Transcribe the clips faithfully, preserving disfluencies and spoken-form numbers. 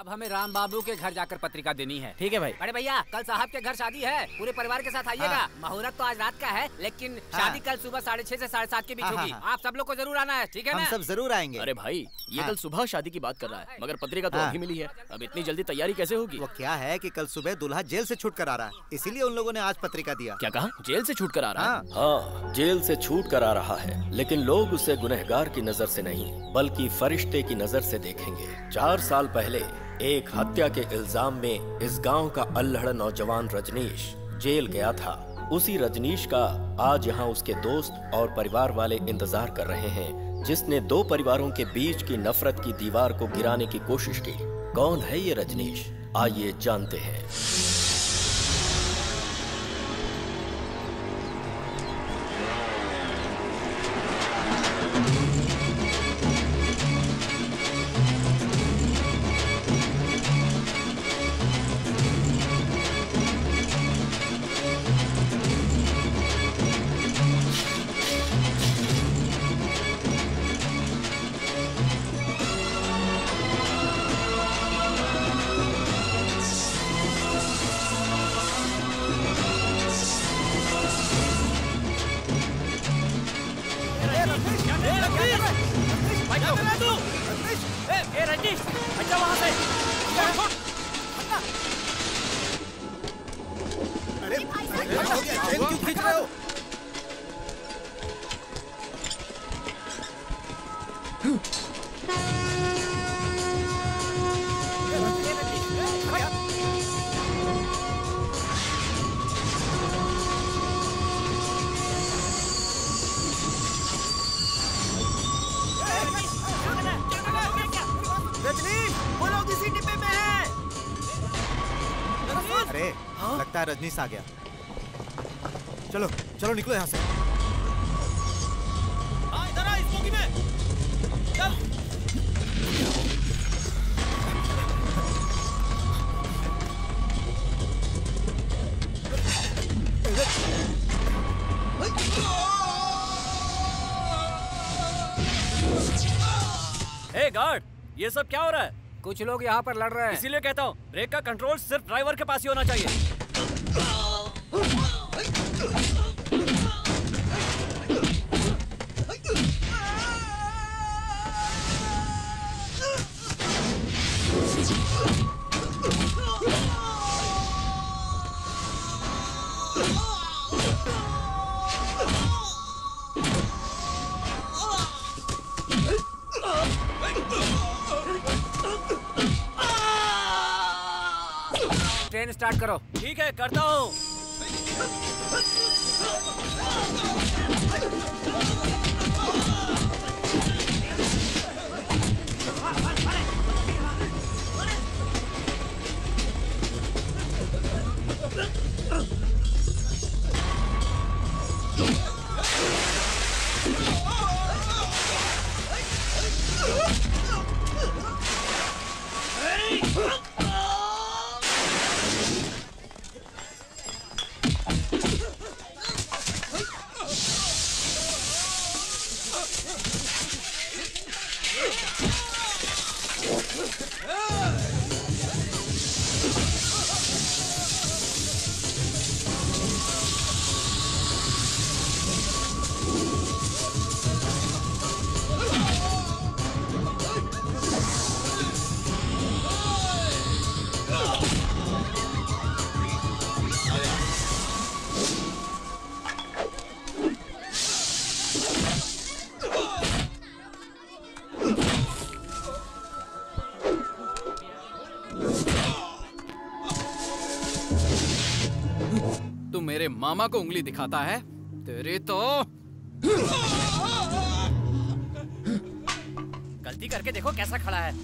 अब हमें राम बाबू के घर जाकर पत्रिका देनी है। ठीक है भाई। बड़े भैया कल साहब के घर शादी है, पूरे परिवार के साथ आइएगा। हाँ। मुहूर्त तो आज रात का है, लेकिन हाँ। शादी कल सुबह साढ़े छह से साढ़े सात के बीच हाँ, होगी। हाँ, हाँ। आप सब लोग को जरूर आना है, ठीक है हम ना? सब जरूर आएंगे। अरे भाई ये हाँ। कल सुबह शादी की बात कर रहा है, मगर पत्रिका तो हाँ। अभी मिली है। अब इतनी जल्दी तैयारी कैसे होगी? वो क्या है कि कल सुबह दूल्हा जेल से छूट कर आ रहा है, इसीलिए उन लोगों ने आज पत्रिका दिया। क्या कहा? जेल से छूट कर आ रहा है? हाँ। हाँ, जेल से छूट कर आ रहा है, लेकिन लोग उसे गुनहगार की नजर से नहीं बल्कि फरिश्ते की नजर से देखेंगे। चार साल पहले एक हत्या के इल्जाम में इस गांव का अल्हड़ नौजवान रजनीश जेल गया था। उसी रजनीश का आज यहाँ उसके दोस्त और परिवार वाले इंतजार कर रहे हैं, जिसने दो परिवारों के बीच की नफरत की दीवार को गिराने की कोशिश की। कौन है ये रजनीश? आइए जानते हैं। अरे लगता है रजनीश आ गया। चलो चलो निकलो यहाँ से। इधर आ, इस बोगी में। चल। हे गार्ड, ये सब क्या हो रहा है? कुछ लोग यहाँ पर लड़ रहे हैं। इसीलिए कहता हूँ ब्रेक का कंट्रोल सिर्फ ड्राइवर के पास ही होना चाहिए। ट्रेन स्टार्ट करो। ठीक है, करता हूँ। तू मेरे मामा को उंगली दिखाता है, तेरी तो गलती करके देखो कैसा खड़ा है।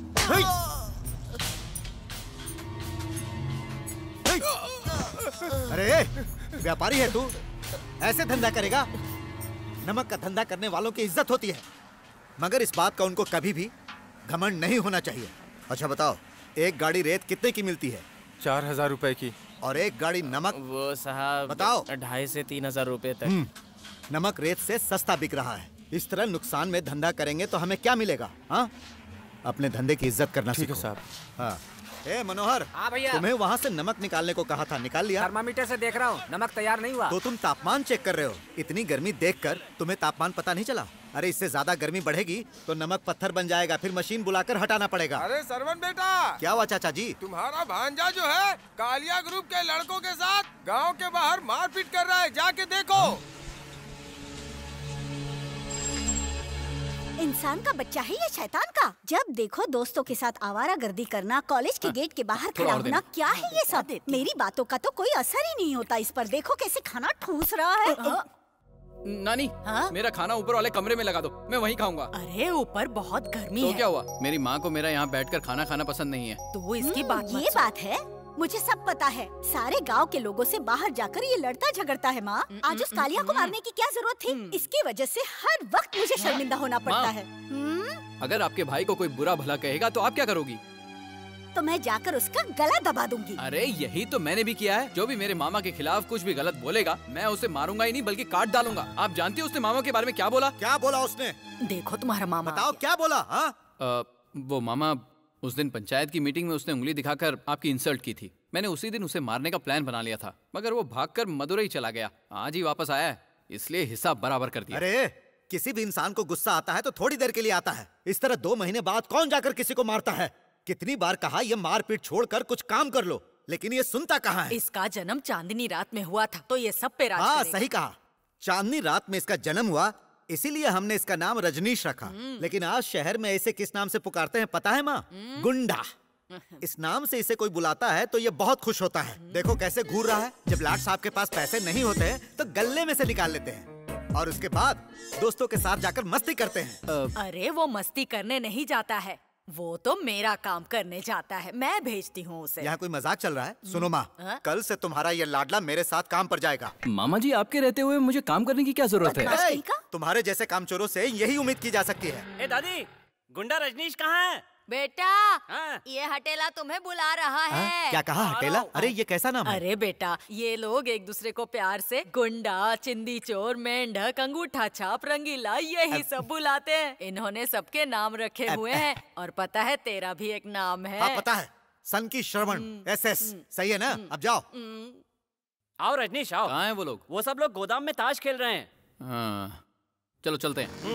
अरे व्यापारी है तू, ऐसे धंधा करेगा? नमक का धंधा करने वालों की इज्जत होती है, मगर इस बात का उनको कभी भी घमंड नहीं होना चाहिए। अच्छा बताओ, एक गाड़ी रेत कितने की मिलती है? चार हजार रुपए की। और एक गाड़ी नमक? वो साहब बताओ। ढाई से तीन हजार रुपए तक। नमक रेत से सस्ता बिक रहा है। इस तरह नुकसान में धंधा करेंगे तो हमें क्या मिलेगा? हाँ, अपने धंधे की इज्जत करना ठीक है सीखो। साहब। हाँ। ए मनोहर, हाँ भैया। तुम्हें वहाँ से नमक निकालने को कहा था, निकाल लिया? थर्मामीटर से देख रहा हूँ, नमक तैयार नहीं हुआ। तो तुम तापमान चेक कर रहे हो। इतनी गर्मी देखकर तुम्हें तापमान पता नहीं चला? अरे इससे ज्यादा गर्मी बढ़ेगी तो नमक पत्थर बन जाएगा, फिर मशीन बुलाकर हटाना पड़ेगा। अरे सरवन बेटा, क्या हुआ चाचा जी? तुम्हारा भांजा जो है कालिया ग्रुप के लड़कों के साथ गांव के बाहर मारपीट कर रहा है, जाके देखो। इंसान का बच्चा है या शैतान का? जब देखो दोस्तों के साथ आवारागर्दी करना, कॉलेज के गेट के बाहर खड़ा होना, क्या है ये सब? मेरी बातों का तो कोई असर ही नहीं होता इस पर। देखो कैसे खाना ठूस रहा है। नानी, हाँ? मेरा खाना ऊपर वाले कमरे में लगा दो, मैं वहीं खाऊंगा। अरे ऊपर बहुत गर्मी तो है। क्या हुआ? मेरी माँ को मेरा यहाँ बैठकर खाना खाना पसंद नहीं है। तो इसकी बात मत ये सुन। बात है, मुझे सब पता है। सारे गांव के लोगों से बाहर जाकर ये लड़ता झगड़ता है। माँ, आज उस कालिया को मारने की क्या जरूरत थी? इसकी वजह से हर वक्त मुझे शर्मिंदा होना पड़ता है। हम्म? अगर आपके भाई को कोई बुरा भला कहेगा तो आप क्या करोगी? तो मैं जाकर उसका गला दबा दूंगी। अरे यही तो मैंने भी किया है। जो भी मेरे मामा के खिलाफ कुछ भी गलत बोलेगा, मैं उसे मारूंगा ही नहीं बल्कि काट डालूंगा। आप जानती हो उसने मामा के बारे में क्या बोला? क्या बोला उसने? देखो तुम्हारा मामा। बताओ क्या बोला? हाँ? अ, वो मामा, उस दिन पंचायत की मीटिंग में उसने उंगली दिखाकर आपकी इंसल्ट की थी। मैंने उसी दिन उसे मारने का प्लान बना लिया था, मगर वो भागकर मदुरई चला गया। आज ही वापस आया है, इसलिए हिसाब बराबर कर दिया। अरे किसी भी इंसान को गुस्सा आता है तो थोड़ी देर के लिए आता है। इस तरह दो महीने बाद कौन जाकर किसी को मारता है? कितनी बार कहा ये मारपीट छोड़कर कुछ काम कर लो, लेकिन ये सुनता कहाँ है? इसका जन्म चांदनी रात में हुआ था, तो ये सब पे राज हाँ करेगा। सही कहा, चांदनी रात में इसका जन्म हुआ, इसीलिए हमने इसका नाम रजनीश रखा। लेकिन आज शहर में ऐसे किस नाम से पुकारते हैं पता है माँ? गुंडा। इस नाम से इसे कोई बुलाता है तो ये बहुत खुश होता है। देखो कैसे घूर रहा है। जब लाट साहब के पास पैसे नहीं होते हैं तो गल्ले में से निकाल लेते हैं और उसके बाद दोस्तों के साथ जाकर मस्ती करते हैं। अरे वो मस्ती करने नहीं जाता है, वो तो मेरा काम करने जाता है। मैं भेजती हूँ उसे। यहाँ कोई मजाक चल रहा है? सुनो माँ, हाँ? कल से तुम्हारा ये लाडला मेरे साथ काम पर जाएगा। मामा जी, आपके रहते हुए मुझे काम करने की क्या जरूरत है? बदमाश कहीं का? तुम्हारे जैसे कामचोरों से यही उम्मीद की जा सकती है। ए दादी, गुंडा रजनीश कहाँ है? बेटा, हाँ? ये हटेला तुम्हें बुला रहा है। हाँ? क्या कहा हटेला? अरे ये कैसा नाम है? अरे बेटा, ये लोग एक दूसरे को प्यार से गुंडा, चिंदी चोर, मेंढक, अंगूठा छाप, रंगीला यही सब बुलाते हैं। इन्होंने सबके नाम रखे हुए हैं और पता है तेरा भी एक नाम है। हाँ पता है, सन की श्रवण, एस एस। सही है ना? अब जाओ। आओ रजनीश आओ। कहाँ हैं वो लोग? वो सब लोग गोदाम में ताश खेल रहे हैं। हाँ, चलो चलते हैं।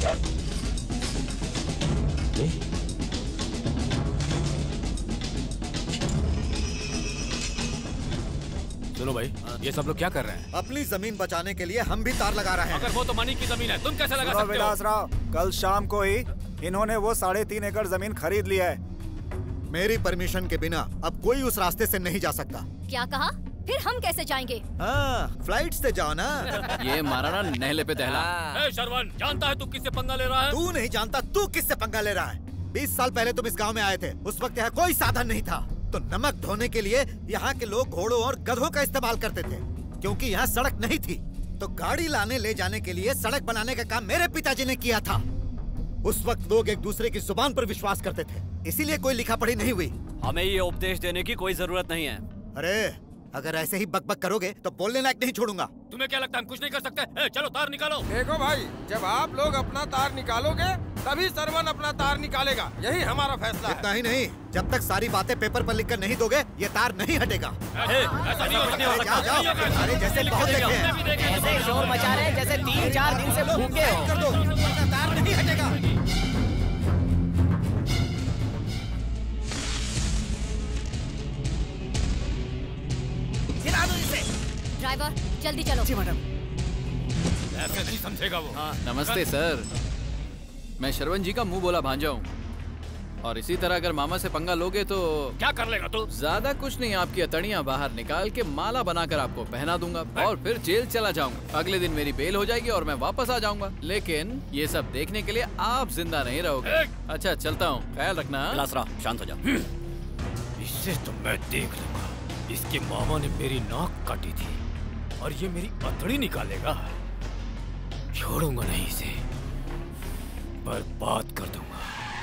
सुनो भाई, ये सब लोग क्या कर रहे हैं? अपनी जमीन बचाने के लिए हम भी तार लगा रहे हैं। अगर वो तो मनी की जमीन है, तुम कैसे लगा सकते हो? विलास राव, कल शाम को ही इन्होंने वो साढ़े तीन एकड़ जमीन खरीद लिया है। मेरी परमिशन के बिना अब कोई उस रास्ते से नहीं जा सकता। क्या कहा? फिर हम कैसे जाएंगे? हाँ, फ्लाइट से जाओ ना। ये मारा ना नहले पे दहला। ए शरवण, जानता है तू किससे पंगा ले रहा है? तू नहीं जानता तू किससे पंगा ले रहा है। बीस साल पहले तुम इस गांव में आए थे, उस वक्त यहाँ कोई साधन नहीं था, तो नमक ढोने के लिए यहाँ के लोग घोड़ों और गधों का इस्तेमाल करते थे, क्योंकि यहाँ सड़क नहीं थी। तो गाड़ी लाने ले जाने के लिए सड़क बनाने का काम मेरे पिताजी ने किया था। उस वक्त लोग एक दूसरे की जुबान पर विश्वास करते थे, इसीलिए कोई लिखा पढ़ी नहीं हुई। हमें ये उपदेश देने की कोई जरूरत नहीं है। अरे अगर ऐसे ही बकबक करोगे तो बोलने लायक नहीं छोड़ूंगा। तुम्हें क्या लगता है हम कुछ नहीं कर सकते? ए, चलो तार निकालो। देखो भाई, जब आप लोग अपना तार निकालोगे तभी सरवन अपना तार निकालेगा, यही हमारा फैसला है। इतना ही नहीं, जब तक सारी बातें पेपर पर लिखकर नहीं दोगे ये तार नहीं हटेगा। ऐसा नहीं हो सकता। जाओ जाओ, अरे जैसे बहुत देखे हैं। ऐसे शोर मचा रहे हैं जैसे तीन चार दिन से भूखे हो। कर दो, वरना तार नहीं हटेगा। गिरा दो इसे। ड्राइवर जल्दी चलो। जी मैडम। ऐसे नहीं समझेगा वो। हाँ, नमस्ते सर, मैं शरवण जी का मुंह बोला भांजा हूँ, और इसी तरह अगर मामा से पंगा लोगे तो क्या कर लेगा तू? ज्यादा कुछ नहीं, आपकी अतड़ियाँ बाहर निकाल के माला बनाकर आपको पहना दूंगा और फिर जेल चला जाऊंगा। अगले दिन मेरी बेल हो जाएगी और मैं वापस आ जाऊंगा, लेकिन ये सब देखने के लिए आप जिंदा नहीं रहोगे। अच्छा चलता हूँ, ख्याल रखना। लासरा, शांत हो जा। इससे तो मैं देख लूंगा। इसके मामा ने मेरी नाक काटी थी और ये मेरी अतड़ी निकालेगा। छोड़ूंगा नहीं इसे, बर्बाद कर दूंगा।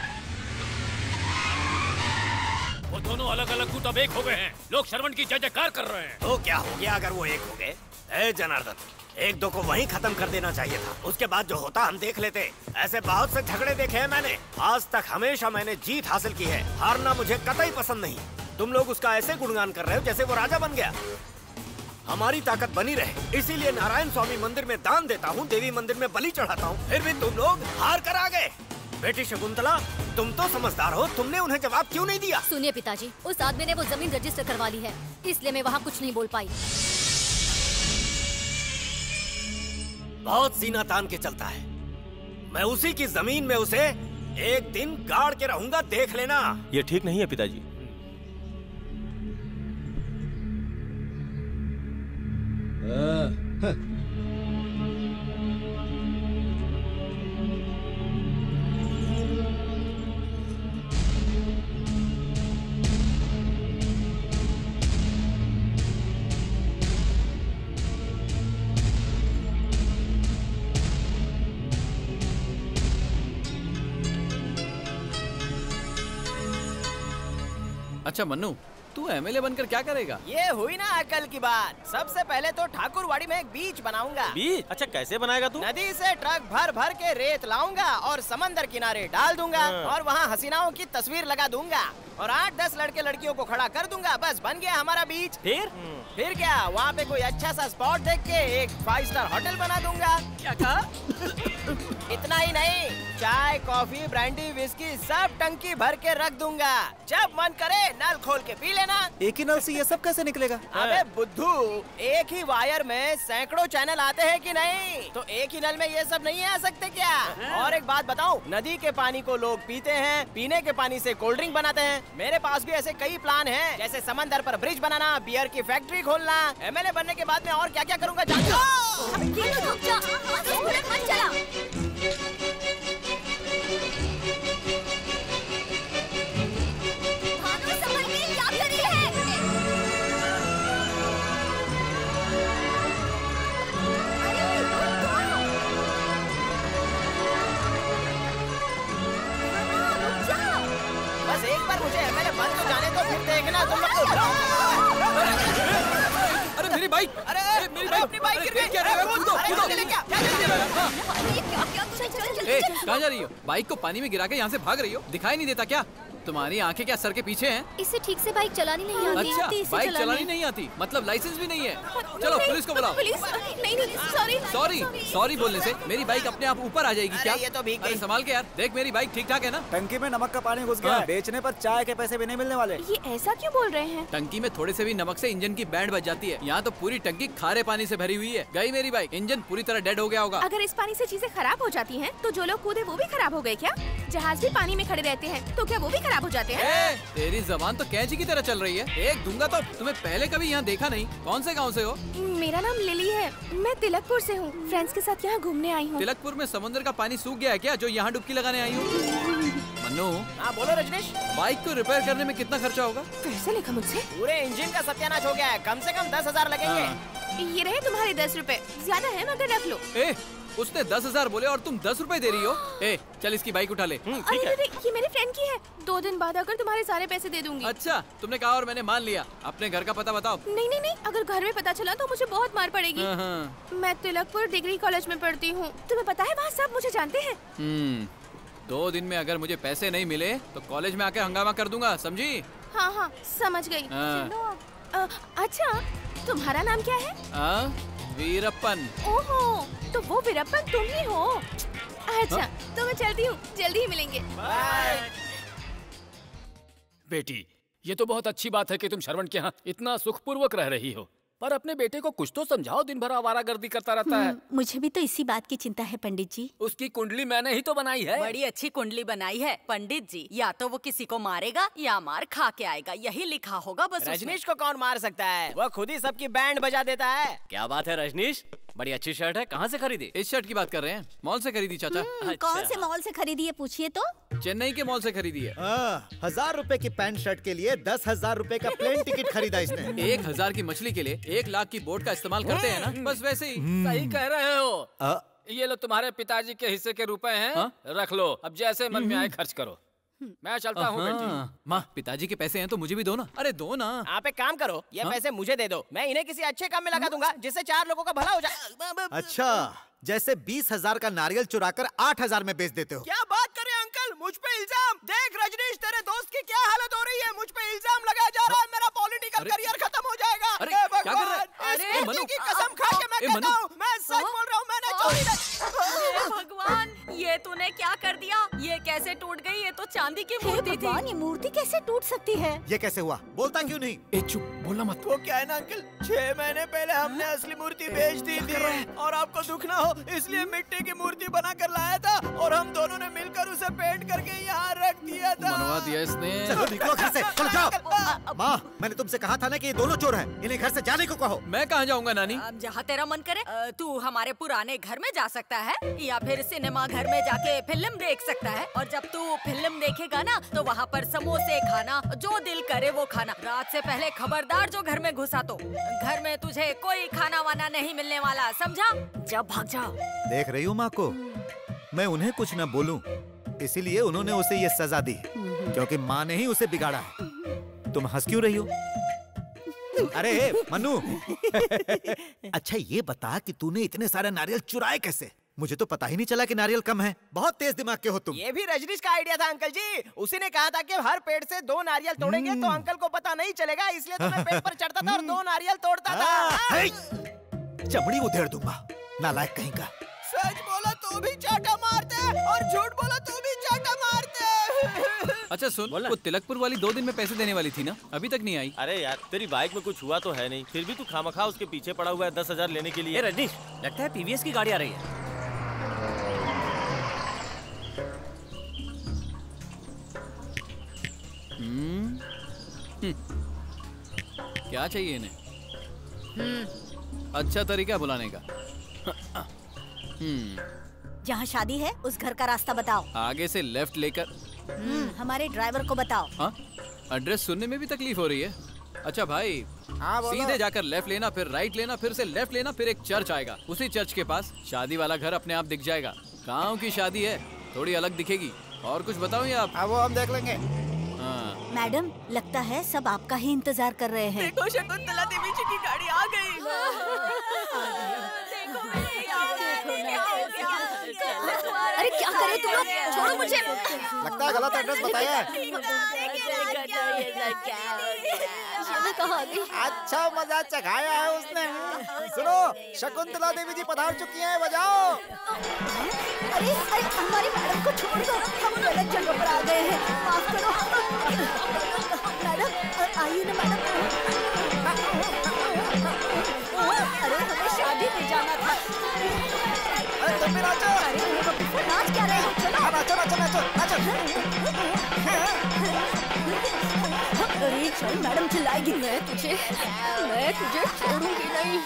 वो दोनों अलग अलग गुट अब एक हो गए हैं। लोग शरवण की जय जयकार कर रहे हैं। तो क्या हो गया अगर वो एक हो गए? ए जनार्दन, एक दो को वहीं खत्म कर देना चाहिए था, उसके बाद जो होता हम देख लेते। ऐसे बहुत से झगड़े देखे हैं मैंने, आज तक हमेशा मैंने जीत हासिल की है। हारना मुझे कतई पसंद नहीं। तुम लोग उसका ऐसे गुणगान कर रहे हो जैसे वो राजा बन गया। हमारी ताकत बनी रहे इसीलिए नारायण स्वामी मंदिर में दान देता हूँ, देवी मंदिर में बलि चढ़ाता हूँ, फिर भी तुम लोग हार कर आ गए। बेटी शकुंतला, तुम तो समझदार हो, तुमने उन्हें जवाब क्यों नहीं दिया? सुनिए पिताजी, उस आदमी ने वो जमीन रजिस्टर करवा ली है, इसलिए मैं वहाँ कुछ नहीं बोल पाई। बहुत सीना तान के चलता है। मैं उसी की जमीन में उसे एक दिन गाड़ के रहूंगा, देख लेना। ये ठीक नहीं है पिताजी। अच्छा मन्नू, तू एमएलए बनकर क्या करेगा? ये हुई ना अकल की बात। सबसे पहले तो ठाकुरवाड़ी में एक बीच बनाऊंगा। बीच? अच्छा कैसे बनाएगा तू? नदी से ट्रक भर भर के रेत लाऊंगा और समंदर किनारे डाल दूंगा और वहाँ हसीनाओं की तस्वीर लगा दूंगा और आठ दस लड़के लड़कियों को खड़ा कर दूंगा। बस बन गया हमारा बीच। फिर फिर क्या, वहाँ पे कोई अच्छा सा स्पॉट देख के एक फाइव स्टार होटल बना दूंगा। क्या कहा? इतना ही नहीं, चाय कॉफी ब्रांडी विस्की सब टंकी भर के रख दूंगा। जब मन करे नल खोल के पी लेना। एक ही नल से ये सब कैसे निकलेगा? अबे बुद्धू, एक ही वायर में सैकड़ों चैनल आते हैं कि नहीं? तो एक ही नल में ये सब नहीं आ सकते क्या? और एक बात बताऊं, नदी के पानी को लोग पीते हैं, पीने के पानी से कोल्ड ड्रिंक बनाते हैं। मेरे पास भी ऐसे कई प्लान हैं, जैसे समंदर पर ब्रिज बनाना, बियर की फैक्ट्री खोलना। एमएलए बनने के बाद मैं और क्या क्या करूँगा जानते हो? बस एक बार मुझे एमएलए बन तो जाने दो, फिर देखना तुम लोग। अरे मेरी बाइक! अरे मेरी बाइक! अपनी बाइक गिर गई। क्या कूदो कूदो ले क्या? ए, कहाँ जा रही हो? बाइक को पानी में गिरा के यहाँ से भाग रही हो? दिखाई नहीं देता क्या? तुम्हारी आंखें क्या सर के पीछे हैं? इसे ठीक से बाइक चलानी नहीं आती। अच्छा, आती इसे बाइक चलाने। चलानी नहीं आती, मतलब लाइसेंस भी नहीं है। चलो पुलिस को बुलाओ। पुलिस नहीं नहीं सॉरी सॉरी सॉरी बोलने से मेरी बाइक अपने आप ऊपर आ जाएगी क्या? ये तो भीग गई। अरे संभाल के यार, देख मेरी बाइक ठीक ठाक है ना? टंकी में नमक का पानी घुस गया है। बेचने पर चाय के पैसे भी नहीं मिलने वाले। ये ऐसा क्यों बोल रहे हैं? टंकी में थोड़े से भी नमक से इंजन की बैंड बज जाती है। यहाँ तो पूरी टंकी खारे पानी से भरी हुई है। गई मेरी बाइक, इंजन पूरी तरह डेड हो गया होगा। अगर इस पानी से चीजें खराब हो जाती हैं, तो जो लोग कूदे वो भी खराब हो गए क्या? जहाज भी पानी में खड़े रहते हैं, तो क्या वो भी खराब हो जाते हैं? ए, तेरी जबान तो कैंची की तरह चल रही है। एक दूंगा तो। तुम्हें पहले कभी यहाँ देखा नहीं। कौन से गाँव से हो? मेरा नाम लिली है, मैं तिलकपुर से हूँ। फ्रेंड्स के साथ यहाँ घूमने आई हूँ। तिलकपुर में समुद्र का पानी सूख गया है क्या, जो यहाँ डुबकी लगाने आई हूँ? मन्नू, हाँ बोलो रजनीश। बाइक को रिपेयर करने में कितना खर्चा होगा? पैसे लेखा मुझसे? पूरे इंजन का सत्यानाश हो गया है, कम से कम दस हजार लगेंगे। ये रहे तुम्हारे दस रुपए, ज्यादा है मगर रख लो। ए, उसने दस हजार बोले और तुम दस रुपए दे रही हो। ए, चल इसकी बाइक उठा ले। अरे अरे ये मेरे फ्रेंड की है, दो दिन बाद आकर तुम्हारे सारे पैसे दे दूंगी। अच्छा, तुमने कहा और मैंने मान लिया। अपने घर का पता बताओ। नहीं नहीं नहीं, अगर घर में पता चला तो मुझे बहुत मार पड़ेगी। हाँ, हाँ। मैं तिलकपुर डिग्री कॉलेज में पढ़ती हूँ, तुम्हें पता है वहाँ सब मुझे जानते हैं। हम्म, दो दिन में अगर मुझे पैसे नहीं मिले तो कॉलेज में आके हंगामा कर दूंगा, समझी? हाँ हाँ समझ गई। हाँ। अ, अच्छा तुम्हारा नाम क्या है? आ, वीरप्पन। ओहो, तो वो वीरप्पन तुम ही हो। अच्छा तो मैं चलती हूँ, जल्दी ही मिलेंगे। बेटी, ये तो बहुत अच्छी बात है कि तुम श्रवण के यहाँ इतना सुखपूर्वक रह रही हो, पर अपने बेटे को कुछ तो समझाओ, दिन भर आवारागर्दी करता रहता है। मुझे भी तो इसी बात की चिंता है पंडित जी। उसकी कुंडली मैंने ही तो बनाई है। बड़ी अच्छी कुंडली बनाई है पंडित जी। या तो वो किसी को मारेगा या मार खा के आएगा, यही लिखा होगा बस। रजनीश को कौन मार सकता है? वो खुद ही सबकी बैंड बजा देता है। क्या बात है रजनीश, बड़ी अच्छी शर्ट है, कहाँ से खरीदी? इस शर्ट की बात कर रहे हैं? मॉल से खरीदी चाचा। अच्छा। कौन से मॉल से खरीदी है पूछिए तो? चेन्नई के मॉल से खरीदी है। आ, हजार रुपए की पैंट शर्ट के लिए दस हजार रुपए का प्लेन टिकट खरीदा इसने। एक हजार की मछली के लिए एक लाख की बोट का इस्तेमाल करते हैं ना, बस वैसे ही। सही कह रहे हो। आ, ये लो तुम्हारे पिताजी के हिस्से के रुपए हैं। हा? रख लो, अब जैसे मन में आए खर्च करो। मैं चलता हूँ बेटी। माँ, पिताजी के पैसे हैं तो मुझे भी दो ना। अरे दो ना। आप एक काम करो, ये हा? पैसे मुझे दे दो, मैं इन्हें किसी अच्छे काम में लगा दूंगा जिससे चार लोगों का भला हो जाए। अच्छा, जैसे बीस हजार का नारियल चुराकर आठ हजार में बेच देते हो। क्या बात करें अंकल, मुझ पे इल्जाम। देख रजनीश, तेरे दोस्त की क्या हालत हो रही है, मुझ पे इल्जाम लगाया जा रहा है, मेरा पॉलिटिकल करियर खत्म हो जाएगा। अरे, क्या कर रहा है? इस बेटी की कसम खा के मैं कहता हूँ, मैं सच बोल रहा हूँ, मैंने चोरी नहीं। भगवान, ये तूने क्या कर दिया? ये कैसे टूट गई? ये तो चांदी की मूर्ति थी। ये मूर्ति कैसे टूट सकती है? ये कैसे हुआ? बोलता क्यों नहीं? ए चुप, बोलना मत। वो क्या है ना अंकल, छह महीने पहले हमने असली मूर्ति बेच दी थी और आपको दुख ना हो इसलिए मिट्टी की मूर्ति बना कर लाया था और हम दोनों ने मिलकर उसे पेंट करके यहाँ रख दिया था। मनवा दिया इसने। चलो निकलो घर से, चलो जाओ। माँ, मैंने तुमसे कहा था ना कि ये दोनों चोर हैं, इन्हें घर से जाने को कहो। मैं कहाँ जाऊँगा नानी? अब जहाँ तेरा मन करे। अ, तू हमारे पुराने घर में जा सकता है या फिर सिनेमा घर में जाके फिल्म देख सकता है। और जब तू फिल्म देखेगा ना तो वहाँ पर समोसे खाना, जो दिल करे वो खाना। रात से पहले खबरदार जो घर में घुसा तो घर में तुझे कोई खाना वाना नहीं मिलने वाला, समझा? जब भाग जाओ। देख रही हूँ माँ को, मैं उन्हें कुछ न बोलूं, इसीलिए उन्होंने उसे ये सजा दी क्योंकि माँ ने ही उसे बिगाड़ा है। तुम हंस क्यों रही हो? अरे मन्नू, अच्छा ये बता कि तूने इतने सारे नारियल चुराए कैसे? मुझे तो पता ही नहीं चला कि नारियल कम है। बहुत तेज दिमाग के हो तुम। ये भी रजनीश का आइडिया था अंकल जी। उसी ने कहा था कि हर पेड़ से दो नारियल तोड़ेंगे तो अंकल को पता नहीं चलेगा, इसलिए तो मैं पेड़ पर चढ़ता था और दो नारियल तोड़ता था। चमड़ी उधेड़ दूंगा, नालायक कहीं का। सच बोला तो भी चाटा मारते और झूठ बोला तो भी चाटा मारते। अच्छा सुन, वो तिलकपुर वाली दो दिन में पैसे देने वाली थी ना, अभी तक नहीं आई। अरे यार, तेरी बाइक में कुछ हुआ तो है नहीं, फिर भी तू खामखा उसके पीछे पड़ा हुआ है दस हजार लेने के लिए। रजनीश, लगता है टीवीएस की गाड़ी आ रही है। हम्म, क्या चाहिए इन्हें? अच्छा तरीका है बुलाने का। हम्म, जहाँ शादी है उस घर का रास्ता बताओ। आगे से लेफ्ट लेकर। हम्म, हमारे ड्राइवर को बताओ। हाँ, एड्रेस सुनने में भी तकलीफ हो रही है। अच्छा भाई, हाँ, सीधे जाकर लेफ्ट लेना, फिर राइट लेना, फिर से लेफ्ट लेना, फिर एक चर्च आएगा। उसी चर्च के पास शादी वाला घर अपने आप दिख जाएगा। गाँव की शादी है, थोड़ी अलग दिखेगी। और कुछ बताओ या आप? हाँ, वो हम देख लेंगे। हाँ। मैडम, लगता है सब आपका ही इंतजार कर रहे हैं। देखो शकुंतला देवी जी की गाड़ी आ गई। देखो अरे क्या करे तुम लोग, छोड़ो मुझे। लगता है गलत एड्रेस बताया है। अच्छा मजा चखाया है उसने। सुनो, शकुंतला देवी जी पधार चुकी हैं, बजाओ। अरे अरे हमारी मैडम को छोड़ दो, हम गलत जगह पर आ गए हैं, माफ करो। मैडम आइए ना मैडम। अरे हमें शादी में जाना था। अरे तुम भी नाचो। अरे नाच क्या रहे हो, चलो नाचो नाचो नाचो नाचो। अरे चल, मैडम चिल्लाएगी। मैं तुझे मैं तुझे छोड़ूंगी नहीं।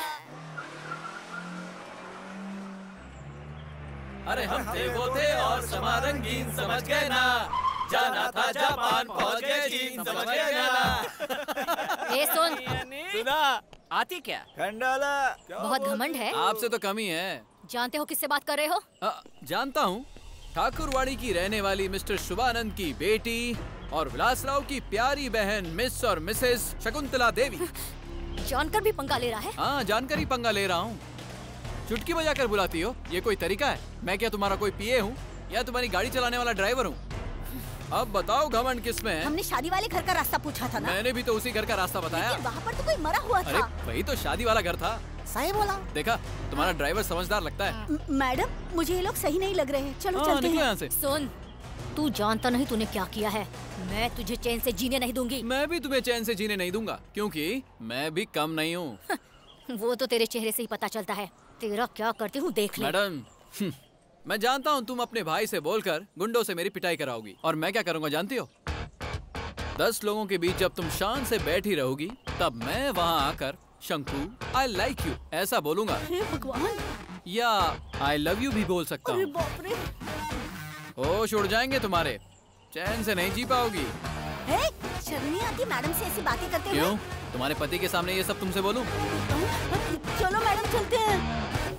अरे हम थे वो थे और समा रंगीन, समझ गए ना, जाना था जापान पहुंच गए चीन, समझ गए ना। ए सुन, सुना आती क्या खंडाला, बहुत घमंड है। आपसे तो कमी है। जानते हो किससे बात कर रहे हो? आ, जानता हूँ, ठाकुरवाड़ी की रहने वाली मिस्टर शुभानंद की बेटी और विलासराव की प्यारी बहन मिस और मिसेस शकुंतला देवी। जानकर भी पंगा ले रहा है? हाँ, जानकर ही पंगा ले रहा हूँ। चुटकी बजाकर बुलाती हो, ये कोई तरीका है? मैं क्या तुम्हारा कोई पीए हूँ या तुम्हारी गाड़ी चलाने वाला ड्राइवर हूँ? अब बताओ घमंड किसमें है? हमने शादी वाले घर का रास्ता पूछा था ना। मैंने भी तो उसी घर का रास्ता बताया। वहाँ पर तो कोई मरा हुआ था। अरे वही तो शादी वाला घर था। सही बोला। देखा, तुम्हारा ड्राइवर समझदार लगता है। मैडम, मुझे ये लोग सही नहीं लग रहे हैं, चलो हाँ, चलते हैं। यहाँ से। सुन, तू जानता नहीं तूने क्या किया है। मैं तुझे चैन से जीने नहीं दूंगी। मैं भी तुम्हें चैन से जीने नहीं दूंगा, क्योंकि मैं भी कम नहीं हूँ। वो तो तेरे चेहरे से ही पता चलता है। तेरा क्या करती हूँ देख ले। मैडम, मैं जानता हूँ तुम अपने भाई से बोलकर गुंडों से मेरी पिटाई कराओगी, और मैं क्या करूँगा जानती हो? दस लोगों के बीच जब तुम शान से बैठी रहोगी, तब मैं वहाँ आकर शंकु आई लाइक यू ऐसा बोलूंगा। भगवान। या आई लव यू भी बोल सकता हूँ। होश उड़ जाएंगे तुम्हारे, चैन से नहीं जी पाओगी। शर्म नहीं आती मैडम से ऐसी बातें करते हुए? क्यों? तुम्हारे पति के सामने ये सब तुमसे बोलूं? चलो मैडम चलते हैं।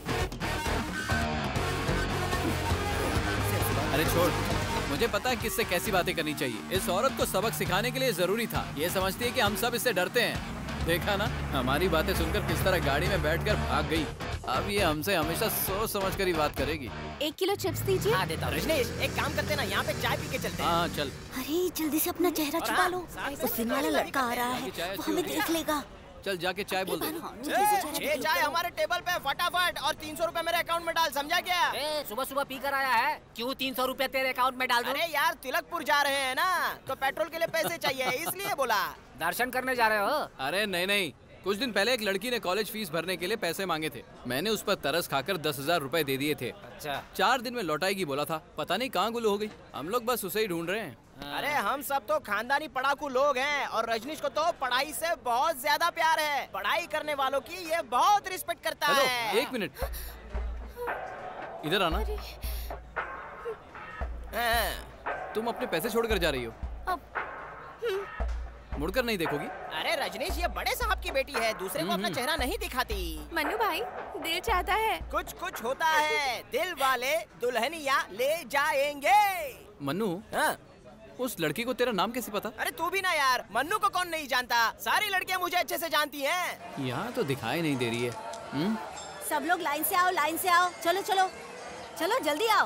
अरे छोड़, मुझे पता है किससे कैसी बातें करनी चाहिए। इस औरत को सबक सिखाने के लिए जरूरी था। ये समझती है कि हम सब इससे डरते हैं। देखा ना, हमारी बातें सुनकर किस तरह गाड़ी में बैठकर भाग गई। अब ये हमसे हमेशा सोच समझ कर ही बात करेगी। एक किलो चिप्स दीजिए। हाँ देता हूँ। रजनीश, एक काम करते ना, यहाँ पे चाय पी के चलते हैं। हाँ चल। अरे जल्दी से अपना चेहरा छुपा लो, उस दिन वाला लड़का आ रहा है, वो हमें देख लेगा। चल जाके चाय बोल दे। छह चाय हमारे टेबल पे फटाफट, और तीन सौ रूपए मेरे अकाउंट में डाल, समझा क्या? ए, सुबह सुबह पी कर आया है, क्यों तीन सौ रूपए तेरे अकाउंट में डाल दूं? अरे यार, तिलकपुर जा रहे हैं ना, तो पेट्रोल के लिए पैसे चाहिए, इसलिए बोला। दर्शन करने जा रहे हो? अरे नहीं नहीं, कुछ दिन पहले एक लड़की ने कॉलेज फीस भरने के लिए पैसे मांगे थे। मैंने उस पर तरस खाकर दस हजार रूपए दे दिए थे। अच्छा। चार दिन में लौटाएगी बोला था, पता नहीं कहाँ गुल हो गई। हम लोग बस उसे ही ढूंढ रहे हैं। अरे हम सब तो खानदानी पढ़ाकू लोग हैं, और रजनीश को तो पढ़ाई से बहुत ज्यादा प्यार है। पढ़ाई करने वालों की ये बहुत रिस्पेक्ट करता हेलो, है। एक मिनट, इधर आना। तुम अपने पैसे छोड़कर जा रही हो? मुड़कर नहीं देखोगी? अरे रजनीश, ये बड़े साहब की बेटी है, दूसरे को अपना चेहरा नहीं दिखाती। मन्नू भाई, दिल चाहता है। कुछ कुछ होता है, दिल वाले दुल्हनिया ले जाएंगे। मन्नू, हाँ? उस लड़की को तेरा नाम कैसे पता? अरे तू भी ना यार, मन्नू को कौन नहीं जानता, सारी लड़कियां मुझे अच्छे से जानती हैं। यहाँ तो दिखाई नहीं दे रही है। हुँ? सब लोग लाइन से आओ, लाइन से आओ, चलो चलो चलो जल्दी आओ।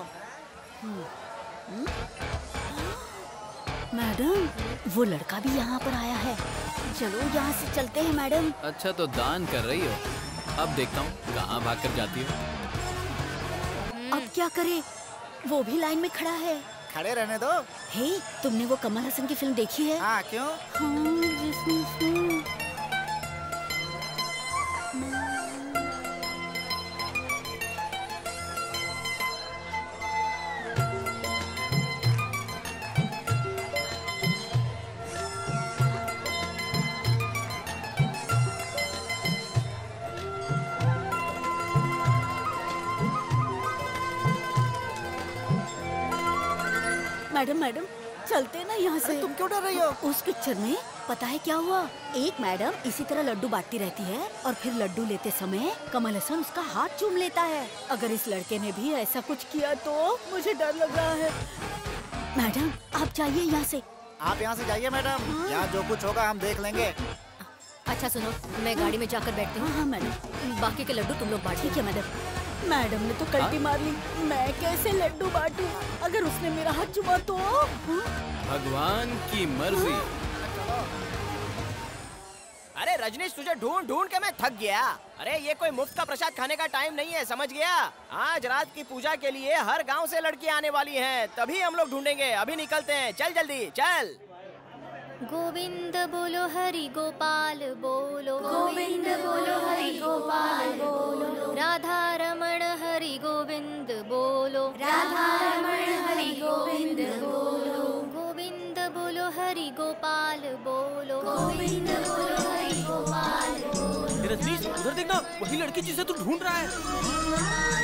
मैडम, वो लड़का भी यहाँ पर आया है, चलो यहाँ से चलते हैं मैडम। अच्छा तो दान कर रही हो, अब देखता हूँ कहाँ भाग कर जाती हो। अब क्या करे, वो भी लाइन में खड़ा है। खड़े रहने दो। हे, तुमने वो कमल हसन की फिल्म देखी है? हाँ, क्यों? हाँ, जिसमें मैडम मैडम चलते ना यहाँ से। तुम क्यों डर रही हो? उस पिक्चर में पता है क्या हुआ? एक मैडम इसी तरह लड्डू बांटती रहती है, और फिर लड्डू लेते समय कमल हसन उसका हाथ चूम लेता है। अगर इस लड़के ने भी ऐसा कुछ किया तो मुझे डर लग रहा है। मैडम आप जाइए यहाँ से। आप यहाँ से जाइए मैडम, यहाँ जो कुछ होगा हम देख लेंगे। अच्छा सुनो, मैं गाड़ी में जाकर बैठती हूँ। हाँ हाँ मैडम, बाकी के लड्डू तुम लोग बांट। ठीक है मैडम। मैडम ने तो कल्टी मार ली, मैं कैसे लड्डू बांटूं? अगर उसने मेरा हाथ चुमा तो? भगवान की मर्जी। अरे रजनीश, तुझे ढूंढ ढूंढ के मैं थक गया। अरे ये कोई मुफ्त का प्रसाद खाने का टाइम नहीं है, समझ गया? आज रात की पूजा के लिए हर गांव से लड़की आने वाली हैं, तभी हम लोग ढूंढेंगे। अभी निकलते हैं, चल जल्दी चल। गोविंद बोलो हरि गोपाल बोलो, गोविंद बोलो हरि गोपाल बोलो, राधा रमण हरि गोविंद बोलो, राधा रमण हरि गोविंद बोलो, गोविंद बोलो हरि गोपाल बोलो, गोविंद बोलो हरि गोपाल बोलो। रजनीश, उधर देखना, वही लड़की जिसे तू ढूंढ रहा है।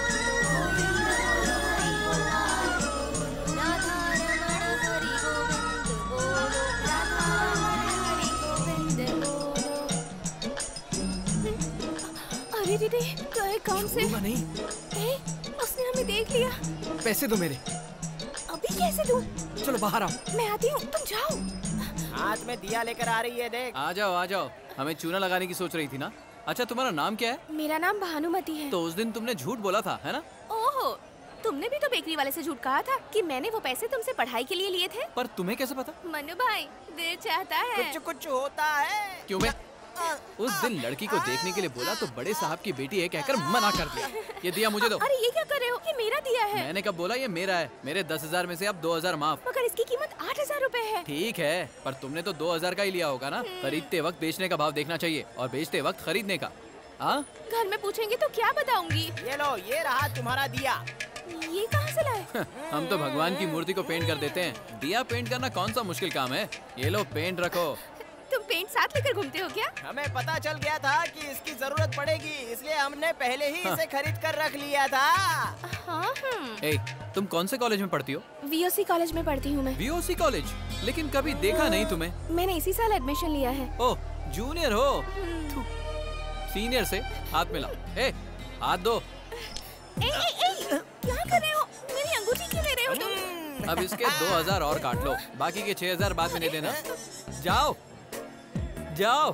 अरे दीदी, गए काम से। नहीं। ए, उसने हमें देख लिया। पैसे दो मेरे। अभी कैसे दूं? चलो बाहर आओ। मैं आती हूँ, तुम जाओ। हाथ में दिया लेकर आ रही है, देख। आ जाओ आ जाओ, हमें चूना लगाने की सोच रही थी ना। अच्छा, तुम्हारा नाम क्या है? मेरा नाम भानुमति है। तो उस दिन तुमने झूठ बोला था, है ना? ओहो, तुमने भी तो बेकरी वाले से झूठ कहा था कि मैंने वो पैसे तुमसे पढ़ाई के लिए लिए थे। पर तुम्हें कैसे पता? मनु भाई, दिल चाहता है। कुछ कुछ होता है। क्यों मैं उस दिन लड़की को देखने के लिए बोला तो बड़े साहब की बेटी है कहकर मना कर दिया। ये दिया मुझे दो। अरे ये क्या कर रहे हो? ये मेरा दिया है। मैंने कब बोला ये मेरा है? मेरे दस हजार में से अब दो हजार माफ। मगर इसकी कीमत आठ हजार रूपए है। ठीक है, पर तुमने तो दो हजार का ही लिया होगा ना। खरीदते वक्त बेचने का भाव देखना चाहिए और बेचते वक्त खरीदने का। हाँ, घर में पूछेंगे तो क्या बताऊंगी? ये लो, ये रहा तुम्हारा दिया। ये कहाँ से लाए? हम तो भगवान की मूर्ति को पेंट कर देते हैं। दिया पेंट करना कौन सा मुश्किल काम है? ये लो पेंट रखो। तुम पेंट साथ लेकर घूमते हो क्या? हमें पता चल गया था कि इसकी जरूरत पड़ेगी, इसलिए हमने पहले ही इसे खरीद कर रख लिया था। हाँ, ए, तुम कौन से कॉलेज में पढ़ती हो? वीओसी कॉलेज में पढ़ती हूँ मैं। VOC college? लेकिन कभी देखा नहीं तुम्हें। मैंने इसी साल एडमिशन लिया है। ओह, जूनियर हो। सीनियर से हाथ मिला। ए, हाथ दो। ए, ए, ए, क्या कर रहे हो? मेरी अंगूठी क्यों ले रहे हो तुम? अब इसके दो हजार और काट लो, बाकी के छह हजार बाद में दे देना। जाओ जाओ।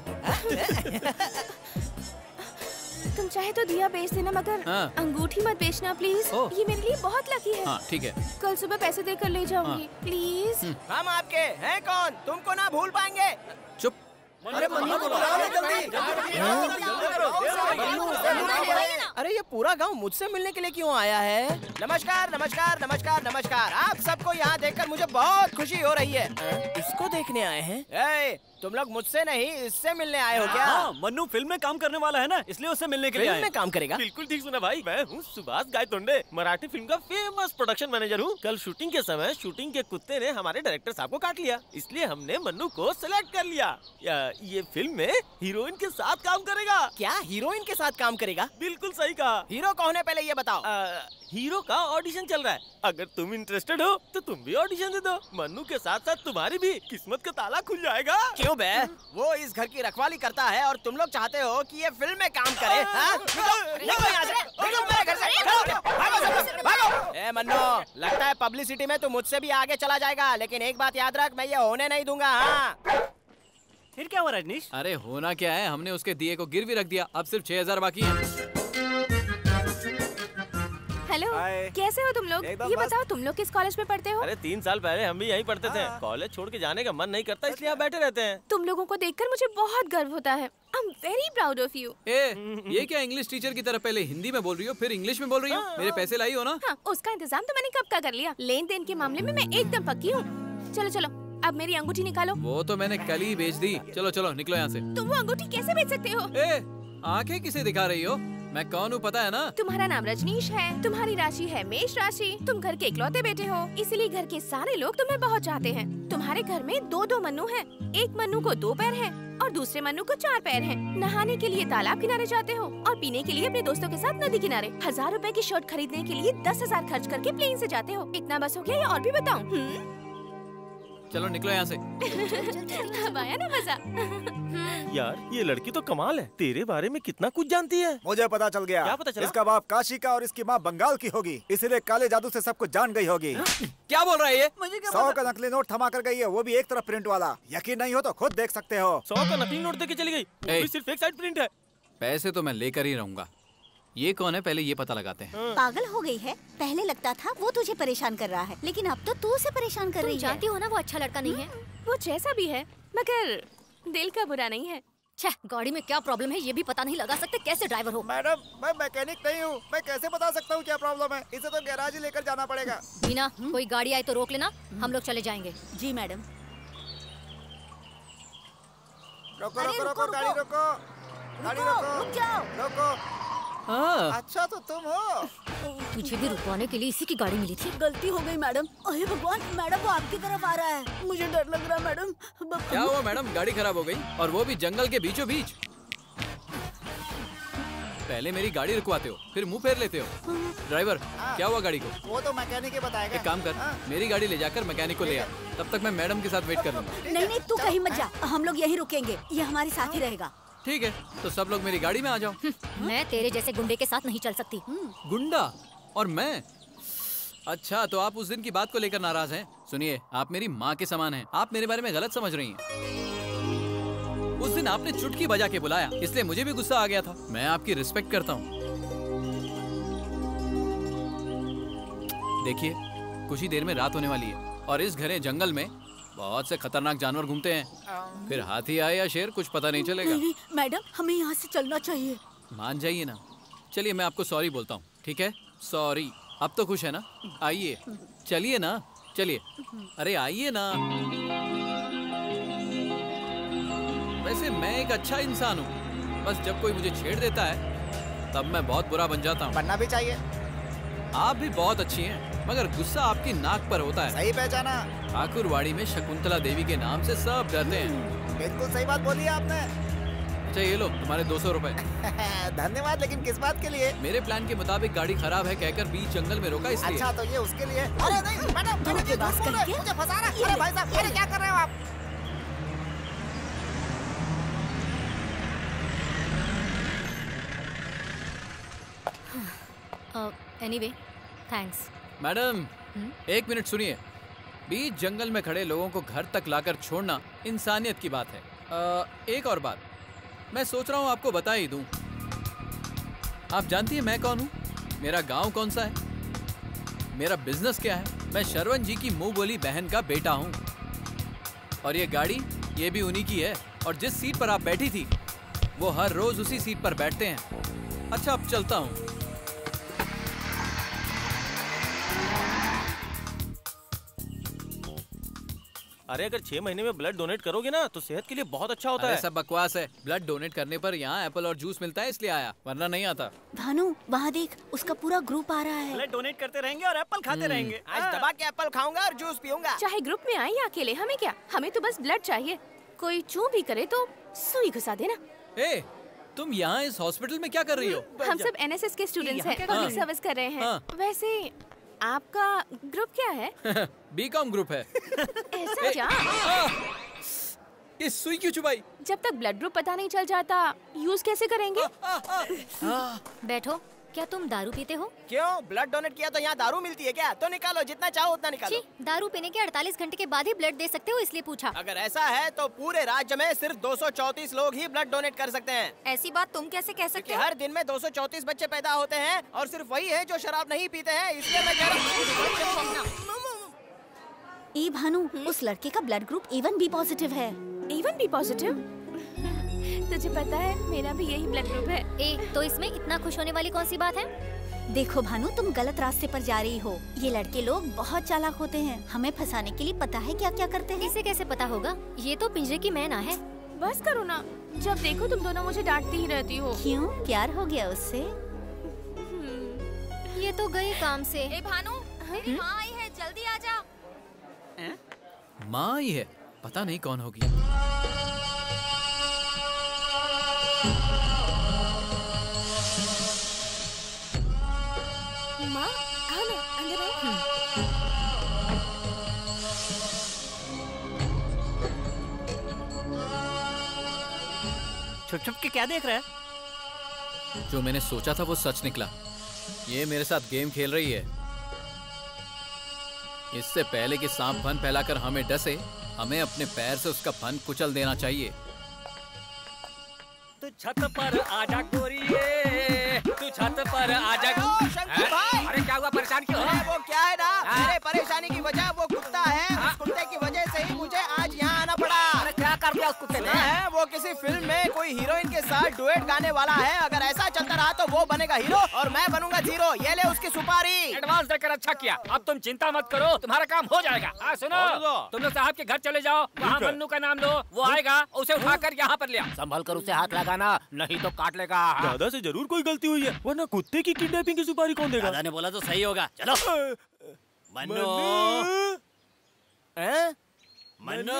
तुम चाहे तो दिया बेच देना, मगर हाँ। अंगूठी मत बेचना प्लीज। ये मेरे लिए बहुत लकी है। हाँ, ठीक है। कल सुबह पैसे देकर ले जाऊंगी, प्लीज। हम आपके हैं कौन? तुमको ना भूल पाएंगे। चुप। अरे मन्नू को बुलाओ ना जल्दी। अरे ये पूरा गांव मुझसे मिलने के लिए क्यों आया है? नमस्कार नमस्कार नमस्कार नमस्कार। आप सबको यहाँ देखकर मुझे बहुत खुशी हो रही है। इसको देखने आए हैं? ए, तुम लोग मुझसे नहीं इससे मिलने आए हो क्या? हाँ, मन्नू फिल्म में काम करने वाला है ना, इसलिए उससे मिलने के लिए आए। फिल्म में काम करेगा? बिल्कुल ठीक सुना भाई। मैं हूँ सुभाष गायतोंडे, मराठी फिल्म का फेमस प्रोडक्शन मैनेजर हूँ। कल शूटिंग के समय शूटिंग के कुत्ते ने हमारे डायरेक्टर साहब को काट लिया, इसलिए हमने मन्नू को सिलेक्ट कर लिया। ये फिल्म में हीरोइन के साथ काम करेगा। क्या हीरोइन के साथ काम करेगा? बिल्कुल सही कहा। हीरो कौन है पहले ये बताओ। आ, हीरो का ऑडिशन चल रहा है, अगर तुम इंटरेस्टेड हो तो तुम भी ऑडिशन दे दो। मन्नू के साथ साथ तुम्हारी भी किस्मत का ताला खुल जाएगा। क्यों बे? वो इस घर की रखवाली करता है और तुम लोग चाहते हो कि ये फिल्म में काम करे? हाँ? निकलो, निकलो यहाँ से, निकलो मेरे घर से, निकलो, भागो सब लोग, भागो। ए मन्नू, लगता है पब्लिसिटी में तू मुझसे भी आगे चला जाएगा, लेकिन एक बात याद रख, मैं ये होने नहीं दूंगा। हाँ? फिर क्या हुआ रजनीश? अरे होना क्या है, हमने उसके दिए को गिरवी रख दिया, अब सिर्फ छह हजार बाकी है। हेलो, कैसे हो तुम लोग? ये बताओ तुम लोग किस कॉलेज में पढ़ते हो? अरे तीन साल पहले हम भी यहीं पढ़ते थे। कॉलेज छोड़ के जाने का मन नहीं करता, इसलिए यहाँ बैठे रहते हैं। तुम लोगों को देखकर मुझे बहुत गर्व होता है। I am very proud of you. ए, ये क्या इंग्लिश टीचर की तरह पहले हिंदी में बोल रही हो फिर इंग्लिश में बोल रही हो? मेरे पैसे लाई हो ना? हाँ, उसका इंतजाम तो मैंने कब का कर लिया। लेन देन के मामले में मैं एकदम पक्की हूँ। चलो चलो, अब मेरी अंगूठी निकालो। वो तो मैंने कल ही बेच दी। चलो चलो निकलो यहाँ से। तुम वो अंगूठी कैसे बेच सकते हो? ए, आंखें किसे दिखा रही हो? मैं कौन हूँ पता है ना? तुम्हारा नाम रजनीश है, तुम्हारी राशि है मेष राशि, तुम घर के इकलौते बेटे हो, इसीलिए घर के सारे लोग तुम्हें बहुत चाहते हैं। तुम्हारे घर में दो दो मन्नू हैं, एक मन्नू को दो पैर हैं और दूसरे मन्नू को चार पैर हैं। नहाने के लिए तालाब किनारे जाते हो और पीने के लिए अपने दोस्तों के साथ नदी किनारे। हजार रुपए की शर्ट खरीदने के लिए दस हजार खर्च करके प्लेन से जाते हो। इतना बस हो गया या और भी बताऊं? चलो निकलो यहाँ से। अब आया ना मजा? यार ये लड़की तो कमाल है, तेरे बारे में कितना कुछ जानती है। मुझे पता चल गया। क्या पता चला? इसका बाप काशी का और इसकी माँ बंगाल की होगी, इसीलिए काले जादू से सब कुछ जान गई होगी। क्या बोल रहा है ये? मुझे क्या सौ का नकली नोट थमा कर गई है, वो भी एक तरफ प्रिंट वाला। यकीन नहीं हो तो खुद देख सकते हो। सौ का नकली नोट देके चली गई, वो भी सिर्फ एक साइड प्रिंट है। पैसे तो मैं लेकर ही रहूंगा, ये कौन है, पहले ये पता लगाते हैं। पागल हो गई है? पहले लगता था वो तुझे परेशान कर रहा है, लेकिन अब तो तू उसे परेशान कर रही है। जानती हो ना वो अच्छा लड़का नहीं है। वो जैसा भी है मगर दिल का बुरा नहीं है। छह, गाड़ी में क्या प्रॉब्लम है ये भी पता नहीं लगा सकते, कैसे ड्राइवर हो? मैडम मैं मैकेनिक नहीं हूँ, मैं कैसे बता सकता हूँ क्या प्रॉब्लम है? इसे तो गैराज ही लेकर जाना पड़ेगा। बीना, कोई गाड़ी आए तो रोक लेना, हम लोग चले जाएंगे। जी मैडम। रोको रोको रोको, गाड़ी रोको, गाड़ी रोको, रुक जाओ, रोको। अच्छा तो तुम हो। तुझे भी रुकवाने के लिए इसी की गाड़ी मिली थी। गलती हो गई मैडम। अरे भगवान, मैडम वो आपकी तरफ आ रहा है, मुझे डर लग रहा है मैडम। क्या हुआ मैडम, गाड़ी खराब हो गई और वो भी जंगल के बीचों बीच? पहले मेरी गाड़ी रुकवाते हो फिर मुंह फेर लेते हो। ड्राइवर क्या हुआ गाड़ी को? वो तो मैकेनिक ही बताएगा। एक काम कर, मेरी गाड़ी ले जाकर मैकेनिक को ले आ, तब तक मैं मैडम के साथ वेट कर लूंगा। नहीं नहीं तू कहीं मत जा, हम लोग यहीं रुकेंगे, ये हमारे साथ ही रहेगा। ठीक है, तो सब लोग मेरी गाड़ी में आ जाओ। मैं तेरे जैसे गुंडे के साथ नहीं चल सकती। गुंडा और मैं? अच्छा तो आप उस दिन की बात को लेकर नाराज हैं? सुनिए, आप मेरी माँ के समान हैं, आप मेरे बारे में गलत समझ रही हैं। उस दिन आपने चुटकी बजा के बुलाया, इसलिए मुझे भी गुस्सा आ गया था। मैं आपकी रिस्पेक्ट करता हूँ। देखिए, कुछ ही देर में रात होने वाली है और इस घने जंगल में बहुत से खतरनाक जानवर घूमते हैं। फिर हाथी आए या शेर कुछ पता नहीं चलेगा। नहीं, मैडम हमें यहाँ से चलना चाहिए। मान जाइए ना। चलिए मैं आपको सॉरी बोलता हूँ, ठीक है? सॉरी। अब तो खुश है ना? आइए, चलिए ना, चलिए। अरे आइए ना। वैसे मैं एक अच्छा इंसान हूँ, बस जब कोई मुझे छेड़ देता है तब मैं बहुत बुरा बन जाता हूँ। बनना भी चाहिए। आप भी बहुत अच्छी हैं, मगर गुस्सा आपकी नाक पर होता है। सही पहचाना। ठाकुरवाड़ी में शकुंतला देवी के नाम से सब डरते हैं। बिल्कुल सही बात बोली आपने। अच्छा ये लो तुम्हारे दो सौ रुपए। धन्यवाद, लेकिन किस बात के लिए? मेरे प्लान के मुताबिक गाड़ी खराब है कहकर बीच जंगल में रोका इसलिए। अच्छा तो ये उसके लिए। अरे नहीं मैडम, मैडम ये बात करके मुझे फंसा रहा है। अरे भाई साहब, अरे क्या कर रहे हो आप? Anyway thanks. मैडम एक मिनट सुनिए। बीच जंगल में खड़े लोगों को घर तक लाकर छोड़ना इंसानियत की बात है। आ, एक और बात मैं सोच रहा हूँ आपको बता ही दूं। आप जानती हैं मैं कौन हूँ, मेरा गांव कौन सा है, मेरा बिजनेस क्या है? मैं शरवण जी की मुंह बोली बहन का बेटा हूँ और ये गाड़ी ये भी उन्हीं की है और जिस सीट पर आप बैठी थी वो हर रोज उसी सीट पर बैठते हैं। अच्छा अब चलता हूँ। अरे अगर छह महीने में ब्लड डोनेट करोगे ना तो सेहत के लिए बहुत अच्छा होता है। सब बकवास है। ब्लड डोनेट करने पर यहाँ एप्पल और जूस मिलता है इसलिए आया, वरना नहीं आता। भानु वहाँ देख, उसका पूरा ग्रुप आ रहा है। ब्लड डोनेट करते रहेंगे और एप्पल खाते रहेंगे। आज दबा के एप्पल खाऊंगा और जूस पीऊंगा। चाहे ग्रुप में आए या अकेले, हमें क्या, हमें तो बस ब्लड चाहिए। कोई चू भी करे तो सुई घुसा देना। ए, तुम यहाँ इस हॉस्पिटल में क्या कर रही हो? हम सब एन एस एस के स्टूडेंट्स हैं, पब्लिक सर्विस कर रहे हैं। वैसे आपका ग्रुप क्या है? बी कॉम ग्रुप है। ऐसा क्या? ये सुई क्यों चुभाई? जब तक ब्लड ग्रुप पता नहीं चल जाता यूज कैसे करेंगे? बैठो। क्या तुम दारू पीते हो? क्यों? ब्लड डोनेट किया तो यहाँ दारू मिलती है क्या? तो निकालो, जितना चाहो उतना निकालो। दारू पीने के अड़तालीस घंटे के बाद ही ब्लड दे सकते हो इसलिए पूछा। अगर ऐसा है तो पूरे राज्य में सिर्फ दो सौ चौंतीस लोग ही ब्लड डोनेट कर सकते हैं। ऐसी बात तुम कैसे कह सकते हो? हर दिन में दो सौ चौंतीस बच्चे पैदा होते हैं और सिर्फ वही है जो शराब नहीं पीते हैं, इसलिए मैं कह रहा हूँ। ए भानु, उस लड़के का blood group A one B positive है। A one B positive? तुझे पता है मेरा भी यही ब्लड ग्रुप है। ए, तो इसमें इतना खुश होने वाली कौन सी बात है? देखो भानु, तुम गलत रास्ते पर जा रही हो। ये लड़के लोग बहुत चालाक होते हैं, हमें फंसाने के लिए पता है क्या क्या करते हैं। इसे कैसे पता होगा? ये तो पिंजरे की मैना है। बस करो ना, जब देखो तुम दोनों मुझे डांटती ही रहती हो। क्यों, प्यार हो गया उससे? ये तो गई काम से। ए भानु, मेरी माँ आई है, जल्दी आ जा। माँ आई है, पता नहीं कौन होगी। माँ, आओ ना, अंदर आओ। छुप छुप के क्या देख रहा है? जो मैंने सोचा था वो सच निकला। ये मेरे साथ गेम खेल रही है। इससे पहले कि सांप फन फैलाकर हमें डसे, हमें अपने पैर से उसका फन कुचल देना चाहिए। तू छत पर आजा गोरिये, तू छत पर आजा। शंकर भाई, अरे क्या हुआ, परेशान क्यों? अरे वो क्या है ना, अरे परेशानी की वजह वो कुत्ता है। उस कुत्ते की वजह से ही मुझे आज यहाँ आना पड़ा। अरे क्या कर दिया उस कुत्ते ने? है वो किसी फिल्म में कोई हीरोइन के साथ डुएट गाने वाला है। अगर ऐसा चलता रहा तो वो बनेगा हीरो और मैं बनूंगा जीरो। ये ले उसकी सुपारी। एडवांस देकर अच्छा किया। अब तुम चिंता मत करो, तुम्हारा काम हो जाएगा। हाँ सुनो, तुम लोग साहब के घर चले जाओ, वहाँ मन्नू का नाम लो, वो आएगा, उसे उठाकर यहाँ पर ले आओ। संभल कर उसे हाथ लगाना, नहीं तो काट लेगा। दादा से जरूर कोई गलती हुई है, वरना कुत्ते की किडनैपिंग की सुपारी कौन देगा? दादा ने बोला तो सही होगा। चलो मन्नू, मन्नू।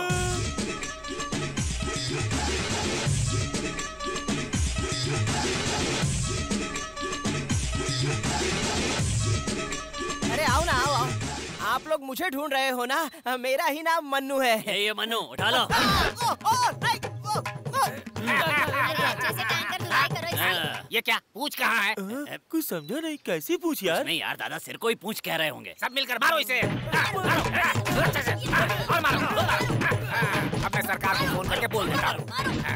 अरे आओ ना, आओ आओ। आप लोग मुझे ढूंढ रहे हो ना? मेरा ही नाम मन्नू है। ये ये मन्नू, उठा लो। ये क्या पूछ कहाँ है? कुछ समझा नहीं, कैसी पूछ यार? नहीं यार, दादा सिर को ही पूछ कह रहे होंगे। सब मिलकर मारो इसे। मारो, अच्छे से, और मारो, मारो। अब मैं सरकार को फोन करके बोल देता हूँ।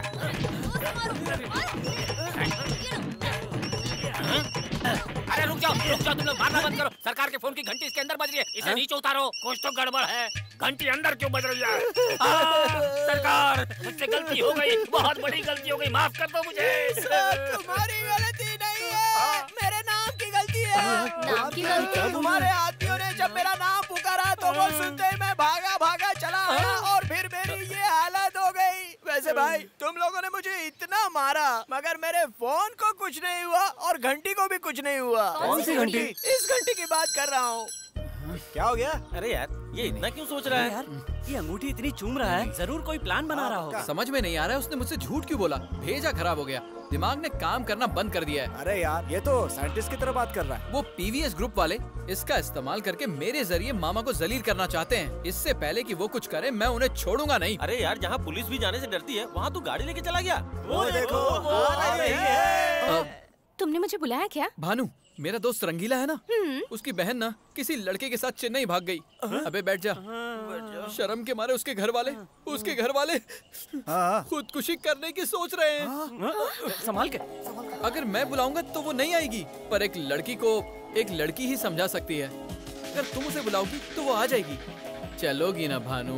अरे रुक जाओ, रुक जाओ, तुम लोग मारना बंद करो। सरकार के फोन की घंटी इसके अंदर बज रही है, इसे नीचे उतारो। कुछ तो गड़बड़ है, घंटी अंदर क्यों बज रही है? सरकार, मुझसे गलती हो गई, बहुत बड़ी गलती हो गई, माफ कर दो मुझे। तुम्हारी गलती नहीं है, मेरे नाम की गलती है। नाम की गलती? तुम्हारे आदमियों ने जब मेरा नाम पुकारा तो वो सुनते ही मैं भागा भागा चला आया और फिर मेरी ये हालत हो गई। वैसे भाई तुम लोगों ने मुझे इतना मारा मगर मेरे फोन को कुछ नहीं हुआ और घंटी को भी कुछ नहीं हुआ। कौन सी घंटी? इस घंटी की बात कर रहा हूँ। क्या हो गया? अरे यार, ये इतना क्यों सोच रहा है? यार, ये अंगूठी इतनी चूम रहा है, जरूर कोई प्लान बना रहा होगा। समझ में नहीं आ रहा है उसने मुझसे झूठ क्यों बोला। भेजा खराब हो गया, दिमाग ने काम करना बंद कर दिया है। अरे यार, ये तो साइंटिस्ट की तरह बात कर रहा है। वो पीवीएस ग्रुप वाले इसका इस्तेमाल करके मेरे जरिए मामा को जलील करना चाहते हैं। इससे पहले कि वो कुछ करे मैं उन्हें छोड़ूंगा नहीं। अरे यार, जहाँ पुलिस भी जाने से डरती है, वहाँ तू गाड़ी लेके चला गया। वो देखो, आ रही है। तुमने मुझे बुलाया क्या? भानु, मेरा दोस्त रंगीला है ना, उसकी बहन ना किसी लड़के के साथ चेन्नई भाग गई। अबे बैठ जा। शर्म के मारे उसके घर वाले उसके घर वाले खुदकुशी करने की सोच रहे हैं। संभाल के। अगर मैं बुलाऊंगा तो वो नहीं आएगी, पर एक लड़की को एक लड़की ही समझा सकती है। अगर तुम उसे बुलाओगी तो वो आ जाएगी। चलोगी ना भानु?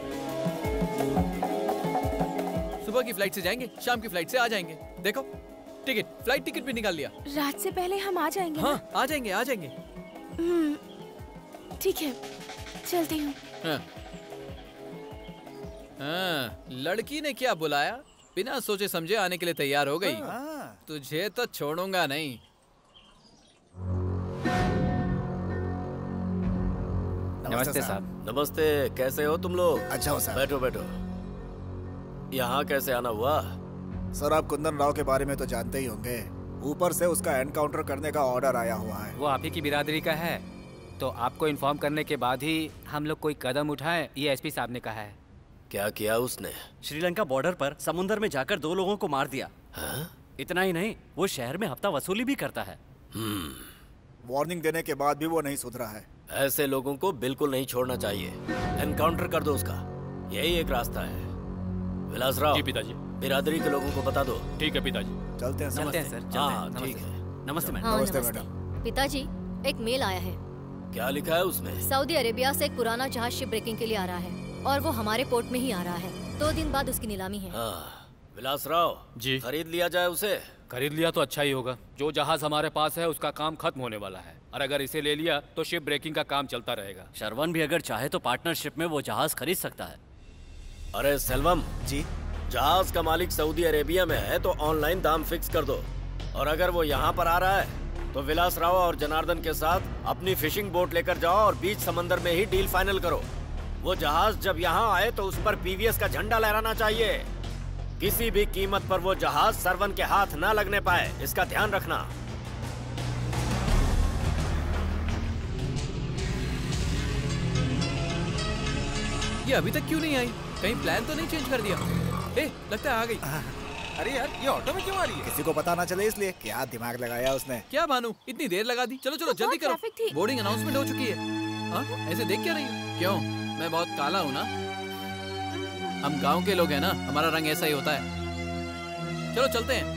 सुबह की फ्लाइट से जाएंगे, शाम की फ्लाइट से आ जाएंगे। देखो टिकट, फ्लाइट टिकट भी निकाल लिया। रात से पहले हम आ जाएंगे। हाँ, आ जाएंगे आ जाएंगे। ठीक है, चलती हूँ। हाँ। हाँ, लड़की ने क्या बुलाया, बिना सोचे समझे आने के लिए तैयार हो गई। तुझे तो छोड़ूंगा नहीं। नमस्ते साहब। नमस्ते, कैसे हो तुम लोग? अच्छा हो साहब। बैठो बैठो। यहाँ कैसे आना हुआ? सर, आप कुंदन राव के बारे में तो जानते ही होंगे। ऊपर से उसका एनकाउंटर करने का ऑर्डर आया हुआ है। वो आप ही की बिरादरी का है, तो आपको इन्फॉर्म करने के बाद ही हम लोग कोई कदम उठाएं, ये एसपी साहब ने कहा है। क्या किया उसने? श्रीलंका बॉर्डर पर समुद्र में जाकर दो लोगों को मार दिया। हाँ? इतना ही नहीं, वो शहर में हफ्ता वसूली भी करता है। वार्निंग देने के बाद भी वो नहीं सुधरा है। ऐसे लोगों को बिल्कुल नहीं छोड़ना चाहिए। एनकाउंटर कर दो उसका, यही एक रास्ता है। विलास राव। जी पिताजी। बिरादरी के लोगों को बता दो। ठीक है पिताजी। चलते हैं चलते हैं सर। हाँ ठीक है। नमस्ते मैडम। हाँ, नमस्ते पिताजी, एक मेल आया है। क्या लिखा है उसमें? सऊदी अरेबिया से एक पुराना जहाज शिप ब्रेकिंग के लिए आ रहा है और वो हमारे पोर्ट में ही आ रहा है। दो दिन बाद उसकी नीलामी है। हाँ, विलास राव जी। खरीद लिया जाए उसे। खरीद लिया तो अच्छा ही होगा। जो जहाज हमारे पास है उसका काम खत्म होने वाला है, और अगर इसे ले लिया तो शिप ब्रेकिंग का काम चलता रहेगा। शरवण भी अगर चाहे तो पार्टनरशिप में वो जहाज खरीद सकता है। अरे सेल्वम जी, जहाज का मालिक सऊदी अरेबिया में है तो ऑनलाइन दाम फिक्स कर दो। और अगर वो यहाँ पर आ रहा है तो विलास राव और जनार्दन के साथ अपनी फिशिंग बोट लेकर जाओ और बीच समंदर में ही डील फाइनल करो। वो जहाज जब यहाँ आए तो उस पर पीवीएस का झंडा लहराना चाहिए। किसी भी कीमत पर वो जहाज सरवन के हाथ ना लगने पाए, इसका ध्यान रखना। ये अभी तक क्यों नहीं आई? कहीं प्लान तो नहीं चेंज कर दिया? ए, लगता है आ गई। अरे यार, ये ऑटो में क्यों आ रही है? किसी को पता ना चले इसलिए। क्या दिमाग लगाया उसने। क्या भानु, इतनी देर लगा दी? चलो चलो जल्दी करो, बोर्डिंग अनाउंसमेंट हो चुकी है। हाँ, ऐसे देख क्या रही हो? क्यों, मैं बहुत काला हूँ ना? हम गांव के लोग हैं ना, हमारा रंग ऐसा ही होता है। चलो चलते हैं।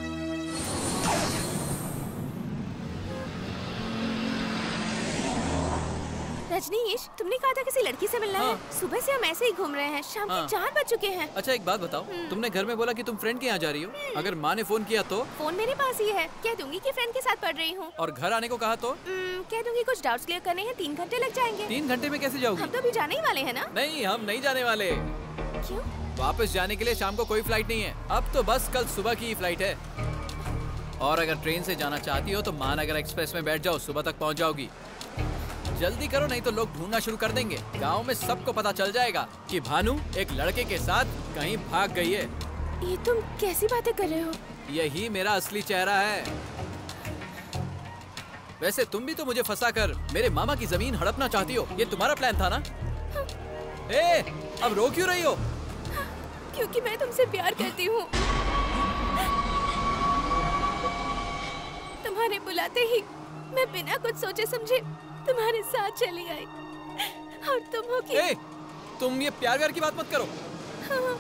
रजनीश, तुमने कहा था किसी लड़की से मिलना हाँ। है। सुबह से हम ऐसे ही घूम रहे हैं, शाम हाँ। के चार बज चुके हैं। अच्छा एक बात बताओ, तुमने घर में बोला कि तुम फ्रेंड के यहाँ जा रही हो। अगर माँ ने फोन किया तो? फोन मेरे पास ही है, कह दूंगी कि फ्रेंड के साथ पढ़ रही हूँ। और घर आने को कहा तो? हम्म, कह दूंगी कुछ डाउट्स क्लियर करने हैं, तीन घंटे लग जाएंगे। तीन घंटे में कैसे जाओगी? हम तो अभी जाने ही वाले हैं ना। नहीं, हम नहीं जाने वाले। क्यों? वापस जाने के लिए शाम को कोई फ्लाइट नहीं है, अब तो बस कल सुबह की ही फ्लाइट है। और अगर ट्रेन से जाना चाहती हो तो महानगर एक्सप्रेस में बैठ जाओ, सुबह तक पहुंच जाओगी। जल्दी करो नहीं तो लोग ढूंढना शुरू कर देंगे। गांव में सबको पता चल जाएगा कि भानु एक लड़के के साथ कहीं भाग गई है। ये तुम कैसी बातें कर रहे हो? यही मेरा असली चेहरा है। वैसे तुम भी तो मुझे फंसाकर मेरे मामा की जमीन हड़पना चाहती हो, ये तुम्हारा प्लान था ना? ए, अब रो क्यों रही हो? क्योंकि मैं तुमसे प्यार करती हूँ। तुम्हारे बुलाते ही मैं बिना कुछ सोचे समझे तुम्हारे साथ चली आई। और तुम हो कि... ए, तुम ये प्यार व्यार की बात मत करो। हाँ।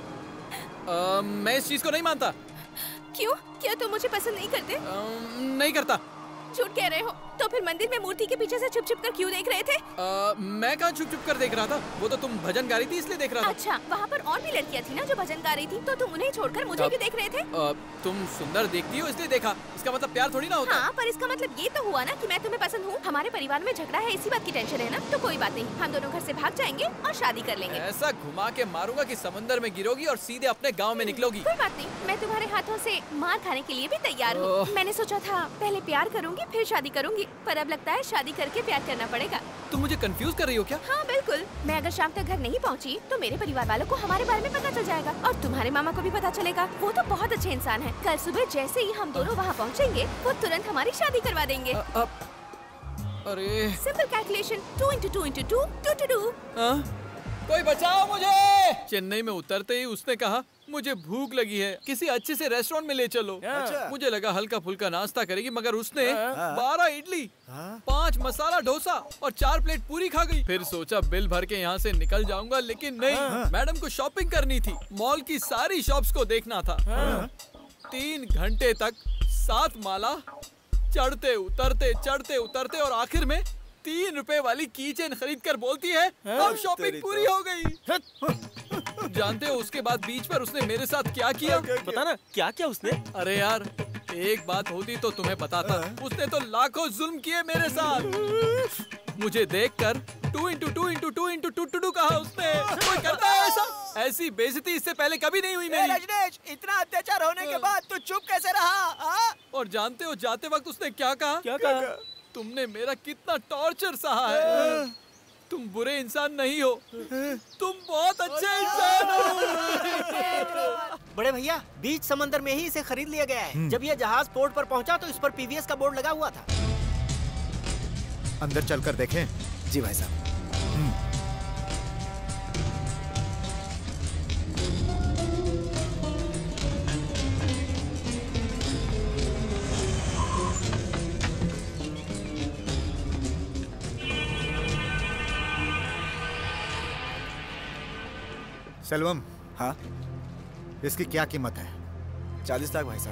आ, मैं इस चीज को नहीं मानता। क्यों? क्या तुम मुझे पसंद नहीं करते? आ, नहीं करता। झूठ कह रहे हो। तो फिर मंदिर में मूर्ति के पीछे से छुप छुप कर क्यों देख रहे थे? आ, मैं कहाँ छुप छुप कर देख रहा था, वो तो तुम भजन गा रही थी इसलिए देख रहा था। अच्छा, वहाँ पर और भी लड़कियाँ थी ना जो भजन गा रही थी, तो तुम उन्हें छोड़कर मुझे आ, क्यों देख रहे थे? आ, तुम सुंदर देखती हो इसलिए देखा, इसका मतलब प्यार थोड़ी ना होता। हाँ, पर इसका मतलब ये तो हुआ ना कि मैं तुम्हें पसंद हूँ। हमारे परिवार में झगड़ा है, इसी बात की टेंशन है ना? तो कोई बात नहीं, हम दोनों घर से भाग जाएंगे और शादी कर लेंगे। ऐसा घुमा के मारूंगा कि समंदर में गिरोगी और सीधे अपने गाँव में निकलोगी। कोई बात नहीं, मैं तुम्हारे हाथों से मार खाने के लिए भी तैयार हूँ। मैंने सोचा था पहले प्यार करूंगी फिर शादी करूंगी, पर अब लगता है शादी करके प्यार करना पड़ेगा। तुम मुझे कंफ्यूज कर रही हो क्या? हाँ बिल्कुल। मैं अगर शाम तक घर नहीं पहुँची तो मेरे परिवार वालों को हमारे बारे में पता चल जाएगा और तुम्हारे मामा को भी पता चलेगा। वो तो बहुत अच्छे इंसान हैं। कल सुबह जैसे ही हम दोनों वहाँ पहुँचेंगे वो तुरंत हमारी शादी करवा देंगे। अ, अ, अरे simple calculation, two into two into two two two two. कोई बचाओ मुझे। चेन्नई में उतरते ही उसने कहा मुझे भूख लगी है, किसी अच्छे से रेस्टोरेंट में ले चलो। अच्छा। मुझे लगा हल्का फुल्का नाश्ता करेगी, मगर उसने बारह इडली, पाँच मसाला डोसा और चार प्लेट पूरी खा गई। फिर सोचा बिल भर के यहाँ से निकल जाऊंगा, लेकिन नहीं, मैडम को शॉपिंग करनी थी, मॉल की सारी शॉप्स को देखना था। तीन घंटे तक सात माला चढ़ते उतरते चढ़ते उतरते और आखिर में तीन रुपए वाली कीचेन खरीद कर बोलती है अब शॉपिंग पूरी हो गई। जानते हो उसके बाद बीच पर उसने मेरे साथ क्या किया? पता ना क्या क्या उसने? अरे यार एक बात होती तो तुम्हें पता था। उसने तो लाखों जुल्म किए मेरे साथ। मुझे देखकर two into two into two into two two two कहा उसने। कोई करता है ऐसा? ऐसी बेइज्जती इससे पहले कभी नहीं हुई मेरी। रजनीश, इतना अत्याचार होने के बाद तू चुप कैसे रहा? आ? और जानते हो जाते वक्त उसने क्या कहा? क्या कहा? तुमने मेरा कितना टॉर्चर सहा है। तुम बुरे इंसान नहीं हो, तुम बहुत अच्छे इंसान हो। बड़े भैया, बीच समंदर में ही इसे खरीद लिया गया है। जब यह जहाज पोर्ट पर पहुंचा तो इस पर पीवीएस का बोर्ड लगा हुआ था। अंदर चलकर देखें। जी भाई साहब। सेल्वम। हाँ। इसकी क्या कीमत है? चालीस लाख भाई साहब।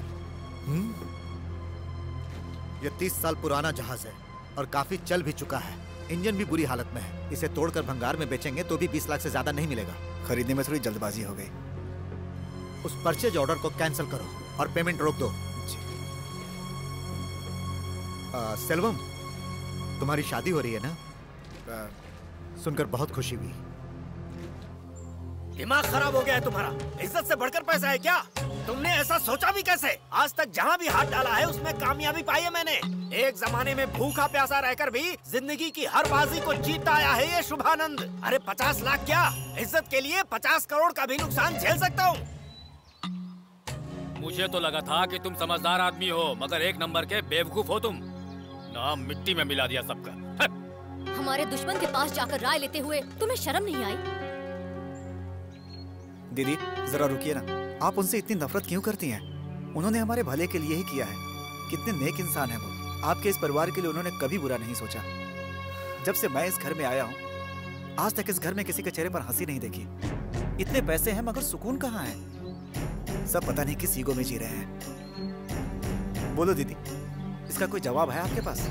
ये तीस साल पुराना जहाज है और काफी चल भी चुका है। इंजन भी बुरी हालत में है। इसे तोड़कर भंगार में बेचेंगे तो भी बीस लाख से ज्यादा नहीं मिलेगा। खरीदने में थोड़ी जल्दबाजी हो गई। उस परचेज ऑर्डर को कैंसिल करो और पेमेंट रोक दो। आ, सेल्वम, तुम्हारी शादी हो रही है ना? आ, सुनकर बहुत खुशी हुई। दिमाग खराब हो गया है तुम्हारा? इज्जत से बढ़कर पैसा है क्या? तुमने ऐसा सोचा भी कैसे? आज तक जहाँ भी हाथ डाला है उसमें कामयाबी पाई है मैंने। एक जमाने में भूखा प्यासा रहकर भी जिंदगी की हर बाजी को जीतता आया है ये शुभानंद। अरे पचास लाख क्या, इज्जत के लिए पचास करोड़ का भी नुकसान झेल सकता हूँ। मुझे तो लगा था कि तुम समझदार आदमी हो, मगर एक नंबर के बेवकूफ हो तुम। नाम मिट्टी में मिला दिया सबका। हमारे दुश्मन के पास जाकर राय लेते हुए तुम्हें शर्म नहीं आई? दीदी जरा रुकिए ना, आप उनसे इतनी नफरत क्यों करती हैं? उन्होंने हमारे भले के लिए ही किया है। कितने नेक इंसान हैं वो। आपके इस परिवार के लिए उन्होंने कभी बुरा नहीं सोचा। जब से मैं इस घर में आया हूँ आज तक इस घर में किसी के चेहरे पर हंसी नहीं देखी। इतने पैसे हैं मगर सुकून कहाँ है? सब पता नहीं किस ईगो में जी रहे हैं। बोलो दीदी, इसका कोई जवाब है आपके पास?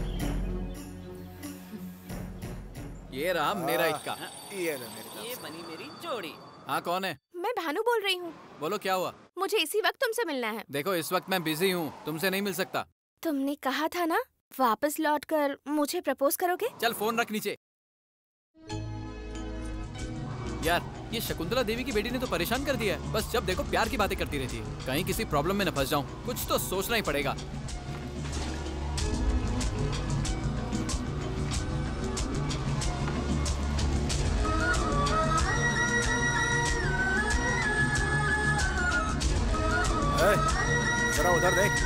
ये रहा मेरा इक्का। ये लो मेरी ये बनी मेरी जोड़ी। हाँ, कौन है? मैं भानु बोल रही हूँ। बोलो, क्या हुआ? मुझे इसी वक्त तुमसे मिलना है। देखो, इस वक्त मैं बिजी हूँ, तुमसे नहीं मिल सकता। तुमने कहा था ना वापस लौटकर मुझे प्रपोज करोगे। चल फोन रख नीचे। यार, ये शकुंतला देवी की बेटी ने तो परेशान कर दिया है। बस जब देखो प्यार की बातें करती रहती है। कहीं किसी प्रॉब्लम में न फंस जाऊं। कुछ तो सोचना ही पड़ेगा। जरा उधर देख।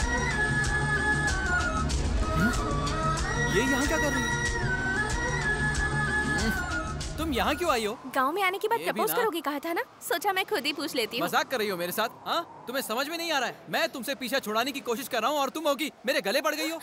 ये यहाँ क्या कर रही है? तुम यहाँ क्यों आई हो? गांव में आने के बाद ये भी प्रपोज ना। करोगी कहा था ना, सोचा मैं खुद ही पूछ लेती हूँ। मजाक कर रही हो मेरे साथ? हाँ, तुम्हें समझ में नहीं आ रहा है। मैं तुमसे पीछा छुड़ाने की कोशिश कर रहा हूँ और तुम होगी मेरे गले पड़ गई हो।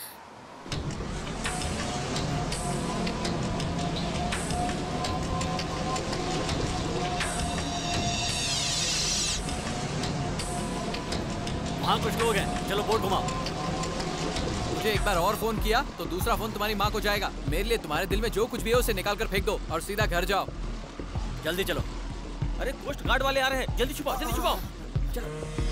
वहाँ कुछ लोग हैं, चलो बोर्ड घुमाओ। मुझे एक बार और फोन किया तो दूसरा फोन तुम्हारी माँ को जाएगा। मेरे लिए तुम्हारे दिल में जो कुछ भी है उसे निकाल कर फेंक दो और सीधा घर जाओ। जल्दी चलो। अरे कोस्ट गार्ड वाले आ रहे हैं, जल्दी छुपाओ, जल्दी छुपाओ। चलो।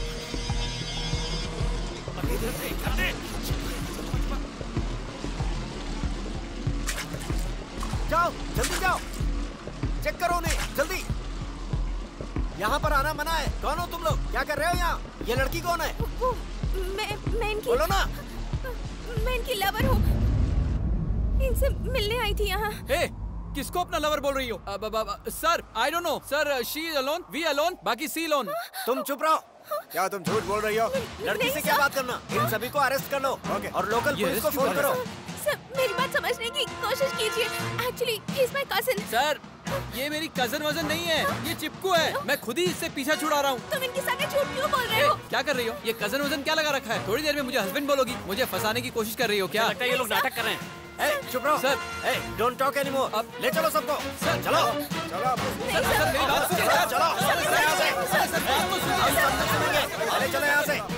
जाओ, जल्दी जाओ, चेक करो उन्हें, जल्दी। यहाँ पर आना मना है। कौन हो तुम लोग? क्या कर रहे हो यहाँ? ये लड़की कौन है? वो, मैं मैं इनकी बोलो ना। मैं इनकी लवर हूँ। इनसे मिलने आई थी यहाँ। ए, किसको अपना लवर बोल रही हो? अब, अब, अब, sir, I don't know sir. She alone, we alone, बाकी सी अलोन। तुम चुप रहो। क्या तुम झूठ बोल रही हो? लड़की से क्या बात करना? इन सभी को अरेस्ट कर लो और लोकल पुलिस को फोन करो। सर, मेरी बात समझने की कोशिश कीजिए। Actually he is my cousin. Sir, ये मेरी कजन वजन नहीं है, ये चिपकू है। मैं खुद ही इससे पीछा छुड़ा रहा हूँ। तुम इनके साथ झूठ क्यों बोल रहे हो? क्या कर रही हो? ये कजन वजन क्या लगा रखा है? थोड़ी देर में मुझे हस्बैंड बोलोगी। मुझे फंसाने की कोशिश कर रही हो क्या? लगता है ये लोग नाटक कर रहे हैं। ए, चुप रहो। सर, ए, डोंट टॉक एनीमोर। अब ले चलो सबको। सर, चलो, चलो। सर, सर, मेरी बात सुनिए। चलो, चलो यहाँ से। सर, सर, बात तो सुनिए। हम सब कुछ सुनेंगे। चले चलो यहाँ से।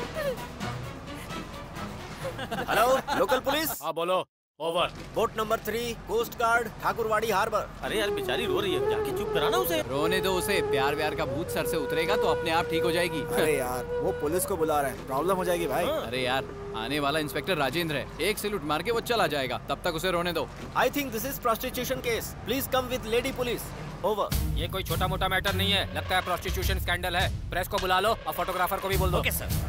Hello, local police. हाँ, बोलो। Over. Boat number three, coast guard, Thakurwadi harbour. अरे यार, बेचारी रो रही है, जाके चुप कराना उसे। रोने दो उसे। प्यार व्यार का भूत सर से उतरेगा तो अपने आप ठीक हो जाएगी। अरे यार, वो पुलिस को बुला रहे हैं, प्रॉब्लम हो जाएगी भाई। अरे यार, आने वाला इंस्पेक्टर राजेंद्र है। एक सैल्यूट मार के वो चला जाएगा, तब तक उसे रोने दो। I think this is prostitution case. Please come with lady police. Over. ये कोई छोटा मोटा मैटर नहीं है, लगता है प्रोस्टिट्यूशन स्कैंडल है। प्रेस को बुला लो और फोटोग्राफर को भी बोल दो। Okay sir.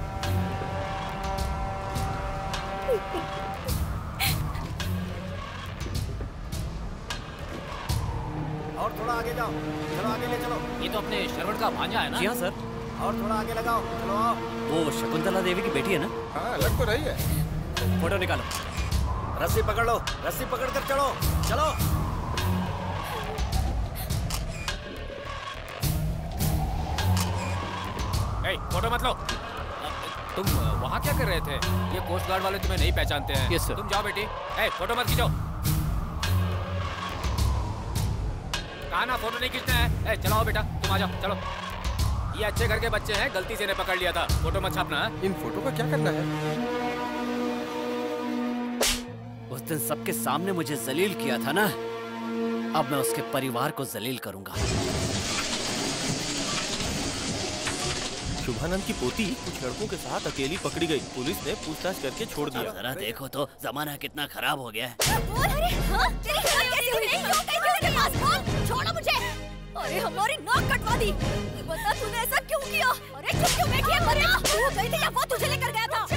और थोड़ा आगे जाओ। चलो आगे ले चलो। ये तो अपने श्रवण का भांजा है ना? जी हाँ सर। और थोड़ा आगे लगाओ। चलो आओ। वो शकुंतला देवी की बेटी है ना? हाँ, लग तो रही है। फोटो निकालो। रस्सी पकड़ लो। रस्सी पकड़ कर चलो। चलो। ए, फोटो मत लो। तुम वहाँ क्या कर रहे थे? ये कोस्ट गार्ड वाले तुम्हें नहीं पहचानते हैं। Yes sir. तुम जाओ बेटी। ए, फोटो मत खींचो। कहा ना फोटो नहीं खींचना है। ए, चलाओ बेटा, तुम आ जाओ, चलो। ये अच्छे घर के बच्चे हैं, गलती से इन्हें पकड़ लिया था। फोटो मत छापना है। इन फोटो का क्या करना है? उस दिन सबके सामने मुझे जलील किया था ना, अब मैं उसके परिवार को जलील करूंगा। शुभानंद की पोती कुछ लड़कों के साथ अकेली पकड़ी गई। पुलिस ने पूछताछ करके छोड़ दिया। जरा देखो तो जमाना कितना खराब हो गया है। अरे हाँ, तेरी हिम्मत कैसे हुई? क्यों कहीं किसी के पास बोल? छोड़ो मुझे। अरे हमारी नाक कटवा दी। ये बता तूने ऐसा क्यों किया? अरे चुप क्यों बैठी है मरिया? तू गई थी या वो तुझे लेकर गया था?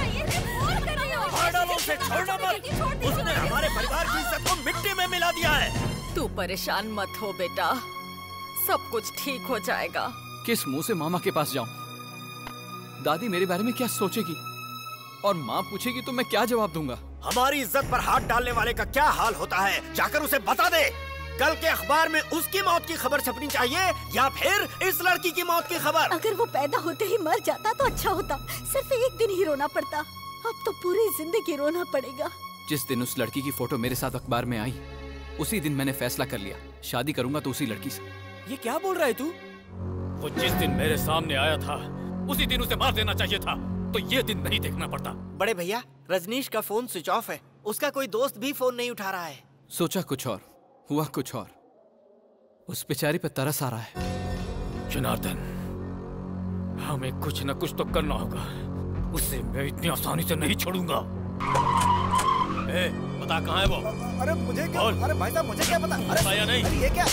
छोड़ना मत। उसने हमारे परिवार की इज्जत को मिट्टी में मिला दिया है। तू परेशान मत हो बेटा, सब कुछ ठीक हो जाएगा। किस मुंह से मामा के पास जाऊं? दादी मेरे बारे में क्या सोचेगी और माँ पूछेगी तो मैं क्या जवाब दूंगा? हमारी इज्जत पर हाथ डालने वाले का क्या हाल होता है, जाकर उसे बता दे। कल के अखबार में उसकी मौत की खबर छपनी चाहिए या फिर इस लड़की की मौत की खबर। अगर वो पैदा होते ही मर जाता तो अच्छा होता। सिर्फ एक दिन ही रोना पड़ता, अब तो पूरी जिंदगी रोना पड़ेगा। जिस दिन उस लड़की की फोटो मेरे साथ अखबार में आई, उसी दिन मैंने फैसला कर लिया, शादी करूंगा तो उसी लड़की से। ये क्या बोल रहा है तू? वो जिस दिन मेरे सामने आया था, उसी दिन उसे मार देना चाहिए था, तो ये दिन नहीं देखना पड़ता। बड़े भैया, रजनीश का फोन स्विच ऑफ है। उसका कोई दोस्त भी फोन नहीं उठा रहा है। सोचा कुछ और, हुआ कुछ और। उस बेचारी पे तरस आ रहा है। जनार्दन, हमें कुछ न कुछ तो करना होगा। उसे मैं इतनी आसानी से नहीं छोड़ूंगा। ए, बता कहाँ है वो? अरे मुझे क्या? अरे भाई साहब मुझे क्या पता? अरे बताया नहीं। अरे ये क्या?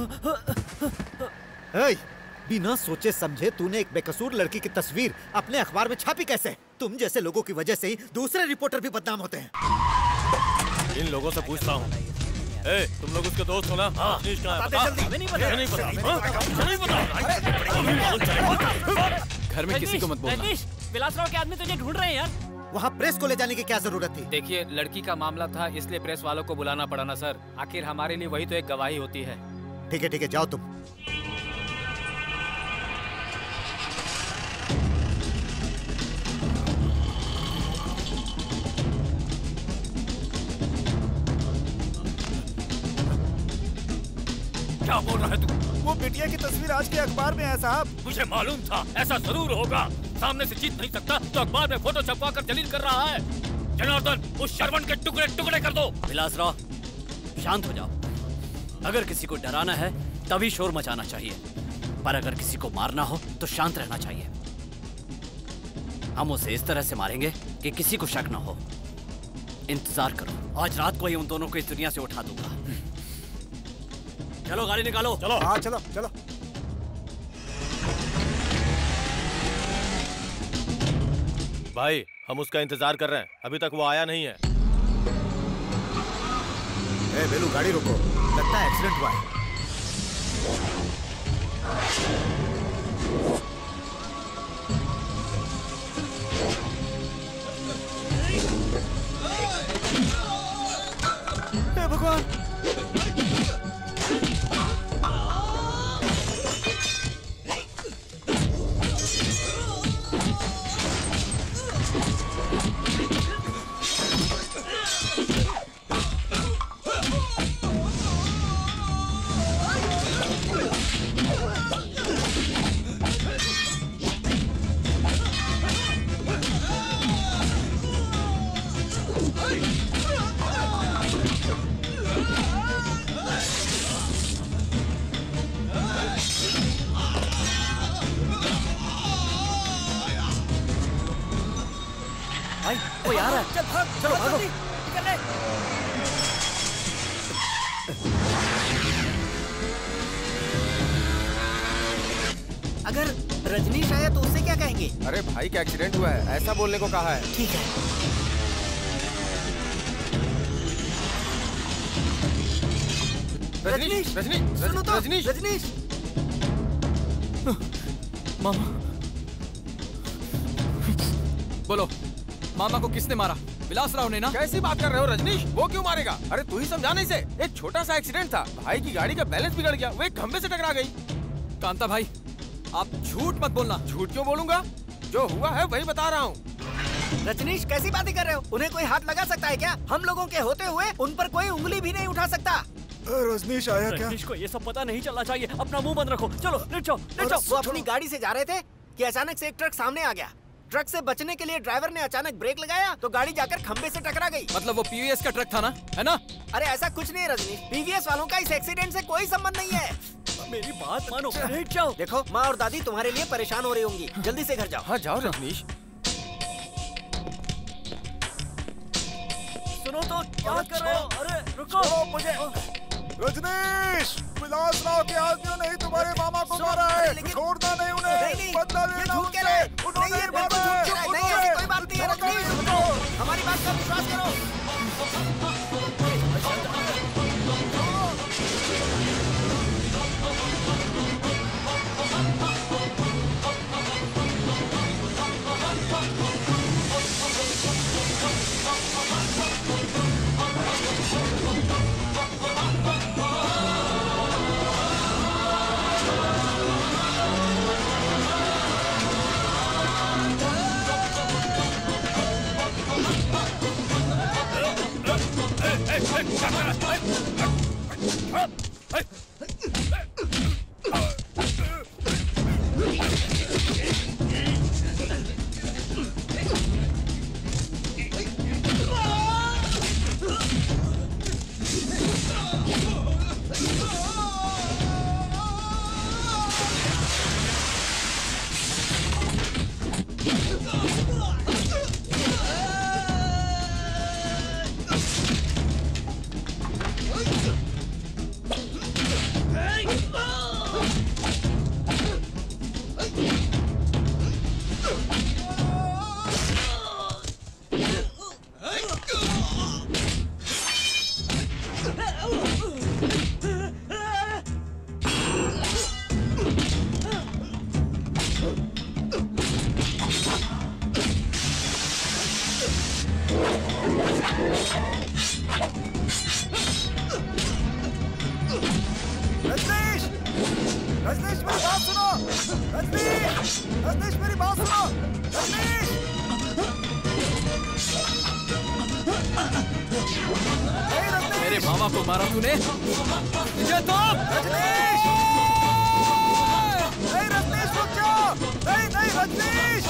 ए, बिना सोचे समझे तूने एक बेकसूर लड़की की तस्वीर अपने अखबार में छापी कैसे? तुम जैसे लोगों की वजह से ही दूसरे रिपोर्टर भी बदनाम होते हैं। इन लोगों से पूछता हूँ। ए, तुम लोग उसके दोस्त हो ना? हाँ। रजनीश कहाँ है? बता। हमें नहीं पता। नहीं पता। नहीं पता। घर में किसी को मत बोलना। विलासराव के आदमी तुझे ढूंढ रहे हैं यार। वहाँ प्रेस को ले जाने की क्या जरूरत थी? देखिए, लड़की का मामला था, इसलिए प्रेस वालों को बुलाना पड़ा ना सर। आखिर हमारे लिए वही तो एक गवाही होती है। ठीक है ठीक है, जाओ तुम। क्या बोल रहा है तू? वो बिटिया की तस्वीर आज के अखबार में है साहब। मुझे मालूम था ऐसा जरूर होगा। सामने से जीत नहीं सकता तो अखबार में फोटो छपवा कर जलील कर रहा है। जनार्दन, उस शरवण के टुकड़े टुकड़े कर दो। विलासराव, शांत हो जाओ। अगर किसी को डराना है तभी शोर मचाना चाहिए, पर अगर किसी को मारना हो तो शांत रहना चाहिए। हम उसे इस तरह से मारेंगे कि किसी को शक न हो। इंतजार करो, आज रात को ही उन दोनों को इस दुनिया से उठा दूंगा। चलो गाड़ी निकालो। चलो। हाँ चलो चलो। भाई, हम उसका इंतजार कर रहे हैं, अभी तक वो आया नहीं है। ए बेलू, गाड़ी रोको, लगता है एक्सीडेंट हुआ है। हे भगवान! वो यार है। चल भाग, चलो भागो। निकल ले। अगर रजनीश आया तो उससे क्या कहेंगे? अरे भाई का एक्सीडेंट हुआ है, ऐसा बोलने को कहा है। ठीक है। रजनीश, रजनीश, सुनो तो, रजनीश, रजनीश। मामा, बोलो, मामा को किसने मारा? विलासराव ने ना? कैसी बात कर रहे हो रजनीश? वो क्यों मारेगा? अरे तू ही समझा नहीं से। एक छोटा सा एक्सीडेंट था, भाई की गाड़ी का बैलेंस बिगड़ गया, वो एक खंबे से टकरा गई। कांता भाई, आप झूठ मत बोलना। झूठ क्यों बोलूंगा? जो हुआ है वही बता रहा हूँ। रजनीश, कैसी बातें कर रहे हो? उन्हें कोई हाथ लगा सकता है क्या? हम लोगों के होते हुए उन पर कोई उंगली भी नहीं उठा सकता। रजनीश आया क्या? रजनीश को ये सब पता नहीं चलना चाहिए। अपना मुंह बंद रखो। चलो ले जाओ, ले जाओ। वो अपनी गाड़ी से जा रहे थे कि अचानक से एक ट्रक सामने आ गया। ट्रक से बचने के लिए ड्राइवर ने अचानक ब्रेक लगाया तो गाड़ी जाकर खंबे से टकरा गई। मतलब वो पीवीएस का ट्रक था ना, है ना? अरे ऐसा कुछ नहीं है रजनीश, पीवीएस वालों का इस एक्सीडेंट से कोई संबंध नहीं है। मेरी बात मानो, लेट जाओ। देखो, माँ और दादी तुम्हारे लिए परेशान हो रही होंगी, जल्दी से घर जाओ। हाँ जाओ रजनीश। सुनो तो, क्या कर रहे हो? अरे रुको मुझे। रजनीश, विलासराव के आदमियों ने ही तुम्हारे मामा को मारा है। छोड़ना नहीं उन्हें। नहीं, नहीं, बदला लेना झूठ कह रहे हैं। नहीं, ये बिल्कुल झूठ कह रहे हैं। नहीं, ऐसी कोई बात नहीं है रजनीश। हमारी बात का विश्वास करो। रजनीश! रजनीश मेरी बात सुनो! रजनीश! रजनीश मेरी बात सुनो! रजनीश! मेरे मामा को मारा तूने? मुझे तो रजनीश! नहीं रजनीश रुक जाओ! नहीं नहीं रजनीश!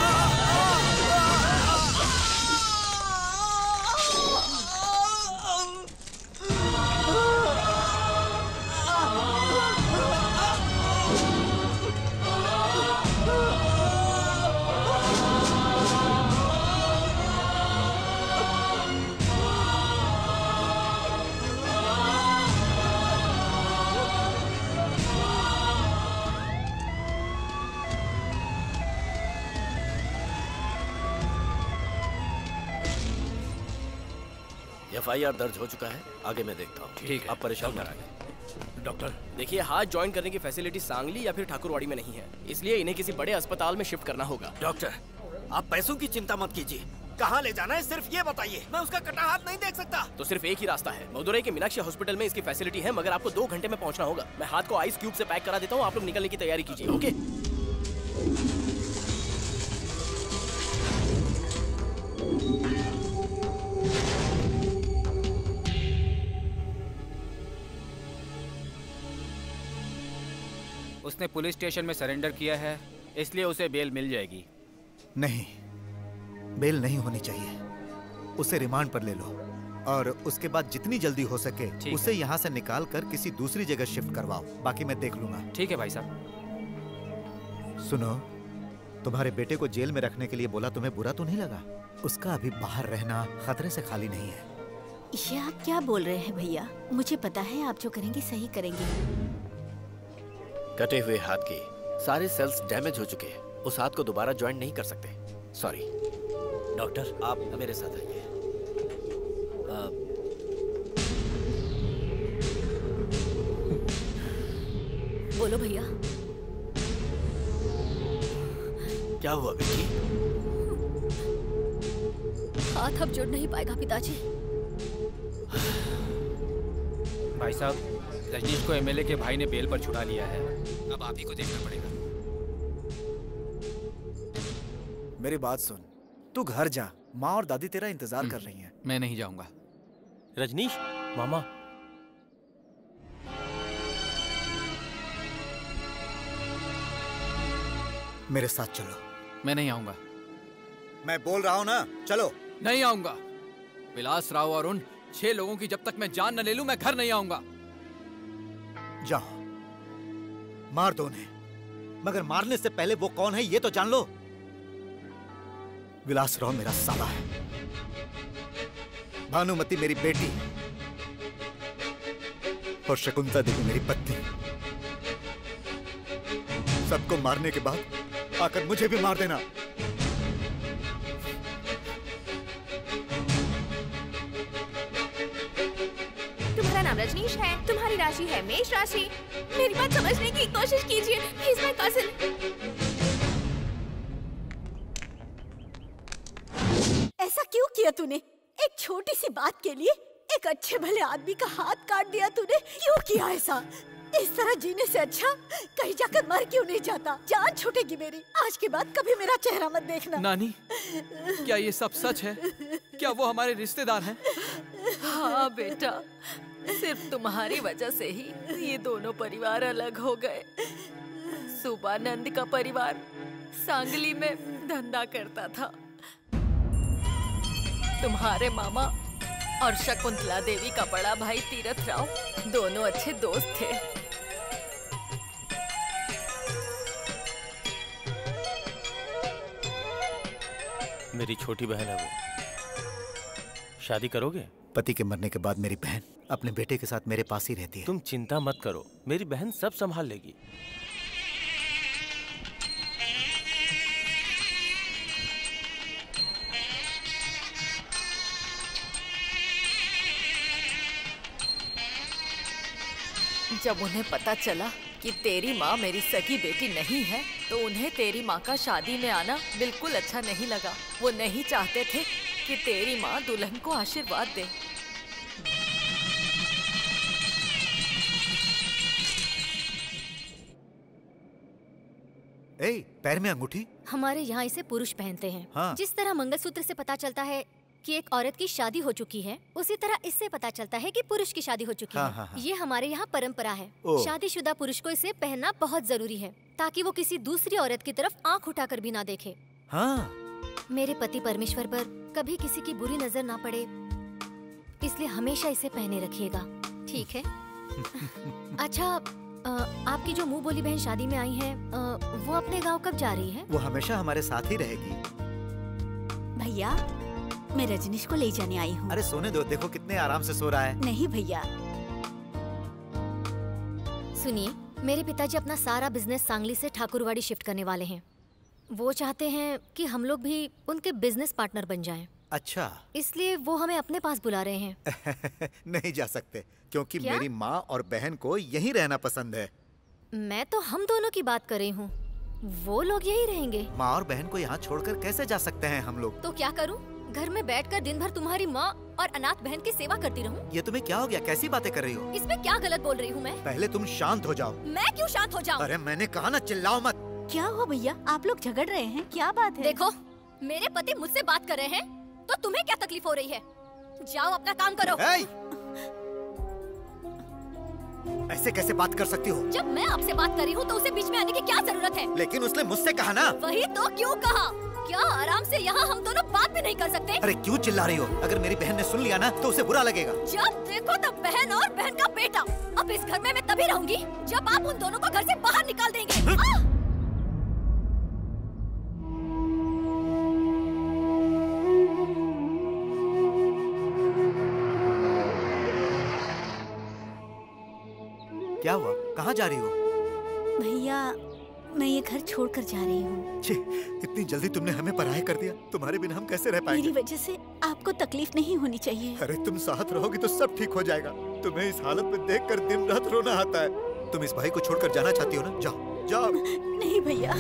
एफ आई आर दर्ज हो चुका है, आगे मैं देखता हूँ। ठीक है, आप परेशान न रहिए। डॉक्टर देखिए, हाथ ज्वाइन करने की फैसिलिटी सांगली या फिर ठाकुरवाड़ी में नहीं है, इसलिए इन्हें किसी बड़े अस्पताल में शिफ्ट करना होगा। डॉक्टर, आप पैसों की चिंता मत कीजिए। कहाँ ले जाना है सिर्फ ये बताइए, मैं उसका कटा हाथ नहीं देख सकता। तो सिर्फ एक ही रास्ता है, मदुरई के मीनाक्षी हॉस्पिटल में इसकी फैसिलिटी है, मगर आपको दो घंटे में पहुंचना होगा। मैं हाथ को आइस क्यूब से पैक करा देता हूँ, आप लोग निकलने की तैयारी कीजिए। ओके? उसने पुलिस स्टेशन में सरेंडर किया है, इसलिए उसे बेल मिल जाएगी। नहीं, बेल नहीं होनी चाहिए। उसे रिमांड पर ले लो और उसके बाद जितनी जल्दी हो सके उसे यहाँ से निकाल कर किसी दूसरी जगह शिफ्ट करवाओ। बाकी मैं देख लूंगा। ठीक है भाई साहब। सुनो, तुम्हारे बेटे को जेल में रखने के लिए बोला, तुम्हें बुरा तो नहीं लगा? उसका अभी बाहर रहना खतरे से खाली नहीं है। ये आप क्या बोल रहे हैं भैया? मुझे पता है आप जो करेंगे सही करेंगे। कटे हुए हाथ के सारे सेल्स डैमेज हो चुके हैं, उस हाथ को दोबारा ज्वाइन नहीं कर सकते। सॉरी। डॉक्टर, आप मेरे साथ आइए। बोलो भैया। क्या हुआ बेटी? हाथ अब जुड़ नहीं पाएगा पिताजी। भाई साहब, रजनीश को एम एल ए के भाई ने बेल पर छुड़ा लिया है, अब आप ही को देखना पड़ेगा। मेरी बात सुन, तू घर जा, माँ और दादी तेरा इंतजार कर रही हैं। मैं नहीं जाऊंगा। रजनीश, मामा। मेरे साथ चलो। मैं नहीं आऊंगा। मैं बोल रहा हूँ ना, चलो। नहीं आऊंगा। विलास राव और उन छह लोगों की जब तक मैं जान न ले लूं, मैं घर नहीं आऊंगा। जाओ, मार दो उन्हें, मगर मारने से पहले वो कौन है ये तो जान लो। विलास राव मेरा साला है, भानुमति मेरी बेटी और शकुंतला देवी मेरी पत्नी। सबको मारने के बाद आकर मुझे भी मार देना। तुम्हारा नाम रजनीश है, तुम्हारी राशि है मेष राशि। मेरी बात समझने की कोशिश कीजिए। He is my cousin. ऐसा क्यों किया तूने? एक छोटी सी बात के लिए एक अच्छे भले आदमी का हाथ काट दिया तूने। क्यों किया ऐसा? इस तरह जीने से अच्छा कहीं जाकर मर क्यों नहीं जाता? जान छूटेगी मेरी। आज के बाद कभी मेरा चेहरा मत देखना। नानी, क्या ये सब सच है? क्या वो हमारे रिश्तेदार हैं? हाँ बेटा, सिर्फ तुम्हारी वजह से ही ये दोनों परिवार अलग हो गए। सुबानंद का परिवार सांगली में धंधा करता था, तुम्हारे मामा और शकुंतला देवी का बड़ा भाई तीरथ राव दोनों अच्छे दोस्त थे। मेरी छोटी बहन है वो। शादी करोगे? पति के मरने के बाद मेरी बहन अपने बेटे के साथ मेरे पास ही रहती है। तुम चिंता मत करो, मेरी बहन सब संभाल लेगी। जब उन्हें पता चला कि तेरी माँ मेरी सगी बेटी नहीं है, तो उन्हें तेरी माँ का शादी में आना बिल्कुल अच्छा नहीं लगा। वो नहीं चाहते थे कि तेरी माँ दुल्हन को आशीर्वाद दे। ए, पैर में अंगूठी? हमारे यहाँ इसे पुरुष पहनते हैं। हाँ। जिस तरह मंगलसूत्र से पता चलता है कि एक औरत की शादी हो चुकी है, उसी तरह इससे पता चलता है कि पुरुष की शादी हो चुकी हाँ, है। हाँ, हाँ। ये हमारे यहाँ परंपरा है। ओ। शादीशुदा पुरुष को इसे पहनना बहुत जरूरी है, ताकि वो किसी दूसरी औरत की तरफ आँख उठाकर भी ना देखे। हाँ। मेरे पति परमेश्वर पर कभी किसी की बुरी नजर ना पड़े, इसलिए हमेशा इसे पहने रखिएगा, ठीक है? अच्छा, अ, आपकी जो मुंह बोली बहन शादी में आई है, अ, वो अपने गांव कब जा रही है? वो हमेशा हमारे साथ ही रहेगी। भैया, मैं रजनीश को ले जाने आई हूँ। अरे सोने दो, देखो कितने आराम से सो रहा है। नहीं भैया। सुनिए, मेरे पिताजी अपना सारा बिजनेस सांगली से ठाकुरवाड़ी शिफ्ट करने वाले हैं। वो चाहते हैं कि हम लोग भी उनके बिजनेस पार्टनर बन जाएं। अच्छा। इसलिए वो हमें अपने पास बुला रहे हैं। नहीं जा सकते, क्योंकि क्या? मेरी माँ और बहन को यहीं रहना पसंद है। मैं तो हम दोनों की बात कर रही हूँ, वो लोग यही रहेंगे। माँ और बहन को यहाँ छोड़कर कैसे जा सकते हैं हम लोग? तो क्या करूँ? घर में बैठकर दिन भर तुम्हारी माँ और अनाथ बहन की सेवा करती रहूँ? ये तुम्हें क्या हो गया? कैसी बातें कर रही हो? इसमें क्या गलत बोल रही हूँ मैं? पहले तुम शांत हो जाओ। मैं क्यों शांत हो जाऊँ? अरे मैंने कहा ना, चिल्लाओ मत। क्या हुआ भैया, आप लोग झगड़ रहे हैं? क्या बात है? देखो, मेरे पति मुझसे बात कर रहे हैं, तो तुम्हें क्या तकलीफ हो रही है? जाओ अपना काम करो। ऐसे कैसे बात कर सकती हो? जब मैं आपसे बात कर रही हूँ तो उसे बीच में आने की क्या जरूरत है? लेकिन उसने मुझसे कहा ना। वही तो, क्यों कहा? क्या आराम से यहाँ हम दोनों बात भी नहीं कर सकते? अरे क्यों चिल्ला रही हो? अगर मेरी बहन ने सुन लिया ना तो उसे बुरा लगेगा। जब देखो तब बहन और बहन का बेटा। अब इस घर में मैं तभी रहूंगी जब आप उन दोनों को घर से बाहर निकाल देंगे। क्या हुआ? कहाँ जा रही हो? भैया, मैं ये घर छोड़कर जा रही हूँ। छी, इतनी जल्दी तुमने हमें पराया कर दिया। तुम्हारे बिना हम कैसे रह पाएंगे? मेरी वजह से आपको तकलीफ नहीं होनी चाहिए। अरे तुम साथ रहोगी तो सब ठीक हो जाएगा। तुम्हें इस हालत में देखकर दिन रात रोना आता है। तुम इस भाई को छोड़कर जाना चाहती हो ना? जाओ जाओ। नहीं भैया।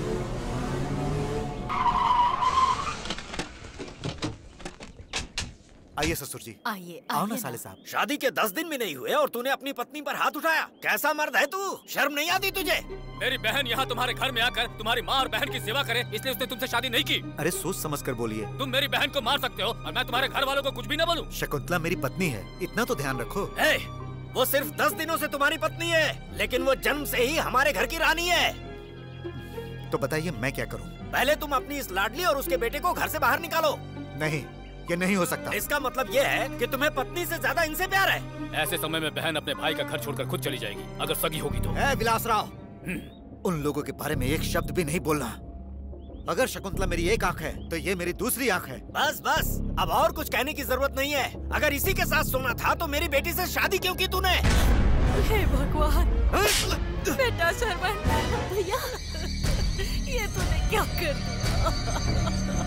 आइए ससुर जी। आइए, आओ आइए ना ना। साले साहब। शादी के दस दिन भी नहीं हुए और तूने अपनी पत्नी पर हाथ उठाया। कैसा मर्द है तू? शर्म नहीं आती तुझे? मेरी बहन यहाँ तुम्हारे घर में आकर तुम्हारी माँ और बहन की सेवा करे, इसलिए उसने तुमसे शादी नहीं की। अरे सोच समझ कर बोलिए। तुम मेरी बहन को मार सकते हो और मैं तुम्हारे घर वालों को कुछ भी न बोलूं। शकुंतला मेरी पत्नी है, इतना तो ध्यान रखो। ए, वो सिर्फ दस दिनों से तुम्हारी पत्नी है, लेकिन वो जन्म से ही हमारे घर की रानी है। तो बताइए मैं क्या करूं? पहले तुम अपनी इस लाडली और उसके बेटे को घर से बाहर निकालो। नहीं, ये नहीं हो सकता। इसका मतलब ये है कि तुम्हें पत्नी से ज्यादा इनसे प्यार है। ऐसे समय में बहन अपने भाई का घर छोड़कर खुद चली जाएगी, अगर सगी होगी तो। ए विलासराव, उन लोगों के बारे में एक शब्द भी नहीं बोलना। अगर शकुंतला मेरी एक आंख है तो ये मेरी दूसरी आंख है। बस बस, अब और कुछ कहने की जरूरत नहीं है। अगर इसी के साथ सोना था तो मेरी बेटी से शादी क्यों की तूने? हे भगवान, बेटा शर्मन, भैया ये तूने क्या कर दिया?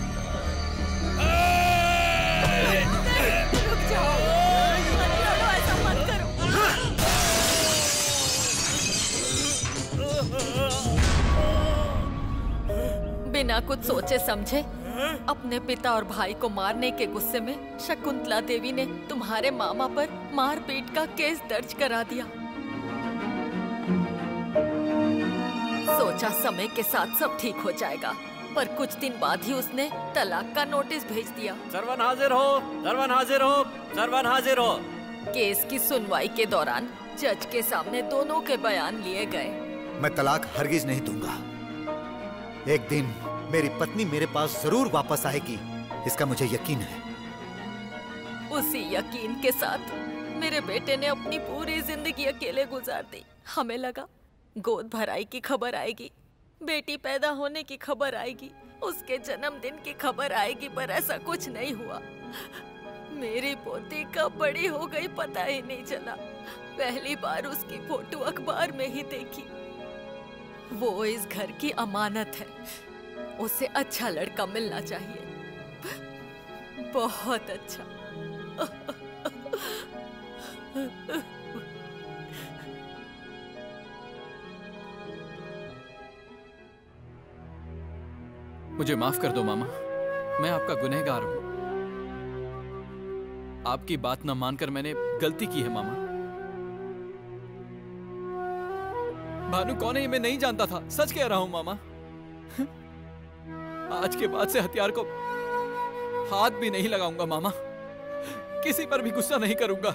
रुक जाओ, लड़ो, ऐसा मत करो। बिना कुछ सोचे समझे अपने पिता और भाई को मारने के गुस्से में शकुंतला देवी ने तुम्हारे मामा पर मारपीट का केस दर्ज करा दिया। सोचा समय के साथ सब ठीक हो जाएगा, पर कुछ दिन बाद ही उसने तलाक का नोटिस भेज दिया। सरवन हाजिर हो, सरवन हाजिर हो, सरवन हाजिर हो। केस की सुनवाई के दौरान जज के सामने दोनों के बयान लिए गए। मैं तलाक हरगिज नहीं दूंगा। एक दिन मेरी पत्नी मेरे पास जरूर वापस आएगी, इसका मुझे यकीन है। उसी यकीन के साथ मेरे बेटे ने अपनी पूरी जिंदगी अकेले गुजार दी। हमें लगा गोद भराई की खबर आएगी, बेटी पैदा होने की खबर आएगी, उसके जन्मदिन की खबर आएगी, पर ऐसा कुछ नहीं हुआ। मेरी पोती कब बड़ी हो गई पता ही नहीं चला। पहली बार उसकी फोटो अखबार में ही देखी। वो इस घर की अमानत है, उसे अच्छा लड़का मिलना चाहिए, बहुत अच्छा। मुझे माफ कर दो मामा, मैं आपका गुनहगार हूँ। आपकी बात न मानकर मैंने गलती की है मामा। भानु कौन है ये मैं नहीं जानता था, सच कह रहा हूं मामा। आज के बाद से हथियार को हाथ भी नहीं लगाऊंगा मामा, किसी पर भी गुस्सा नहीं करूंगा।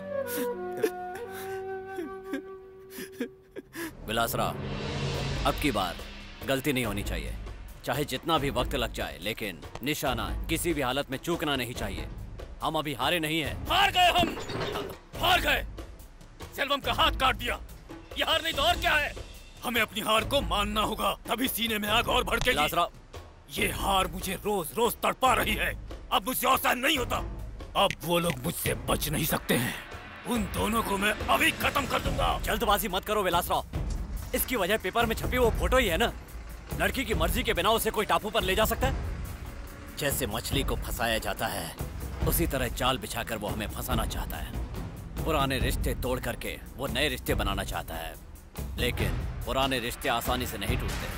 विलासराव, अब की बार गलती नहीं होनी चाहिए, चाहे जितना भी वक्त लग जाए, लेकिन निशाना किसी भी हालत में चूकना नहीं चाहिए। हम अभी हारे नहीं हैं। हार गए हम, हार गए। सेल्वम का हाथ काट दिया, ये हार नहीं तो और क्या है? हमें अपनी हार को मानना होगा, तभी सीने में आग और भड़केगी। विलासराव, ये हार मुझे रोज रोज तड़पा रही है, अब मुझसे और सहन नहीं होता। अब वो लोग मुझसे बच नहीं सकते हैं, उन दोनों को मैं अभी खत्म कर दूंगा। जल्दबाजी मत करो विलासराव, इसकी वजह पेपर में छपी वो फोटो ही है ना। लड़की की मर्जी के बिना उसे कोई टापू पर ले जा सकता है? जैसे मछली को फंसाया जाता है, उसी तरह जाल बिछाकर वो हमें फंसाना चाहता है। पुराने रिश्ते तोड़ करके वो नए रिश्ते बनाना चाहता है, लेकिन पुराने रिश्ते आसानी से नहीं टूटते।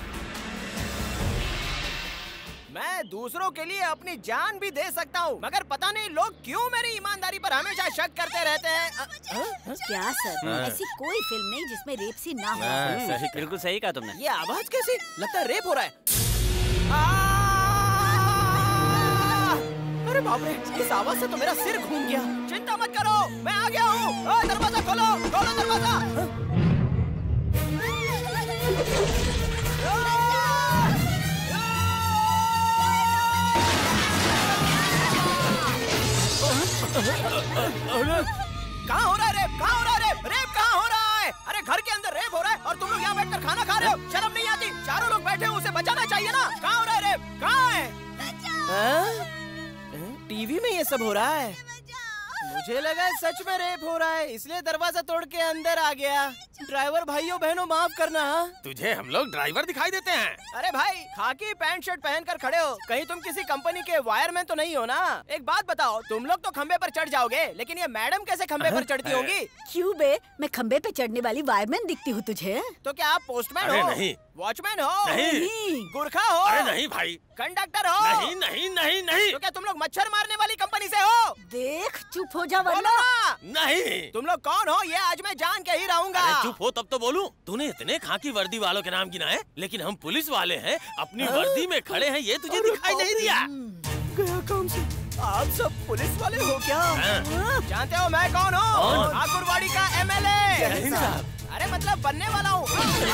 मैं दूसरों के लिए अपनी जान भी दे सकता हूँ, मगर पता नहीं लोग क्यों मेरी ईमानदारी पर हमेशा शक करते रहते हैं। आ, आ, क्या सर, ऐसी कोई फिल्म नहीं जिसमें रेप सीन ना हो। सही, बिल्कुल सही कहा तुमने। ये आवाज कैसी? लगता है रेप हो रहा है। अरे बाप रे, इस आवाज से तो मेरा सिर घूम गया। चिंता मत करो, मैं आ गया हूँ। दरवाजा खोलो, खोलो दरवाजा। कहाँ हो रहा है रेप? कहाँ हो रहा है रेप? रेप कहाँ हो रहा है? अरे घर के अंदर रेप हो रहा है और तुम लोग यहाँ बैठकर खाना खा रहे हो। शर्म नहीं आती? चारों लोग बैठे हो, उसे बचाना चाहिए ना। कहाँ हो रहा है रेप? कहाँ है? टीवी में ये सब हो रहा है। मुझे लगा सच में रेप हो रहा है, इसलिए दरवाजा तोड़ के अंदर आ गया। ड्राइवर भाइयों बहनों माफ करना। तुझे हम लोग ड्राइवर दिखाई देते हैं? अरे भाई, खाकी पैंट शर्ट पहनकर खड़े हो, कहीं तुम किसी कंपनी के वायरमैन तो नहीं हो ना? एक बात बताओ, तुम लोग तो खंबे पर चढ़ जाओगे, लेकिन ये मैडम कैसे खंबे पर चढ़ती होंगी? क्यों बे, मैं खंबे पे चढ़ने वाली वायरमैन दिखती हूँ तुझे? तो क्या आप पोस्टमैन अरे हो? नहीं। वॉचमैन हो? नहीं। गुरखा हो? अरे नहीं भाई। कंडक्टर हो? नहीं नहीं नहीं नहीं। तो क्या तुम लोग मच्छर मारने वाली कंपनी से हो? देख, चुप हो जा बोलो वरना। ना। नहीं। तुम लोग कौन हो ये आज मैं जान के ही रहूंगा। अरे चुप हो तब तो बोलूं। तूने इतने खाकी वर्दी वालों के नाम गिनाए, लेकिन हम पुलिस वाले हैं, अपनी वर्दी में खड़े हैं, ये तुझे दिखाई नहीं दिया? गया काम से। आप सब पुलिस वाले हो क्या? जानते हो मैं कौन हूँ? ठाकुरवाड़ी का एमएलए। अरे मतलब बनने वाला हूँ।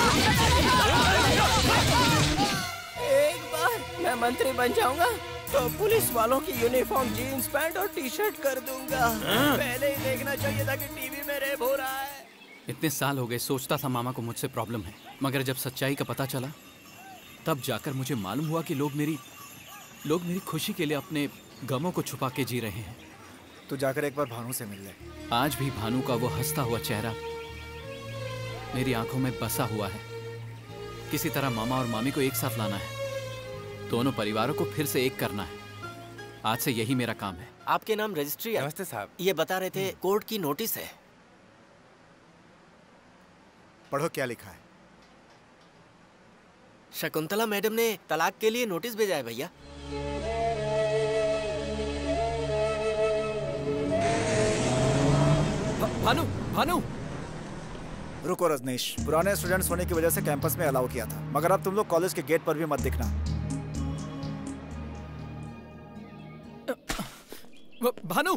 एक बार मैं मंत्री बन जाऊंगा तो पुलिस वालों की यूनिफॉर्म जीन्स पैंट और टी शर्ट कर दूंगा। पहले ही देखना चाहिए था कि टीवी में रेप हो रहा है। इतने साल हो गए सोचता था मामा को मुझसे प्रॉब्लम है, मगर जब सच्चाई का पता चला तब जाकर मुझे मालूम हुआ कि लोग मेरी लोग मेरी खुशी के लिए अपने गमों को छुपा के जी रहे हैं। तो जाकर एक बार भानु से मिल ले। आज भी भानु का वो हंसता हुआ चेहरा मेरी आंखों में बसा हुआ है। किसी तरह मामा और मामी को एक साथ लाना है, दोनों परिवारों को फिर से एक करना है। आज से यही मेरा काम है। आपके नाम रजिस्ट्री है? नमस्ते साहब। ये बता रहे थे कोर्ट की नोटिस है। पढ़ो क्या लिखा है। शकुंतला मैडम ने तलाक के लिए नोटिस भेजा है भैया। भानु, भानु। रुको रजनीश, पुराने स्टूडेंट्स होने की वजह से कैंपस में अलाउ किया था, मगर अब तुम लोग कॉलेज के गेट पर भी मत दिखना। भानु,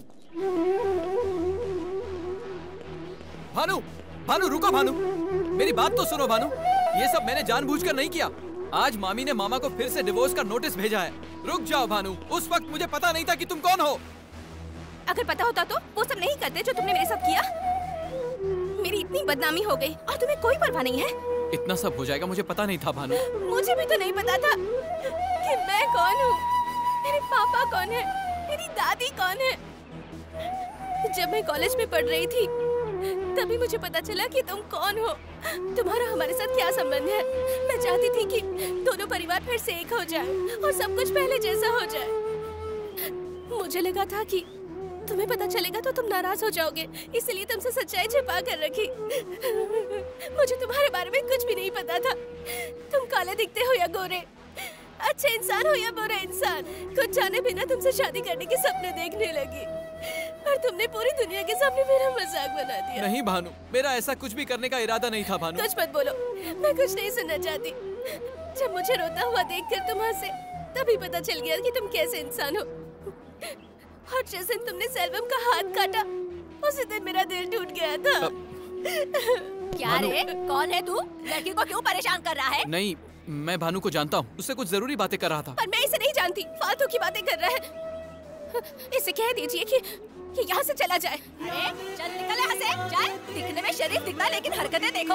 भानु, भानु रुको भानु, मेरी बात तो सुनो भानु। ये सब मैंने जानबूझकर नहीं किया। आज मामी ने मामा को फिर से डिवोर्स का नोटिस भेजा है। रुक जाओ भानु, उस वक्त मुझे पता नहीं था कि तुम कौन हो। अगर पता होता तो वो सब नहीं करते जो तुमने मेरे साथ किया। मेरी इतनी बदनामी हो गई और तुम्हें कोई परवाह नहीं है। इतना सब हो जाएगा मुझे पता नहीं था भानु। मुझे भी तो नहीं पता था कि मैं कौन हूँ, मेरे पापा कौन है, मेरी दादी कौन है। जब मैं कॉलेज में पढ़ रही थी तभी मुझे पता चला कि तुम कौन हो, तुम्हारा हमारे साथ क्या संबंध है। मैं चाहती थी कि दोनों परिवार फिर से एक हो जाए और सब कुछ पहले जैसा हो जाए। मुझे लगा था कि तुम्हें पता चलेगा तो तुम नाराज हो जाओगे, इसलिए तुमसे सच्चाई छिपा कर रखी। मुझे तुम्हारे बारे में कुछ भी नहीं पता था। तुम काले दिखते हो या गोरे, अच्छे इंसान हो या बुरे इंसान, कुछ जाने बिना तुमसे शादी करने के सपने देखने लगी। और तुमने पूरी दुनिया के सामने मेरा मजाक बना दिया। नहीं भानु, मेरा ऐसा कुछ भी करने का इरादा नहीं था भानु। कुछ मत बोलो, मैं कुछ नहीं सुनना चाहती। जब मुझे रोता हुआ देखकर तुम हंसे, तभी पता चल गया कि तुम कैसे इंसान हो। और जिस दिन तुमने सेल्वम का हाथ काटा, उसी दिन मेरा दिल टूट गया था। क्या रे, कौन है तू? लड़की को क्यों परेशान कर रहा है? नहीं, मैं भानु को जानता हूँ, उससे कुछ जरूरी बातें कर रहा था। पर मैं इसे नहीं जानती, फालतू की बातें कर रहा है। इसे कह दीजिए कि, कि यहाँ से चला जाए। अरे चल निकल यहाँ से, जाए। दिखने में शरीफ दिखता है, लेकिन हरकतें देखो।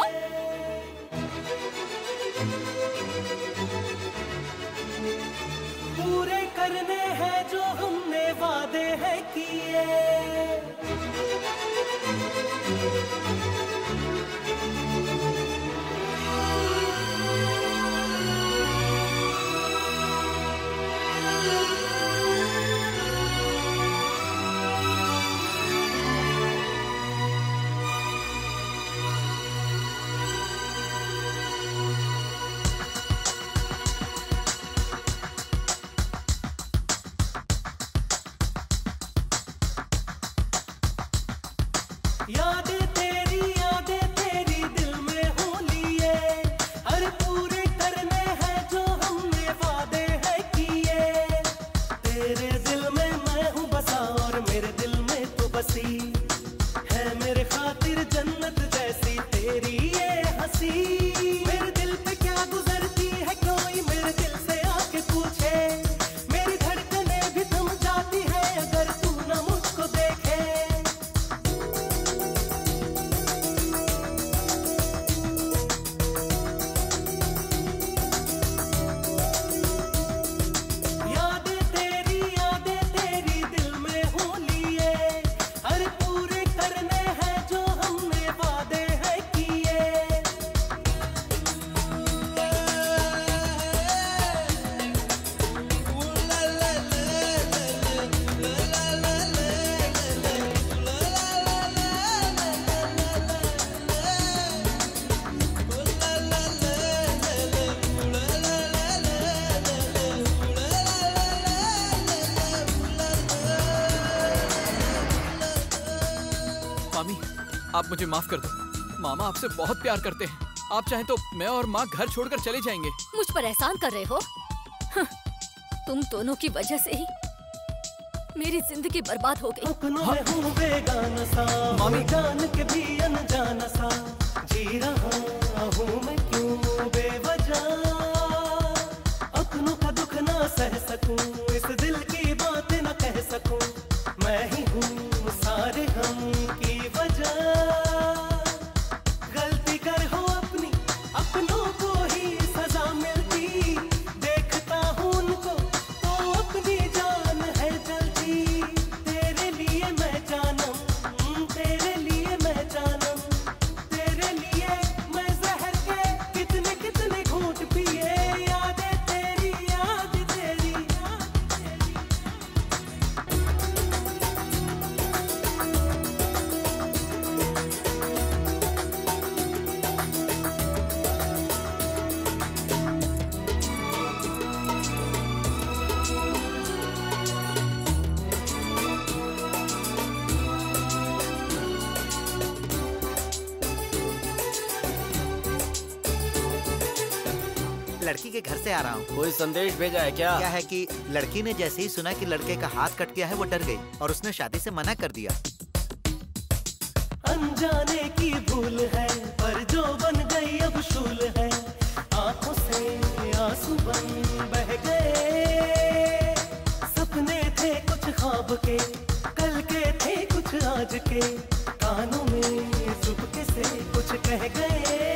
पूरे करने हैं जो हमने वादे हैं किए। यादें तेरी यादें तेरी दिल में हो लिए, हर पूरे करने हैं जो हमने वादे हैं किए। तेरे दिल में मैं हूँ बसा और मेरे दिल में तो बसी है मेरे खातिर जन्नत जैसी तेरी ये हंसी। मेरे दिल पे क्या गुजरती है कोई मेरे दिल से आके पूछे, मेरी धड़कनें भी थम जाती है अगर तू न मुझको देखे। यादें तेरी यादें तेरी दिल में हो लिए, हर पूरे करने हैं जो हमने वादे हैं किए। मामी, आप मुझे माफ कर दो। मामा आपसे बहुत प्यार करते हैं। आप चाहें तो मैं और माँ घर छोड़कर चले जाएंगे। मुझ पर एहसान कर रहे हो? हं, तुम दोनों की वजह से ही मेरी जिंदगी बर्बाद हो गई। अपनों में हूँ बेगाना सा, मामी जान के भी अनजाना सा, जी रहा हूँ मैं क्यों बेवजह। अपनों का दुख ना सह सकूं, इस दिल की बात ना कह सकूं, मैं ही हूँ सारे हम की वजह। गलती कर हो अपनी, अपनों को ही सजा मिलती, देखता हूँ उनको तो अपनी जान है जलती। तेरे लिए मैं जानम, तेरे लिए मैं जानम, तेरे लिए मैं जहर के कितने कितने घूंट पिए। यादें तेरी याद तेरी लड़की के घर से आ रहा हूँ। कोई संदेश भेजा है क्या? क्या है कि लड़की ने जैसे ही सुना कि लड़के का हाथ कट गया है, वो डर गई और उसने शादी से मना कर दिया। अनजाने की भूल है पर जो बन गई अब शूल है, आंखों से आंसू बन बह गए। सपने थे कुछ ख्वाब के, कल के थे कुछ आज के, कानों में चुपके से कुछ कह गए।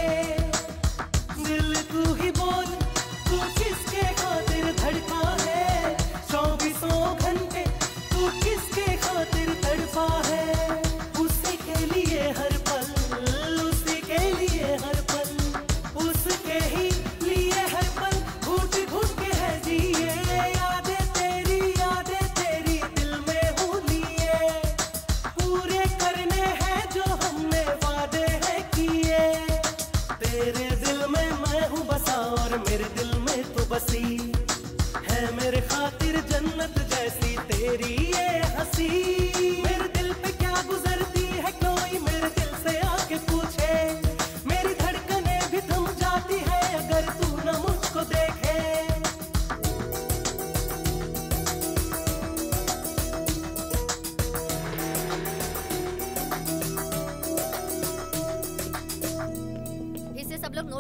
दिल तू ही बोल, तू किसके खातिर धड़का है, चौबीसों घंटे तू किसके खातिर तड़पा है। उसी के लिए हर पल, उसी के लिए हर पल, उसके ही लिए हर पल घुट घुट के है जिए। यादें तेरी यादें तेरी दिल में हो लिए, पूरे करने हैं जो हमने वादे हैं किए। तेरे दिल में मैं हूँ बसा और मेरे दिल में तो बसी है मेरे खातिर जन्नत जैसी तेरी ये हंसी। मेरे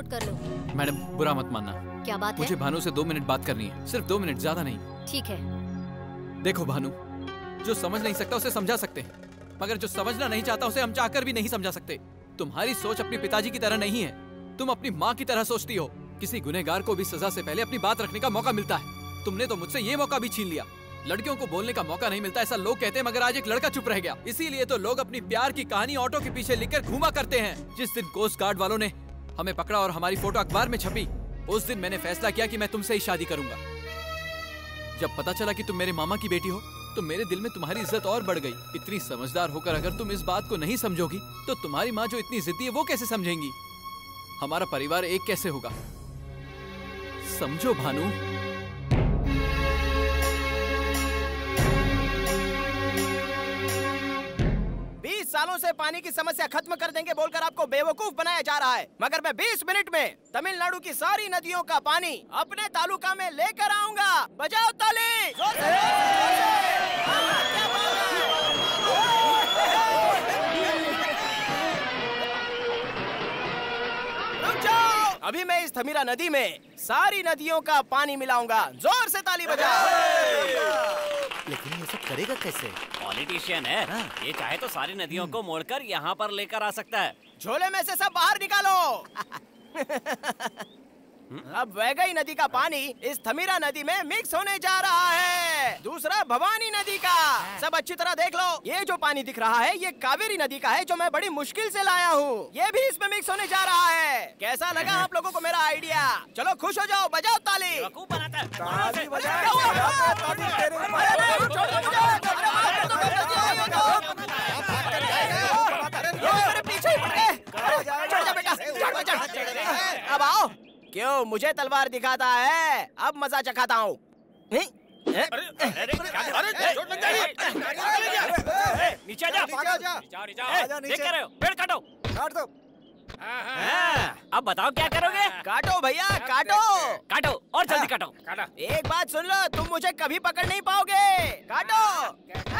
नोट कर लो। मैडम बुरा मत मानना, क्या बात मुझे है? भानु से दो मिनट बात करनी है, सिर्फ दो मिनट, ज्यादा नहीं। ठीक है। देखो भानु, जो समझ नहीं सकता उसे समझा सकते हैं, मगर जो समझना नहीं चाहता उसे हम चाहकर भी नहीं समझा सकते। तुम्हारी सोच अपने पिताजी की तरह नहीं है, तुम अपनी माँ की तरह सोचती हो। किसी गुनहगार को भी सजा से पहले अपनी बात रखने का मौका मिलता है, तुमने तो मुझसे ये मौका भी छीन लिया। लड़कियों को बोलने का मौका नहीं मिलता ऐसा लोग कहते हैं, मगर आज एक लड़का चुप रह गया। इसीलिए तो लोग अपनी प्यार की कहानी ऑटो के पीछे लिखकर घूमा करते हैं। जिस दिन कोस्ट गार्ड वालों ने हमें पकड़ा और हमारी फोटो अखबार में छपी, उस दिन मैंने फैसला किया कि मैं तुमसे ही शादी करूंगा। जब पता चला कि तुम मेरे मामा की बेटी हो, तो मेरे दिल में तुम्हारी इज्जत और बढ़ गई। इतनी समझदार होकर अगर तुम इस बात को नहीं समझोगी, तो तुम्हारी माँ जो इतनी जिद्दी है वो कैसे समझेंगी? हमारा परिवार एक कैसे होगा? समझो भानु। बीस सालों से पानी की समस्या खत्म कर देंगे बोलकर आपको बेवकूफ बनाया जा रहा है, मगर मैं बीस मिनट में तमिलनाडु की सारी नदियों का पानी अपने तालुका में लेकर आऊंगा। बजाओ ताली। जोर से, जोर से। हाँ, क्या बात है? रुक जाओ, अभी मैं इस थमीरा नदी में सारी नदियों का पानी मिलाऊंगा। जोर से ताली बजाओ। लेकिन ये सब करेगा कैसे? पॉलिटिशियन है, ये चाहे तो सारी नदियों को मोड़कर यहाँ पर लेकर आ सकता है। झोले में से सब बाहर निकालो। अब वैगई नदी का पानी इस थमीरा नदी में मिक्स होने जा रहा है। दूसरा भवानी नदी का। सब अच्छी तरह देख लो, ये जो पानी दिख रहा है ये कावेरी नदी का है, जो मैं बड़ी मुश्किल से लाया हूँ। ये भी इसमें मिक्स होने जा रहा है। कैसा लगा आप लोगों को मेरा आइडिया? चलो खुश हो जाओ, बजाओ ताली। ताली पीछे अब आओ। क्यों मुझे तलवार दिखाता है? अब मजा चखाता हूँ। नीचे जा, देख रहे हो? पेड़ काटो, काट दो। अब बताओ क्या करोगे? काटो भैया, काटो काटो और जल्दी काटो। एक बात सुन लो, तुम मुझे कभी पकड़ नहीं पाओगे। काटो।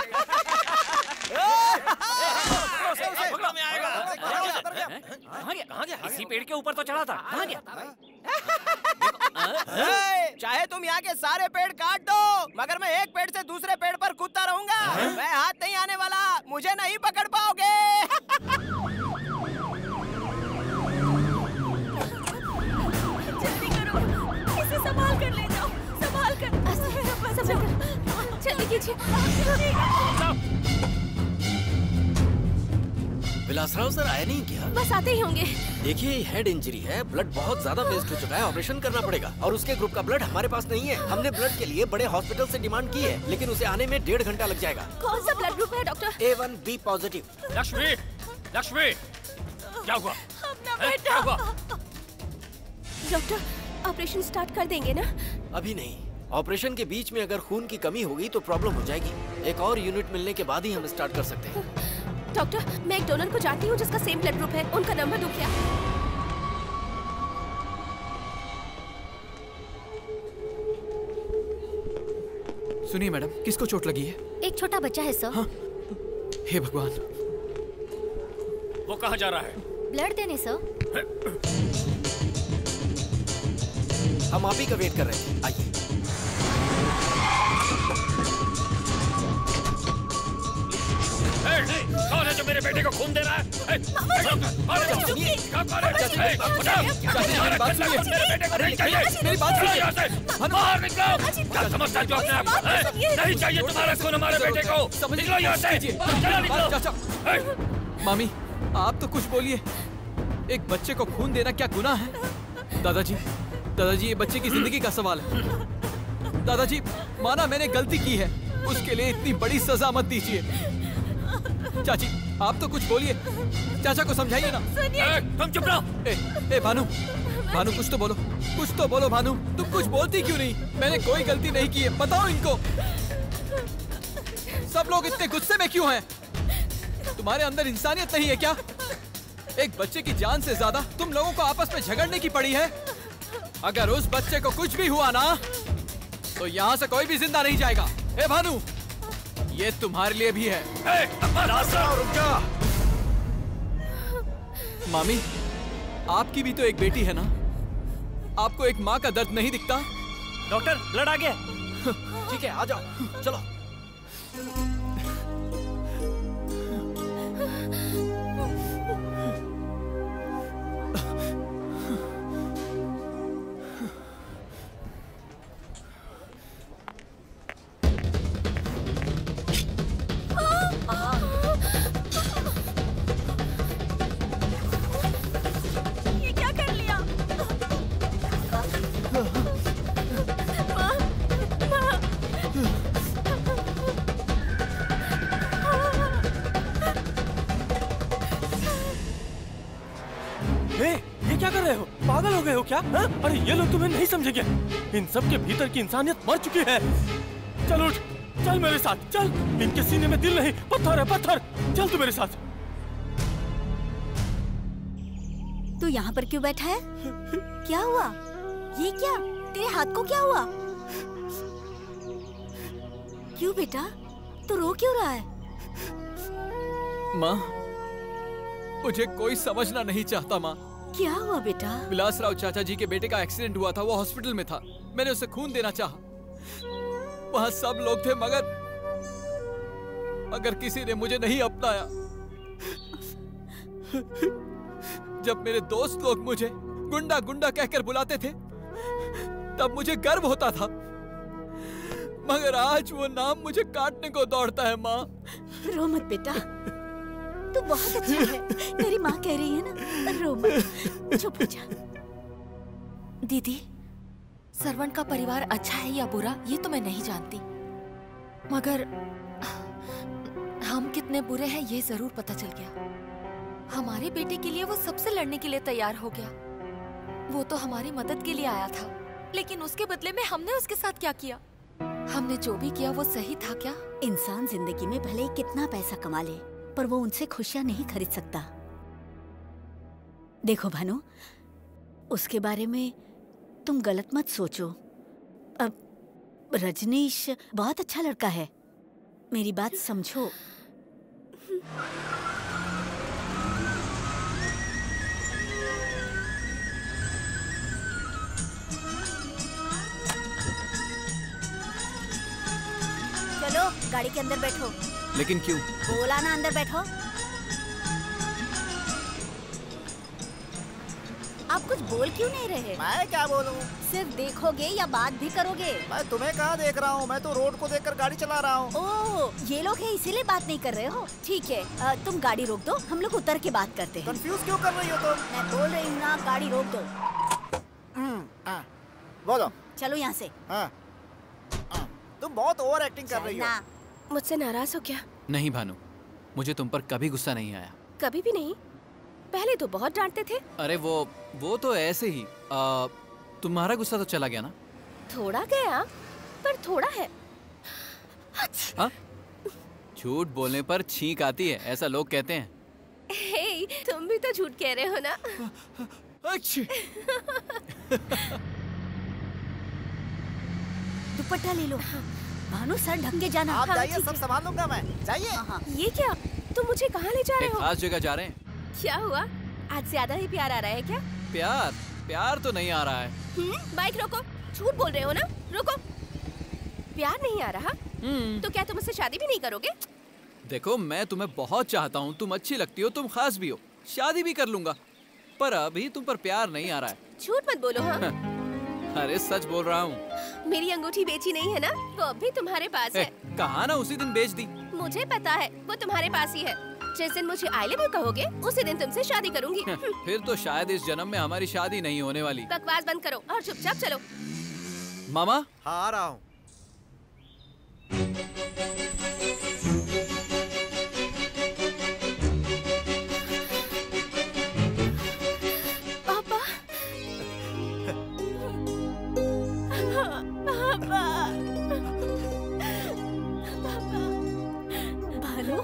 इसी पेड़ के ऊपर तो चढ़ा था, कहाँ गया? चाहे तुम यहाँ के सारे पेड़ काट दो, मगर मैं एक पेड़ से दूसरे पेड़ पर कूदता रहूंगा। मैं हाथ नहीं आने वाला, मुझे नहीं पकड़ पाओगे। जल्दी करो, इसे संभाल कर ले जाओ, संभाल कर, संभाल कर, जल्दी कीजिए। विलासराव सर आए नहीं क्या? बस आते ही होंगे। देखिए हेड इंजरी है, ब्लड बहुत ज्यादा वेस्ट हो चुका है, ऑपरेशन करना पड़ेगा। और उसके ग्रुप का ब्लड हमारे पास नहीं है। हमने ब्लड के लिए बड़े हॉस्पिटल से डिमांड की है, लेकिन उसे आने में डेढ़ घंटा लग जाएगा। कौन सा ब्लड ग्रुप है doctor? A one B positive. Lakshmi, Lakshmi, क्या हुआ? अपना बेटा। क्या हुआ? डॉक्टर ऑपरेशन स्टार्ट कर देंगे ना? अभी नहीं, ऑपरेशन के बीच में अगर खून की कमी होगी तो प्रॉब्लम हो जाएगी। एक और यूनिट मिलने के बाद ही हम स्टार्ट कर सकते हैं। डॉक्टर, मैं एक डोनर को जानती हूँ जिसका सेम ब्लड ग्रुप है। उनका नंबर दो क्या? सुनिए मैडम, किसको चोट लगी है? एक छोटा बच्चा है सर। हाँ? हे भगवान। वो कहाँ जा रहा है? ब्लड देने सर। हम आप ही का वेट कर रहे हैं, आइए। कौन है जो मेरे बेटे को खून दे रहा है? मेरी बात सुनिए। बाहर निकलो। क्या समझता है अपने आप को? नहीं चाहिए तुम्हारा खून हमारे बेटे को। निकलो यहाँ से। चलो निकलो। मामी, आप तो कुछ बोलिए। एक बच्चे को खून देना क्या गुनाह है? दादाजी, दादाजी ये बच्चे की जिंदगी का सवाल है। दादाजी, माना मैंने गलती की है, उसके लिए इतनी बड़ी सजा मत दीजिए। चाची, आप तो कुछ बोलिए, चाचा को समझाइए ना। ए, तुम चुप रहो। ए, ए भानु, भानु कुछ तो बोलो, कुछ तो बोलो भानु। तुम कुछ बोलती क्यों नहीं? मैंने कोई गलती नहीं की है, बताओ इनको। सब लोग इतने गुस्से में क्यों हैं? तुम्हारे अंदर इंसानियत नहीं है क्या? एक बच्चे की जान से ज्यादा तुम लोगों को आपस में झगड़ने की पड़ी है। अगर उस बच्चे को कुछ भी हुआ ना, तो यहाँ से कोई भी जिंदा नहीं जाएगा। ए भानु, ये तुम्हारे लिए भी है। ए, रुक जा। मामी, आपकी भी तो एक बेटी है ना? आपको एक माँ का दर्द नहीं दिखता? डॉक्टर, ब्लड आ गया। ठीक है, आ जाओ, चलो। ये क्या कर लिया? माँ, माँ। ए, ये क्या कर रहे हो? पागल हो गए हो क्या? हा? अरे ये लोग तुम्हें नहीं समझेंगे। इन सब के भीतर की इंसानियत मर चुकी है। चल उठ, चल मेरे साथ, चल। इनके सीने में दिल नहीं, पत्थर है, पत्थर। चल तू मेरे साथ। तू यहाँ पर क्यों बैठा है? क्या हुआ? ये क्या? तेरे हाथ को क्या हुआ? क्यों बेटा? तू रो क्यों रहा है? माँ, मुझे कोई समझना नहीं चाहता माँ। क्या हुआ बेटा? विलासराव चाचा जी के बेटे का एक्सीडेंट हुआ था, वो हॉस्पिटल में था। मैंने उसे खून देना चाहा। वहाँ सब लोग थे मगर मगर किसी ने मुझे नहीं अपनाया। जब मेरे दोस्त लोग मुझे गुंडा गुंडा कहकर बुलाते थे तब मुझे गर्व होता था, मगर आज वो नाम मुझे काटने को दौड़ता है। माँ, रो मत बेटा, तू बहुत अच्छा है। तेरी माँ कह रही है ना, रो मत, चुप हो जा। दीदी, सर्वंट का परिवार अच्छा है या बुरा ये तो मैं नहीं जानती, मगर हम कितने बुरे हैं ये जरूर पता चल गया। हमारे बेटे के लिए वो सबसे लड़ने के लिए तैयार हो गया। वो तो हमारी मदद के लिए आया था, लेकिन उसके बदले में हमने उसके साथ क्या किया? हमने जो भी किया वो सही था क्या? इंसान जिंदगी में भले ही कितना पैसा कमा ले, पर वो उनसे खुशियां नहीं खरीद सकता। देखो भानु, उसके बारे में तुम गलत मत सोचो। अब रजनीश बहुत अच्छा लड़का है, मेरी बात समझो। चलो गाड़ी के अंदर बैठो। लेकिन क्यों? बोला ना अंदर बैठो। आप कुछ बोल क्यों नहीं रहे? मैं क्या बोलूं? सिर्फ देखोगे या बात भी करोगे? मैं तुम्हें कहाँ देख रहा हूँ, मैं तो रोड को देखकर गाड़ी चला रहा हूँ। ओह, ये लोग हैं इसीलिए बात नहीं कर रहे हो? ठीक है, आ, तुम गाड़ी रोक दो, हम लोग उतर के बात करते हैं। कंफ्यूज क्यों कर रही हो तुम? मैं बोल रही हूँ ना, गाड़ी रोक दो। बोलो। चलो यहाँ से। हाँ। तुम बहुत ओवर एक्टिंग कर रही हो। मुझसे नाराज हो क्या? नहीं भानु, मुझे तुम पर कभी गुस्सा नहीं आया। कभी भी नहीं? पहले तो बहुत डांटते थे। अरे वो वो तो ऐसे ही। आ, तुम्हारा गुस्सा तो चला गया ना? थोड़ा गया, पर थोड़ा है। हाँ? झूठ बोलने पर छींक आती है, ऐसा लोग कहते हैं। हे, तुम भी तो झूठ कह रहे हो ना? दुपट्टा ले लो। भानु, सर ढक के जाना। आप जाइए, सब सामान लूंगा मैं। जाइए। ये क्या? तुम मुझे कहाँ ले जा रहे एक हो? खास जगह जा रहे हैं। क्या हुआ? आज ज्यादा ही प्यार आ रहा है क्या? प्यार? प्यार तो नहीं आ रहा है। हम्म, बाइक रोको। झूठ बोल रहे हो ना? रोको। प्यार नहीं आ रहा? तो क्या तुम मुझसे शादी भी नहीं करोगे? देखो, मैं तुम्हें बहुत चाहता हूँ, तुम अच्छी लगती हो, तुम खास भी हो, शादी भी कर लूंगा, पर अभी तुम पर प्यार नहीं आ रहा है। झूठ मत बोलो। हाँ? अरे सच बोल रहा हूँ। मेरी अंगूठी बेची नहीं है ना? वो अभी तुम्हारे पास है। कहा ना उसी दिन बेच दी। मुझे पता है, वो तुम्हारे पास ही है। जिस दिन मुझे आई लव यू कहोगे, उसी दिन तुमसे शादी करूंगी। फिर तो शायद इस जन्म में हमारी शादी नहीं होने वाली। बकवास बंद करो और चुपचाप चलो। मामा? हाँ, आ रहा हूँ। पापा। पापा। भानु,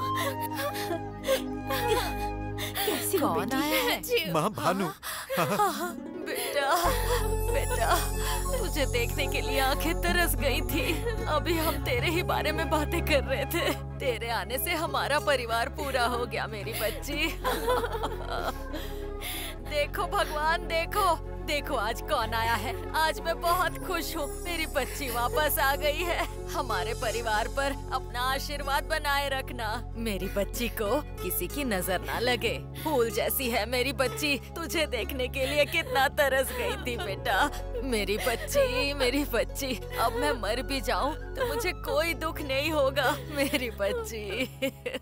कैसी हो कौन आया है? माँ, भानु। बेटा, बेटा, तुझे देखने के लिए आंखें तरस गई थी। अभी हम तेरे ही बारे में बातें कर रहे थे। तेरे आने से हमारा परिवार पूरा हो गया मेरी बच्ची। देखो भगवान, देखो देखो आज कौन आया है। आज मैं बहुत खुश हूँ, मेरी बच्ची वापस आ गई है। हमारे परिवार पर अपना आशीर्वाद बनाए रखना। मेरी बच्ची को किसी की नजर ना लगे। फूल जैसी है मेरी बच्ची, तुझे देखने के लिए कितना तरस गई थी बेटा। मेरी बच्ची, मेरी बच्ची, अब मैं मर भी जाऊँ तो मुझे कोई दुख नहीं होगा। मेरी बच्ची।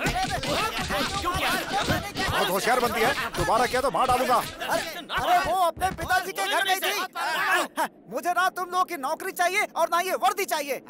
बहुत होशियार बनती है, दोबारा किया तो मार डालूंगा। अरे वो अपने पिताजी के घर गई थी। मुझे ना तुम लोगों की नौकरी चाहिए और ना ये वर्दी चाहिए।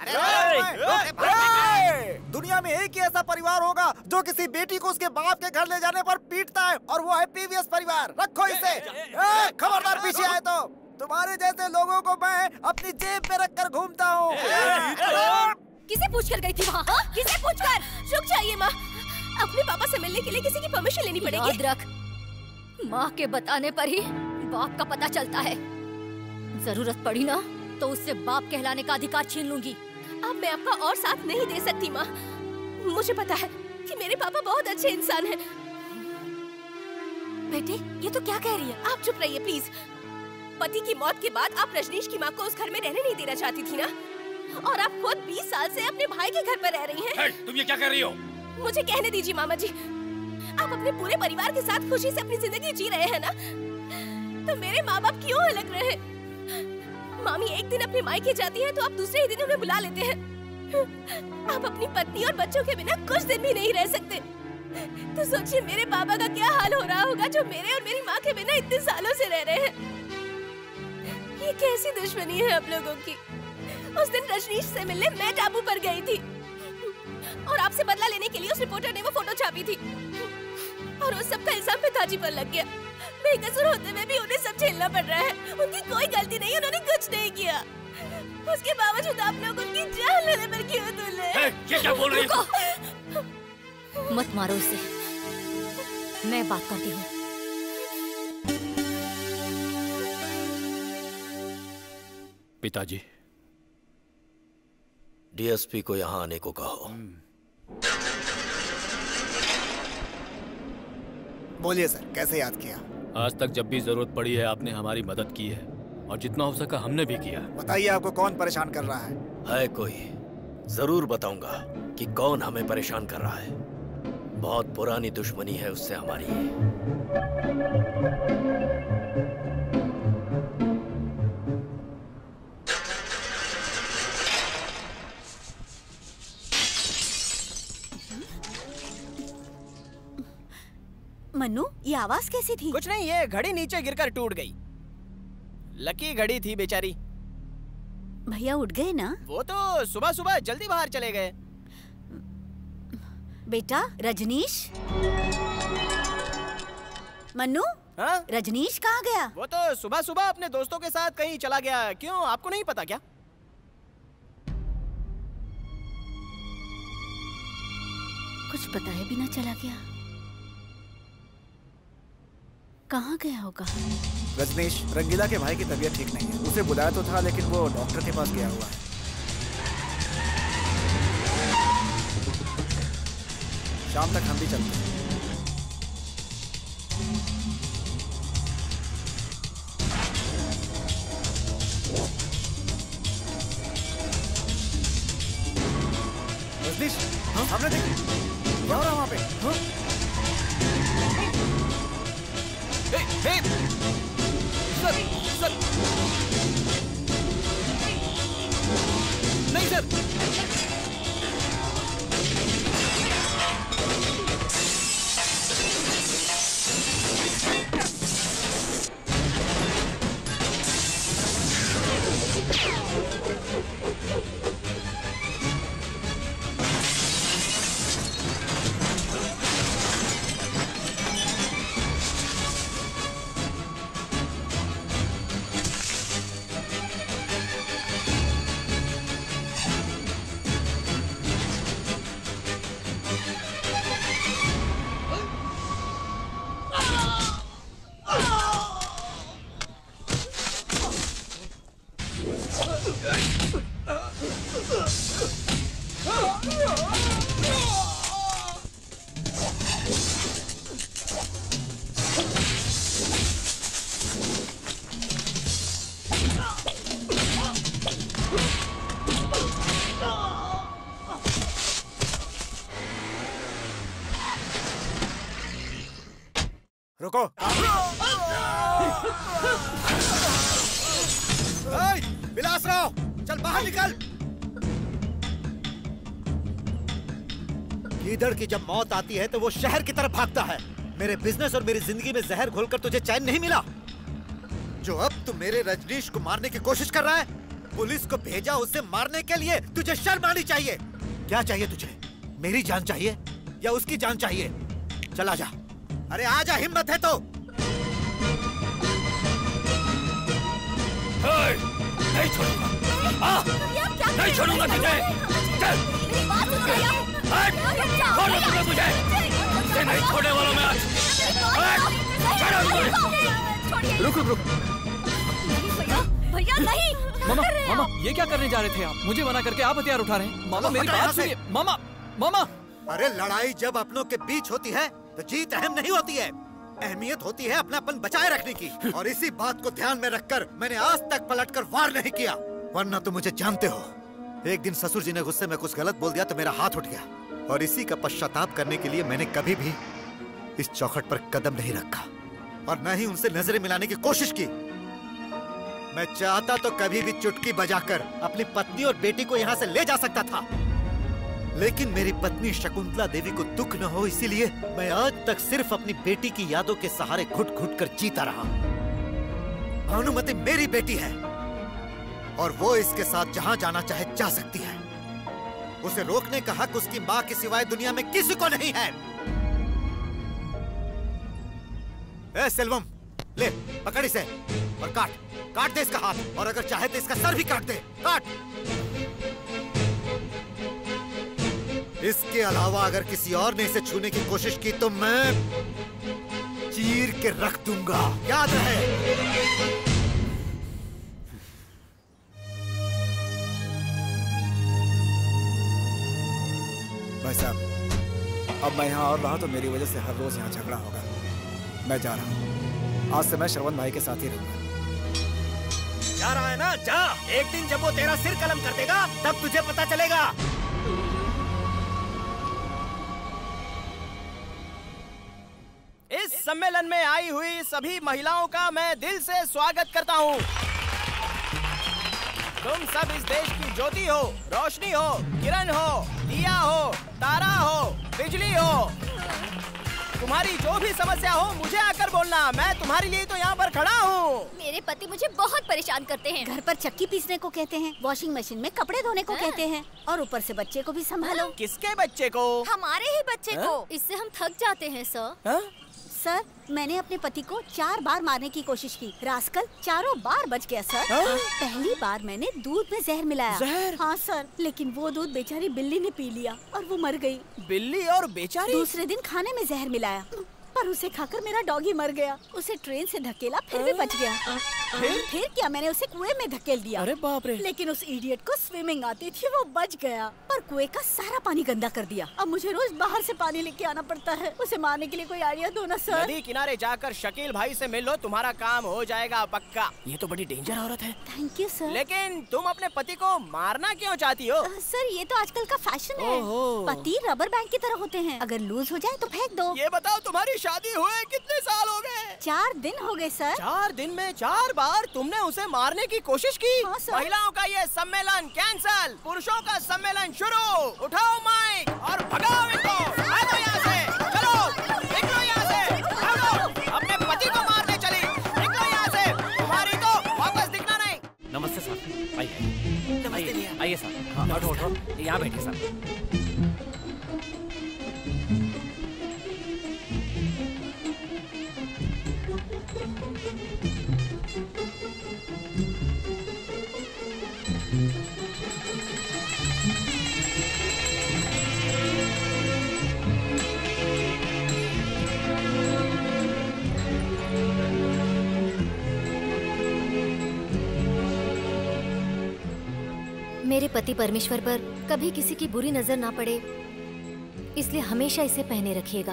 दुनिया में एक ही ऐसा परिवार होगा जो किसी बेटी को उसके बाप के घर ले जाने पर पीटता है, और वो है पीवीएस परिवार। रखो इसे। खबरदार पीछे आए तो तुम्हारे जैसे लोगों को मैं अपनी जेब में रखकर घूमता हूँ। किसे पूछ कर गई थी वहाँ? किसे पूछ कर? रुक जाइए माँ, अपने पापा से मिलने के लिए किसी की परमिशन लेनी पड़ेगी। याद रख, माँ के बताने पर ही बाप का पता चलता है। जरूरत पड़ी ना तो उससे बाप कहलाने का अधिकार छीन लूंगी। अब मैं आपका और साथ नहीं दे सकती माँ। मुझे पता है कि मेरे पापा बहुत अच्छे इंसान हैं। बेटे, ये तो क्या कह रही है? आप चुप रहिए प्लीज। पति की मौत के बाद आप रजनीश की माँ को उस घर में रहने नहीं देना चाहती थी ना, और आप खुद बीस साल से अपने भाई के घर पर रह रही हैं। hey, तुम ये क्या कर रही हो? मुझे कहने दीजिए मामा जी। आप अपने पूरे परिवार के साथ खुशी से अपनी जिंदगी जी रहे हैं ना, तो मेरे माँ बाप क्यों अलग रहे? मामी एक दिन अपने मायके जाती है तो आप दूसरे ही दिन उन्हें बुला लेते हैं। आप अपनी पत्नी और बच्चों के बिना कुछ दिन भी नहीं रह सकते। तो सोचिए मेरे पापा का क्या हाल हो रहा होगा जो मेरे और मेरी माँ के बिना इतने सालों से रह रहे हैं। ये कैसी दुश्मनी है आप लोगों की? उस दिन रजनीश से मिलने मैं टापू पर गई थी, और आपसे बदला लेने के लिए उस रिपोर्टर ने वो फोटो छापी थी, और उस सब का इल्जाम पिताजी पर लग गया। बेकसूर होते हुए भी उन्हें सब झेलना पड़ रहा है। उनकी कोई गलती नहीं, उन्होंने कुछ नहीं किया। उसके बावजूद आप लोग उनकी जान लेने पर क्यों तुले? ये क्या बोल रही हो? मत मारो उसे, मैं बात करती हूँ। पिताजी, डीएसपी को यहाँ आने को कहो। बोलिए सर, कैसे याद किया? आज तक जब भी जरूरत पड़ी है आपने हमारी मदद की है, और जितना हो सका हमने भी किया। बताइए आपको कौन परेशान कर रहा है? है कोई? जरूर बताऊंगा कि कौन हमें परेशान कर रहा है। बहुत पुरानी दुश्मनी है उससे हमारी। मन्नू, ये आवाज कैसी थी? कुछ नहीं, ये घड़ी नीचे गिरकर टूट गई। लकी घड़ी थी बेचारी। भैया उठ गए ना? वो तो सुबह सुबह जल्दी बाहर चले गए। बेटा रजनीश। मन्नू, हाँ? रजनीश कहाँ गया? वो तो सुबह सुबह अपने दोस्तों के साथ कहीं चला गया। क्यों, आपको नहीं पता क्या? कुछ बताए बिना चला गया। कहाँ गया होगा? रजनीश, रंगीला के भाई की तबीयत ठीक नहीं है। उसे बुलाया तो था, लेकिन वो डॉक्टर के पास गया हुआ है। शाम तक हम भी चलते हैं। रजनीश, हाँ? सामने देखिए, क्या हो रहा है वहाँ पे? हाँ? Hey, hey! Sir, sir! नहीं सर! रुको। ओए, विलासराव, चल बाहर निकल। गीदड़ की जब मौत आती है तो वो शहर की तरफ भागता है। मेरे बिजनेस और मेरी जिंदगी में जहर घोलकर तुझे चैन नहीं मिला। जो अब तू मेरे रजनीश को मारने की कोशिश कर रहा है, पुलिस को भेजा उसे मारने के लिए। तुझे शर्म आनी चाहिए। क्या चाहिए तुझे? मेरी जान चाहिए या उसकी जान चाहिए? चला जा। अरे आजा, हिम्मत है तो। नहीं छोड़ूंगा। आ, नहीं छोड़ूंगा तुझे। चल। छोड़ दो तुझे मुझे। तुझे नहीं छोड़ने वाला मैं आज। रुक रुक रुक। भैया नहीं। मामा, मामा, ये क्या करने जा रहे थे आप? मुझे मना करके आप हथियार उठा रहे हैं। मामा मेरी बात सुनिए। मामा, मामा। अरे लड़ाई जब अपनों के बीच होती है तो जीत अहम नहीं होती है। अहमियत होती है अपनापन बचाए रखने की। और इसी बात को ध्यान में रखकर मैंने आज तक पलटकर वार नहीं किया। वरना तुम मुझे जानते हो। एक दिन ससुर जी ने गुस्से में कुछ गलत बोल दिया तो मेरा हाथ उठ गया। और इसी का पश्चाताप करने के लिए मैंने कभी भी इस चौखट पर कदम नहीं रखा और न ही उनसे नजरें मिलाने की कोशिश की। मैं चाहता तो कभी भी चुटकी बजाकर अपनी पत्नी और बेटी को यहाँ से ले जा सकता था, लेकिन मेरी पत्नी शकुंतला देवी को दुख न हो इसीलिए मैं आज तक सिर्फ अपनी बेटी की यादों के सहारे घुट घुट कर जीता रहा। भानुमति मेरी बेटी है और वो इसके साथ जहाँ जाना चाहे जा सकती है। उसे रोकने का हक उसकी माँ के सिवाय दुनिया में किसी को नहीं है। ए सेल्वम, ले पकड़ इसे और काट काट दे इसका हाथ, और अगर चाहे तो इसका सर भी काट दे। काट। इसके अलावा अगर किसी और ने इसे छूने की कोशिश की तो मैं चीर के रख दूंगा, याद रहे। भाई साहब, अब मैं यहाँ और रहा तो मेरी वजह से हर रोज यहाँ झगड़ा होगा। मैं जा रहा हूँ। आज से मैं श्रवण भाई के साथ ही रहूंगा। जा रहा है ना? जा। एक दिन जब वो तेरा सिर कलम कर देगा तब तुझे पता चलेगा। इस सम्मेलन में आई हुई सभी महिलाओं का मैं दिल से स्वागत करता हूँ। तुम सब इस देश की ज्योति हो, रोशनी हो, किरण हो, दिया हो, तारा हो, बिजली हो। तुम्हारी जो भी समस्या हो मुझे आकर बोलना। मैं तुम्हारे लिए तो यहाँ पर खड़ा हूँ। मेरे पति मुझे बहुत परेशान करते हैं। घर पर चक्की पीसने को कहते हैं, वॉशिंग मशीन में कपड़े धोने को कहते हैं, और ऊपर से बच्चे को भी संभालो। किसके बच्चे को? हमारे ही बच्चे को। इससे हम थक जाते हैं सर। हा? सर, मैंने अपने पति को चार बार मारने की कोशिश की। रास्कल चारों बार बच गया सर। हा? पहली बार मैंने दूध में जहर मिलाया। जहर? हाँ सर, लेकिन वो दूध बेचारी बिल्ली ने पी लिया और वो मर गई। बिल्ली और बेचारी? दूसरे दिन खाने में जहर मिलाया पर उसे खाकर मेरा डॉगी मर गया। उसे ट्रेन से धकेला फिर भी बच गया। फिर? फिर क्या, मैंने उसे कुएं में धकेल दिया। अरे बाप रे। लेकिन उस इडियट को स्विमिंग आती थी, वो बच गया, पर कुएं का सारा पानी गंदा कर दिया। अब मुझे रोज बाहर से पानी लेके आना पड़ता है। उसे मारने के लिए कोई आइडिया दो ना सर। नदी किनारे जाकर शकील भाई से मिल लो, तुम्हारा काम हो जाएगा पक्का। ये तो बड़ी डेंजर औरत है। Thank you sir. लेकिन तुम अपने पति को मारना क्यों चाहती हो? सर, ये तो आजकल का फैशन है। पति रबर बैंड की तरह होते हैं, अगर लूज हो जाए तो फेंक दो। ये बताओ, तुम्हारी शादी हुए कितने साल हो गए? चार दिन हो गए सर। चार दिन में चार बार तुमने उसे मारने की कोशिश की? हाँ सर। महिलाओं का ये सम्मेलन कैंसल, पुरुषों का सम्मेलन शुरू। उठाओ माइक और भगाओ इनको। भागो यहाँ से, चलो निकलो यहाँ से, भागो। अपने पति को मारने चली, निकलो यहाँ से। तुम्हारी तो वापस दिखना नहीं। नमस्ते साहब। आइए आइए आइए साहब। हाँ, उठो उठो, यहाँ बैठिए साहब। मेरे पति परमेश्वर पर कभी किसी की बुरी नजर ना पड़े, इसलिए हमेशा इसे पहने रखिएगा।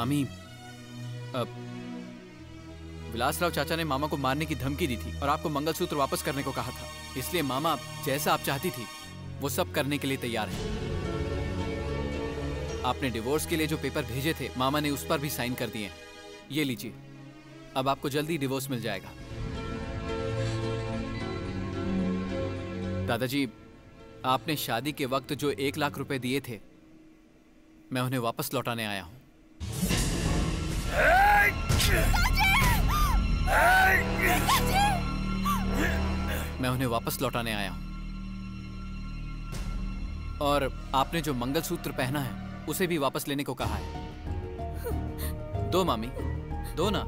मामी, अब विलासराव चाचा ने मामा को मारने की धमकी दी थी और आपको मंगलसूत्र वापस करने को कहा था। इसलिए मामा जैसा आप चाहती थी वो सब करने के लिए तैयार है। आपने डिवोर्स के लिए जो पेपर भेजे थे मामा ने उस पर भी साइन कर दिए। ये लीजिए, अब आपको जल्दी डिवोर्स मिल जाएगा। दादाजी, आपने शादी के वक्त जो एक लाख रुपए दिए थे मैं उन्हें वापस लौटाने आया हूं। मैं उन्हें वापस लौटाने आया हूं। और आपने जो मंगलसूत्र पहना है उसे भी वापस लेने को कहा है। दो मामी, दो ना।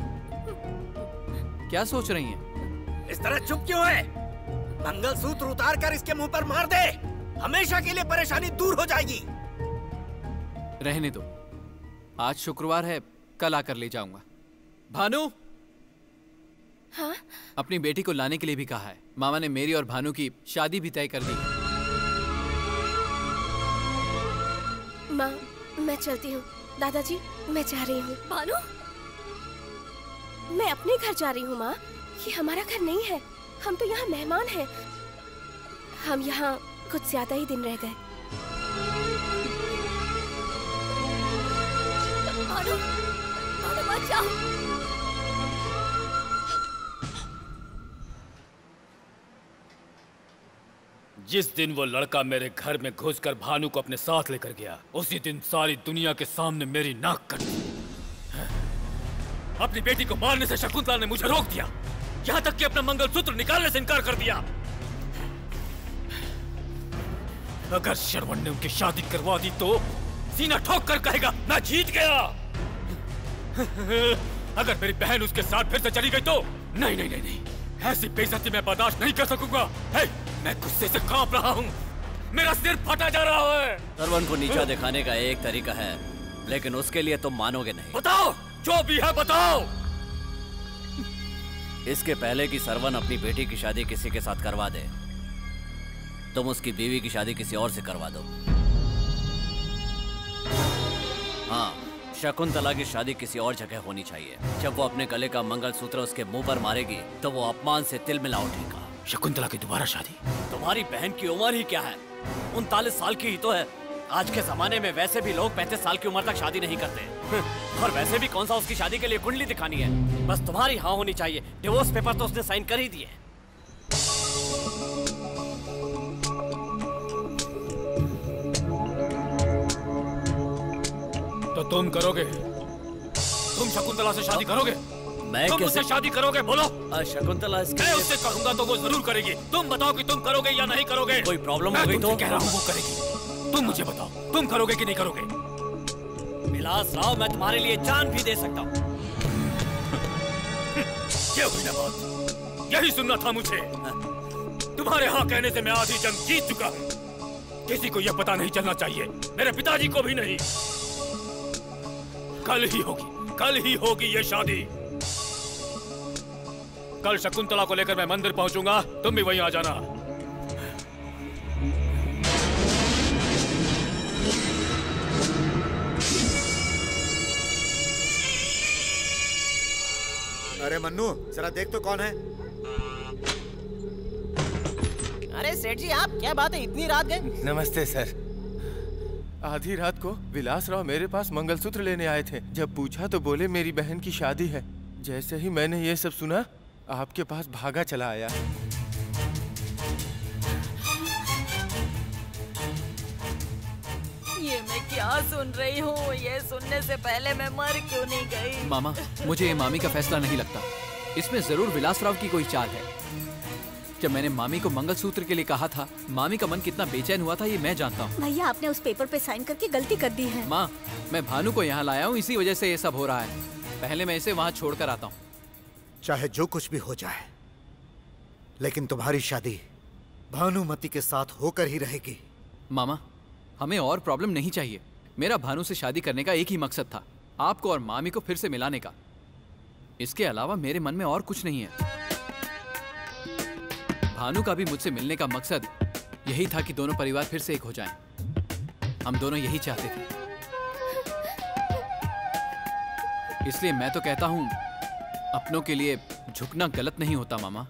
क्या सोच रही हैं? इस तरह चुप क्यों है? मंगलसूत्र उतार कर इसके मुंह पर मार दे, हमेशा के लिए परेशानी दूर हो जाएगी। रहने दो, आज शुक्रवार है, कल आकर ले जाऊंगा। भानु, हाँ? अपनी बेटी को लाने के लिए भी कहा है। मामा ने मेरी और भानु की शादी भी तय कर दी है। माँ, मैं चलती हूँ। दादाजी, मैं जा रही हूँ। भानु, मैं अपने घर जा रही हूँ माँ। ये हमारा घर नहीं है, हम तो यहाँ मेहमान हैं। हम यहाँ कुछ ज्यादा ही दिन रह गए। भानु, भानु मत जाओ। जिस दिन वो लड़का मेरे घर में घुसकर भानु को अपने साथ लेकर गया, उसी दिन सारी दुनिया के सामने मेरी नाक कट दी। अपनी बेटी को मारने से शकुंतला ने मुझे रोक दिया, यहाँ तक कि अपना मंगलसूत्र निकालने से इनकार कर दिया। अगर श्रवण ने उनकी शादी करवा दी तो सीना ठोक कर कहेगा मैं जीत गया। अगर मेरी बहन उसके साथ फिर से चली गई तो नहीं नहीं नहीं नहीं, ऐसी बेइज्जती मैं बर्दाश्त नहीं कर सकूंगा। हे, मैं गुस्से से कांप रहा हूँ, मेरा सिर फटा जा रहा है। सरवन को नीचा दिखाने का एक तरीका है, लेकिन उसके लिए तुम मानोगे नहीं। बताओ, जो भी है बताओ। इसके पहले कि सरवन अपनी बेटी की शादी किसी के साथ करवा दे, तुम उसकी बीवी की शादी किसी और से करवा दो। हाँ, शकुंतला की शादी किसी और जगह होनी चाहिए। जब वो अपने गले का मंगलसूत्र उसके मुंह पर मारेगी तो वो अपमान से तिलमिला उठेगा। शकुंतला की दोबारा शादी? तुम्हारी बहन की उम्र ही क्या है, उनतालीस साल की ही तो है। आज के जमाने में वैसे भी लोग पैंतीस साल की उम्र तक शादी नहीं करते। और वैसे भी कौन सा उसकी शादी के लिए कुंडली दिखानी है, बस तुम्हारी हाँ होनी चाहिए। डिवोर्स पेपर तो उसने साइन कर ही दिए। तो तुम करोगे? तुम शकुंतला से शादी करोगे? मैं तुम कैसे उससे शादी करोगे? बोलो। शकुंतला मैं उससे कहूंगा तो वो जरूर करेगी। तुम बताओ कि तुम करोगे या नहीं करोगे। कोई प्रॉब्लम हो गई तो? कह रहा हूँ वो करेगी। तुम मुझे बताओ, तुम करोगे कि नहीं करोगे? विलास राव, मैं तुम्हारे लिए जान भी दे सकता हूँ। ये हुई ना बात, यही सुनना था मुझे। तुम्हारे हाँ कहने से मैं आधी जंग जीत चुका हूँ। किसी को यह पता नहीं चलना चाहिए, मेरे पिताजी को भी नहीं। कल ही होगी, कल ही होगी ये शादी। कल शकुंतला को लेकर मैं मंदिर पहुंचूंगा, तुम भी वहीं आ जाना। अरे मन्नू, जरा देख तो कौन है। अरे सेठ जी, आप क्या बात है, इतनी रात गए? नमस्ते सर। आधी रात को विलास राव मेरे पास मंगलसूत्र लेने आए थे। जब पूछा तो बोले मेरी बहन की शादी है। जैसे ही मैंने ये सब सुना, आपके पास भागा चला आया। ये मैं क्या सुन रही हूँ? ये सुनने से पहले मैं मर क्यों नहीं गई? मामा, मुझे ये मामी का फैसला नहीं लगता। इसमें जरूर विलासराव की कोई चाल है। जब मैंने मामी को मंगलसूत्र के लिए कहा था, मामी का मन कितना बेचैन हुआ था ये मैं जानता हूँ। भैया, आपने उस पेपर पे साइन करके गलती कर दी है। माँ, मैं भानु को यहाँ लाया हूँ, इसी वजह से ये सब हो रहा है। पहले मैं इसे वहाँ छोड़ कर आता हूँ। चाहे जो कुछ भी हो जाए, लेकिन तुम्हारी शादी भानुमति के साथ होकर ही रहेगी। मामा, हमें और प्रॉब्लम नहीं चाहिए। मेरा भानु से शादी करने का एक ही मकसद था, आपको और मामी को फिर से मिलाने का। इसके अलावा मेरे मन में और कुछ नहीं है। भानु का भी मुझसे मिलने का मकसद यही था कि दोनों परिवार फिर से एक हो जाएं। हम दोनों यही चाहते थे। इसलिए मैं तो कहता हूँ अपनों के लिए झुकना गलत नहीं होता मामा।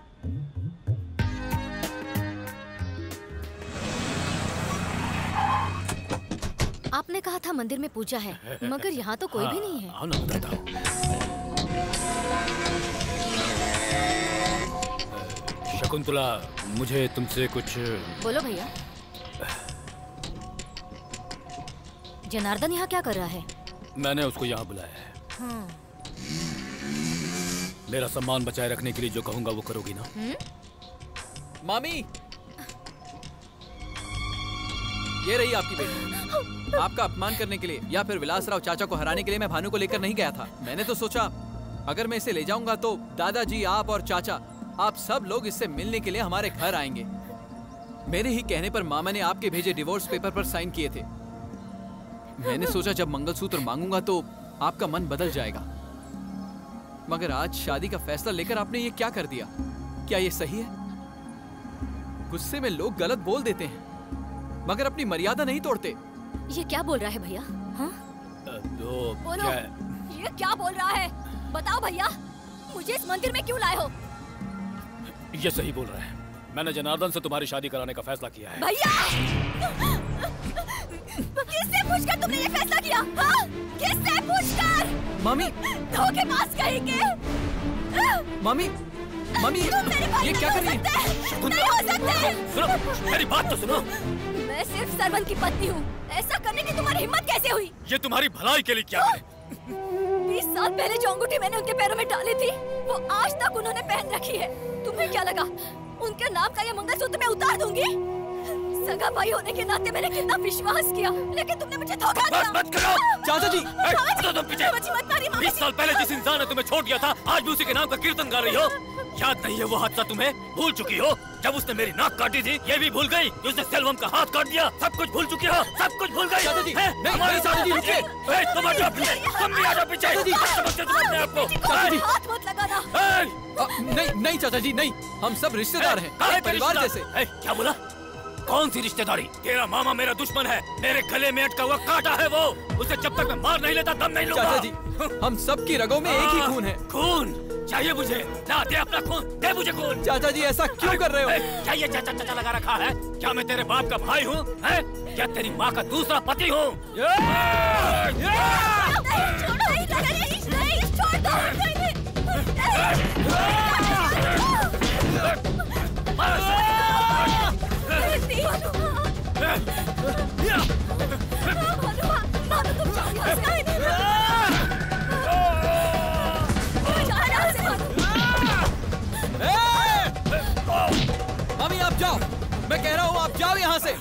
आपने कहा था मंदिर में पूजा है, मगर यहाँ तो कोई हाँ, भी नहीं है। हाँ ना बताता हूँ। शकुंतला, मुझे तुमसे कुछ। बोलो भैया। जनार्दन यहाँ क्या कर रहा है? मैंने उसको यहाँ बुलाया है। हाँ। मेरा सम्मान बचाए रखने के लिए जो कहूँगा वो करोगी ना? हुँ? मामी, ये रही आपकी बेटी। आपका अपमान करने के लिए या फिर विलासराव चाचा को हराने के लिए मैं भानु को लेकर नहीं गया था। मैंने तो सोचा अगर मैं इसे ले जाऊंगा तो दादाजी, आप और चाचा, आप सब लोग इससे मिलने के लिए हमारे घर आएंगे। मेरे ही कहने पर मामा ने आपके भेजे डिवोर्स पेपर पर साइन किए थे। मैंने सोचा जब मंगलसूत्र मांगूंगा तो आपका मन बदल जाएगा, मगर आज शादी का फैसला लेकर आपने ये क्या कर दिया? क्या ये सही है? गुस्से में लोग गलत बोल देते हैं मगर अपनी मर्यादा नहीं तोड़ते। ये क्या बोल रहा है भैया? हाँ? तो बोलो, क्या? ये क्या बोल रहा है? बताओ भैया, मुझे इस मंदिर में क्यों लाए हो? ये सही बोल रहा है। मैंने जनार्दन से तुम्हारी शादी कराने का फैसला किया है। भैया, किससे पूछकर तुमने ये फैसला किया? हाँ? किससे पूछकर? मामी, धोखेबाज कहेंगे। मामी, मामी, ये क्या कर रही है? नहीं हो सकते। सुनो, मेरी बात तो सुनो। मैं सिर्फ सरवन की पत्नी हूँ। ऐसा करने की तुम्हारी हिम्मत कैसे हुई? ये तुम्हारी भलाई के लिए क्या है? बीस साल पहले जो अंगूठी मैंने उनके पैरों में डाली थी, वो आज तक उन्होंने पहन रखी है। तुम्हें क्या लगा उनके नाम का ये मंगलसूत्र मैं उतार दूंगी? सगा भाई होने के नाते मैंने कितना विश्वास किया, लेकिन तुमने मुझे धोखा दिया। बस मत करो, चाचा जी। तुम पीछे। बीस साल पहले जिस इंसान ने तुम्हें छोड़ दिया था, आज भी उसी के नाम का कीर्तन गा रही हो। याद नहीं है वो हादसा तुम्हें? भूल चुकी हो जब उसने मेरी नाक काटी थी? ये भी भूल गई उसने सेल्वम का हाथ काट दिया? सब कुछ भूल चुकी हो? सब कुछ भूल गई? चाचा जी, नहीं, हमारे चाचा जी, रुकिए। तुम आ जाओ पीछे, तुम भी आ जाओ पीछे। समझते तुम अपने आप को? चाचा जी, हाथ मत लगाना। अ, नहीं नहीं चाचा जी, नहीं, हम सब रिश्तेदार हैं, परिवार जैसे। ए, क्या बोला? कौन सी रिश्तेदारी? तेरा मामा मेरा दुश्मन है, मेरे गले में अटका हुआ कांटा है वो। उसे जब तक मैं मार नहीं लेता दम नहीं लूंगा। चाचा जी, हम सब की रगों में एक ही खून है। खून चाहिए मुझे? ना, दे अपना खून, दे मुझे खून। चाचा जी, ऐसा क्यों कर रहे हो? क्या ये चाचा चाचा लगा रखा है? क्या मैं तेरे बाप का भाई हूँ? क्या तेरी माँ का दूसरा पति हूँ? मम्मी, आप जाओ, मैं कह रहा हूँ आप जाओ यहाँ से।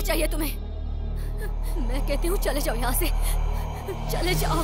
चाहिए तुम्हें? मैं कहती हूँ चले जाओ यहाँ से, चले जाओ।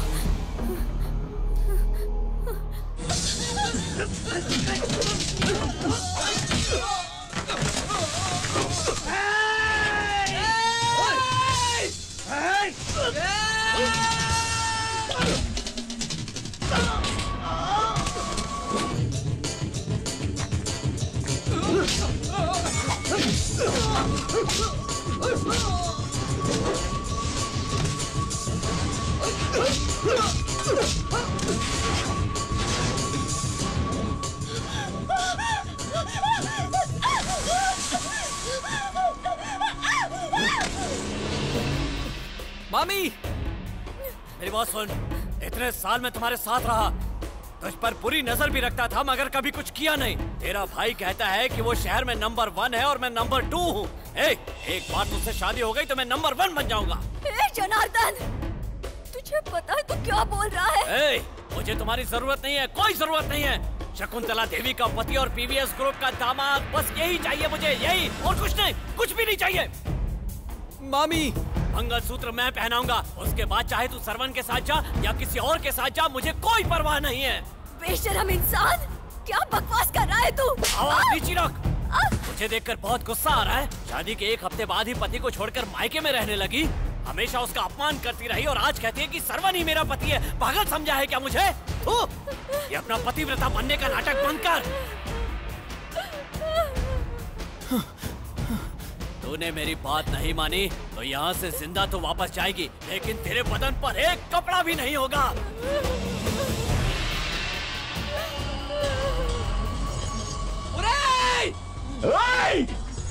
मामी, मेरी बात सुन। इतने साल में तुम्हारे साथ रहा, तुझ पर बुरी नजर भी रखता था मगर कभी कुछ किया नहीं। तेरा भाई कहता है कि वो शहर में नंबर वन है और मैं नंबर टू हूँ। एक बार तुझसे शादी हो गई तो मैं नंबर वन बन जाऊंगा। ए जनार्दन, तुझे पता है तू क्या बोल रहा है? ए, मुझे तुम्हारी जरूरत नहीं है, कोई जरूरत नहीं है। शकुंतला देवी का पति और पीवीएस ग्रुप का दामाद, बस यही चाहिए मुझे, यही, और कुछ नहीं, कुछ भी नहीं चाहिए। मामी, मंगलसूत्र मैं पहनाऊंगा, उसके बाद चाहे तू सरवन के साथ जा या किसी और के साथ जा, मुझे कोई परवाह नहीं है। बेशरम इंसान, क्या बकवास कर रहा है तू? आवाज नीची रख। मुझे देखकर बहुत गुस्सा आ रहा है। शादी के एक हफ्ते बाद ही पति को छोड़कर मायके में रहने लगी, हमेशा उसका अपमान करती रही और आज कहती है कि सरवन ही मेरा पति है। पागल समझा है क्या मुझे? तू ये अपना पतिव्रता बनने का नाटक बंद कर। तूने मेरी बात नहीं मानी तो यहाँ से जिंदा तो वापस जाएगी, लेकिन तेरे बदन पर एक कपड़ा भी नहीं होगा। उरे! उरे!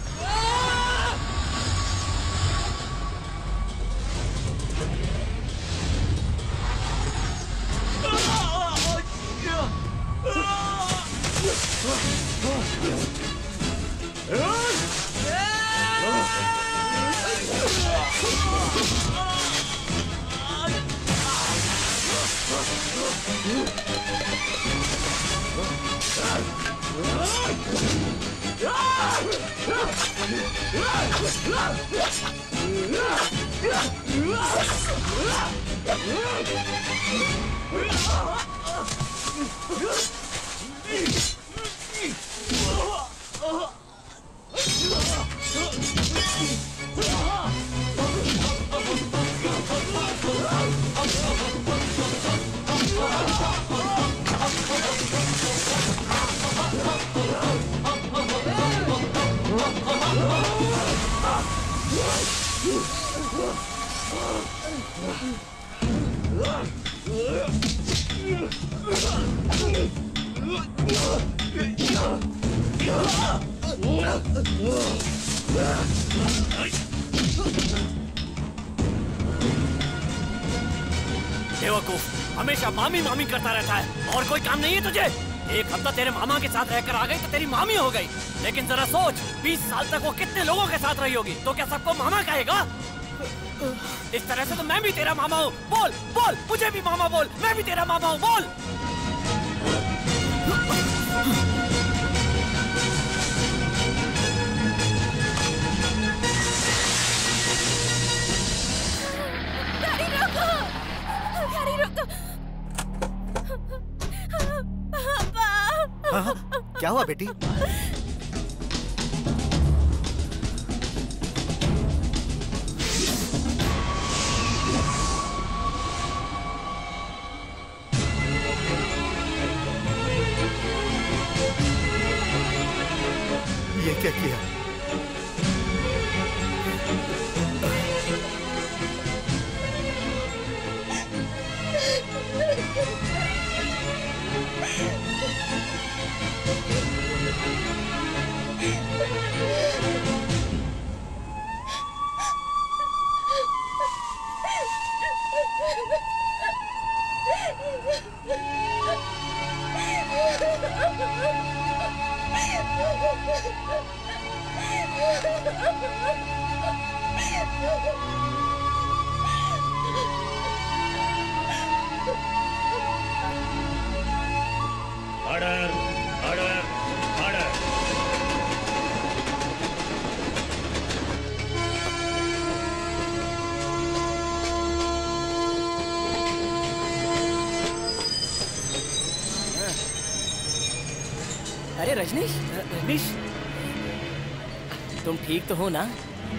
बेवकूफ, हमेशा मामी मामी करता रहता है, और कोई काम नहीं है तुझे? एक हफ्ता तेरे मामा के साथ रहकर आ गई तो तेरी मामी हो गई, लेकिन जरा सोच, बीस साल तक वो कितने लोगों के साथ रही होगी, तो क्या सबको मामा कहेगा? इस तरह से तो मैं भी तेरा मामा हूँ। बोल बोल, मुझे भी मामा बोल, मैं भी तेरा मामा हूँ, बोल। गाड़ी रोको, गाड़ी रोको। हाँ, हाँ, क्या हुआ बेटी? ये क्या किया? Order, order, order. अरे रजनीश, रजनीश, तुम ठीक तो हो ना?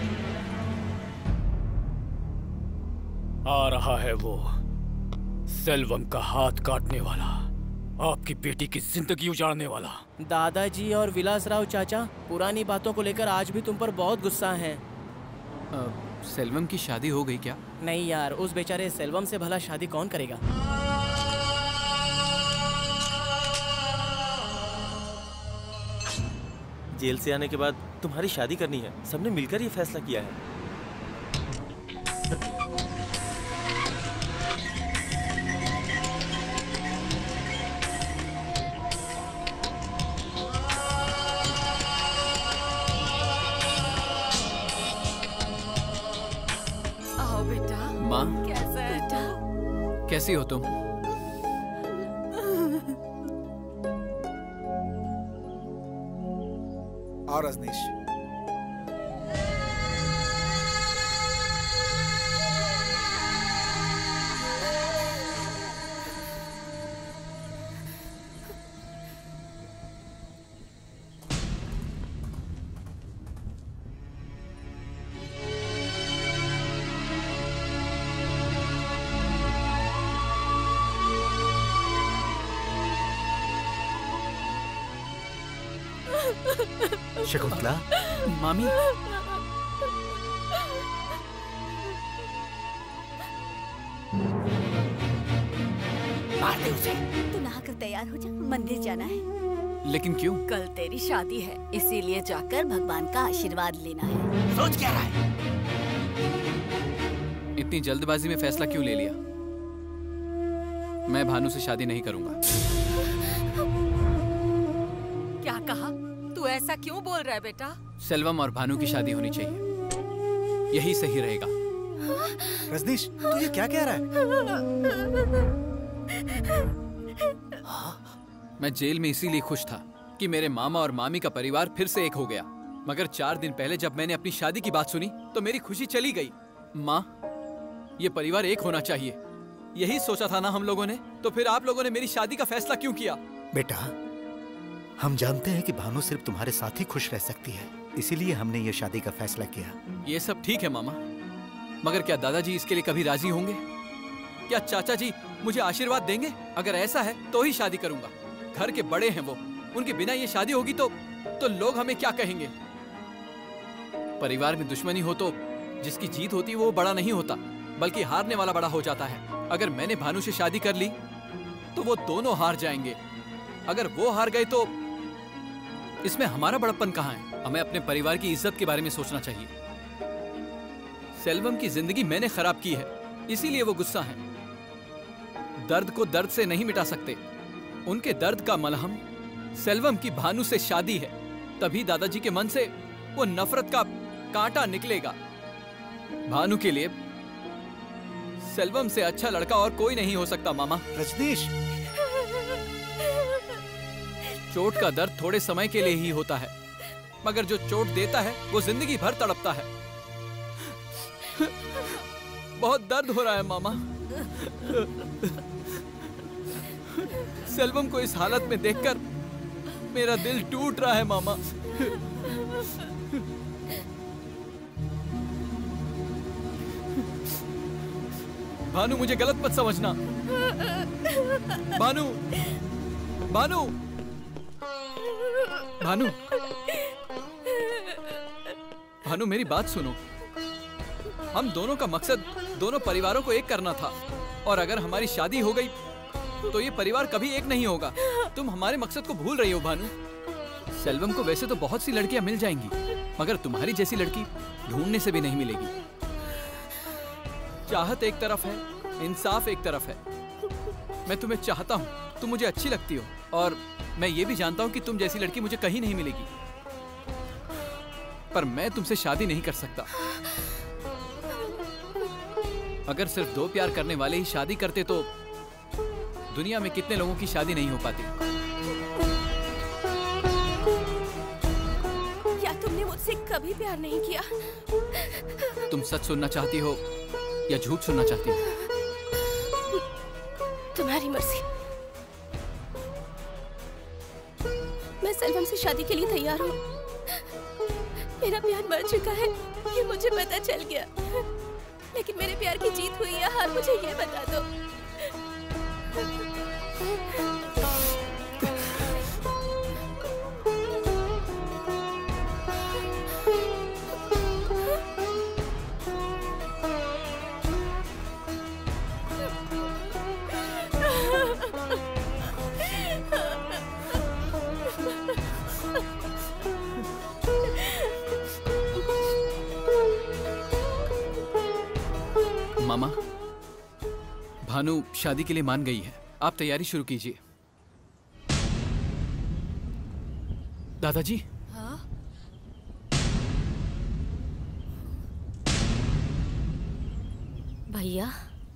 आ रहा है वो सेल्वम का हाथ काटने वाला, आपकी बेटी की जिंदगी उजाड़ने वाला। दादाजी और विलास राव चाचा पुरानी बातों को लेकर आज भी तुम पर बहुत गुस्सा हैं। सेल्वम की शादी हो गई क्या? नहीं यार, उस बेचारे सेल्वम से भला शादी कौन करेगा? जेल से आने के बाद तुम्हारी शादी करनी है, सबने मिलकर ये फैसला किया है। आओ बेटा। माँ, कैसा है बेटा? कैसी हो तुम? और रजनीश, शकुंतला, मामी, मार दे उसे। तू नहाकर तैयार हो जा, मंदिर जाना है। लेकिन क्यों? कल तेरी शादी है, इसीलिए जाकर भगवान का आशीर्वाद लेना है। सोच क्या रहा है? इतनी जल्दबाजी में फैसला क्यों ले लिया? मैं भानु से शादी नहीं करूंगा। क्या कहा? तू ऐसा क्यों बोल रहा है बेटा? सेल्वम और भानु की शादी होनी चाहिए, यही सही रहेगा। रजनीश, तू ये क्या कह रहा है? मैं जेल में इसीलिए खुश था कि मेरे मामा और मामी का परिवार फिर से एक हो गया, मगर चार दिन पहले जब मैंने अपनी शादी की बात सुनी तो मेरी खुशी चली गई। माँ, ये परिवार एक होना चाहिए, यही सोचा था ना हम लोगों ने, तो फिर आप लोगों ने मेरी शादी का फैसला क्यों किया? बेटा, हम जानते हैं कि भानु सिर्फ तुम्हारे साथ ही खुश रह सकती है, इसीलिए हमने ये शादी का फैसला किया। ये सब ठीक है मामा, मगर क्या दादाजी इसके लिए कभी राजी होंगे? क्या चाचा जी मुझे आशीर्वाद देंगे? अगर ऐसा है तो ही शादी करूंगा। घर के बड़े हैं वो, उनके बिना ये शादी होगी तो तो लोग हमें क्या कहेंगे? परिवार में दुश्मनी हो तो जिसकी जीत होती है वो बड़ा नहीं होता, बल्कि हारने वाला बड़ा हो जाता है। अगर मैंने भानु से शादी कर ली तो वो दोनों हार जाएंगे। अगर वो हार गए तो इसमें हमारा बड़प्पन कहाँ है? हमें अपने परिवार की इज्जत के बारे में सोचना चाहिए। सेल्वम की जिंदगी मैंने खराब की है, इसीलिए वो गुस्सा है। दर्द को दर्द से नहीं मिटा सकते, उनके दर्द का मलहम सेल्वम की भानु से शादी है, तभी दादाजी के मन से वो नफरत का कांटा निकलेगा। भानु के लिए सेल्वम से अच्छा लड़का और कोई नहीं हो सकता मामा। रजनीश, चोट का दर्द थोड़े समय के लिए ही होता है, मगर जो चोट देता है वो जिंदगी भर तड़पता है। बहुत दर्द हो रहा है मामा। सेल्वम को इस हालत में देखकर मेरा दिल टूट रहा है मामा। भानु, मुझे गलत मत समझना। भानु, भानु, भानु, भानु, मेरी बात सुनो। हम दोनों का मकसद दोनों परिवारों को एक करना था, और अगर हमारी शादी हो गई तो ये परिवार कभी एक नहीं होगा। तुम हमारे मकसद को भूल रही हो भानु। सेल्वम को वैसे तो बहुत सी लड़कियां मिल जाएंगी, मगर तुम्हारी जैसी लड़की ढूंढने से भी नहीं मिलेगी। चाहत एक तरफ है, इंसाफ एक तरफ है। मैं तुम्हें चाहता हूँ, तुम मुझे अच्छी लगती हो, और मैं ये भी जानता हूँ कि तुम जैसी लड़की मुझे कहीं नहीं मिलेगी, पर मैं तुमसे शादी नहीं कर सकता। अगर सिर्फ दो प्यार करने वाले ही शादी करते तो दुनिया में कितने लोगों की शादी नहीं हो पाती। क्या तुमने मुझसे कभी प्यार नहीं किया? तुम सच सुनना चाहती हो या झूठ सुनना चाहती हो? तुम्हारी मर्जी। मैं सच सेल्वम से शादी के लिए तैयार हूँ। मेरा प्यार मर चुका है, ये मुझे पता चल गया। लेकिन मेरे प्यार की जीत हुई या हार, मुझे ये बता दो। मामा, भानु शादी के लिए मान गई है, आप तैयारी शुरू कीजिए। दादाजी। हाँ? भैया,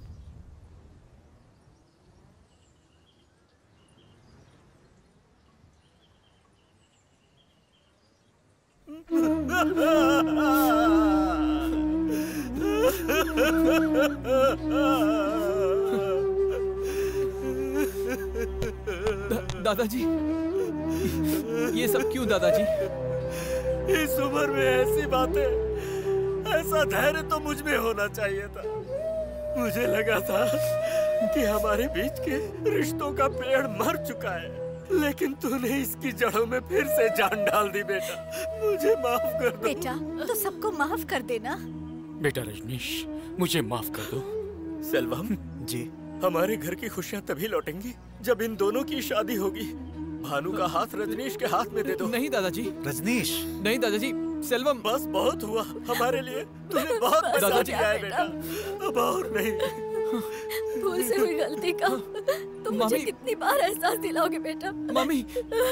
दा, दादाजी, ये सब क्यों दादाजी? इस उम्र में ऐसी बातें, ऐसा धैर्य तो मुझ में होना चाहिए था। मुझे लगा था कि हमारे बीच के रिश्तों का पेड़ मर चुका है, लेकिन तूने इसकी जड़ों में फिर से जान डाल दी। बेटा, मुझे माफ कर दो। बेटा, तो सबको माफ कर देना। बेटा रजनीश, मुझे माफ कर दो। सेल्वम जी, हमारे घर की खुशियाँ तभी लौटेंगी जब इन दोनों की शादी होगी। भानु का हाथ रजनीश के हाथ में दे दो। नहीं दादाजी। रजनीश। नहीं दादाजी, सेल्वम। बस बहुत हुआ हमारे लिए, तूने बहुत बचा दिया है बेटा, अब और नहीं। भूल से हुई गलती का तुम मुझे कितनी बार एहसास दिलाओगे बेटा? मम्मी,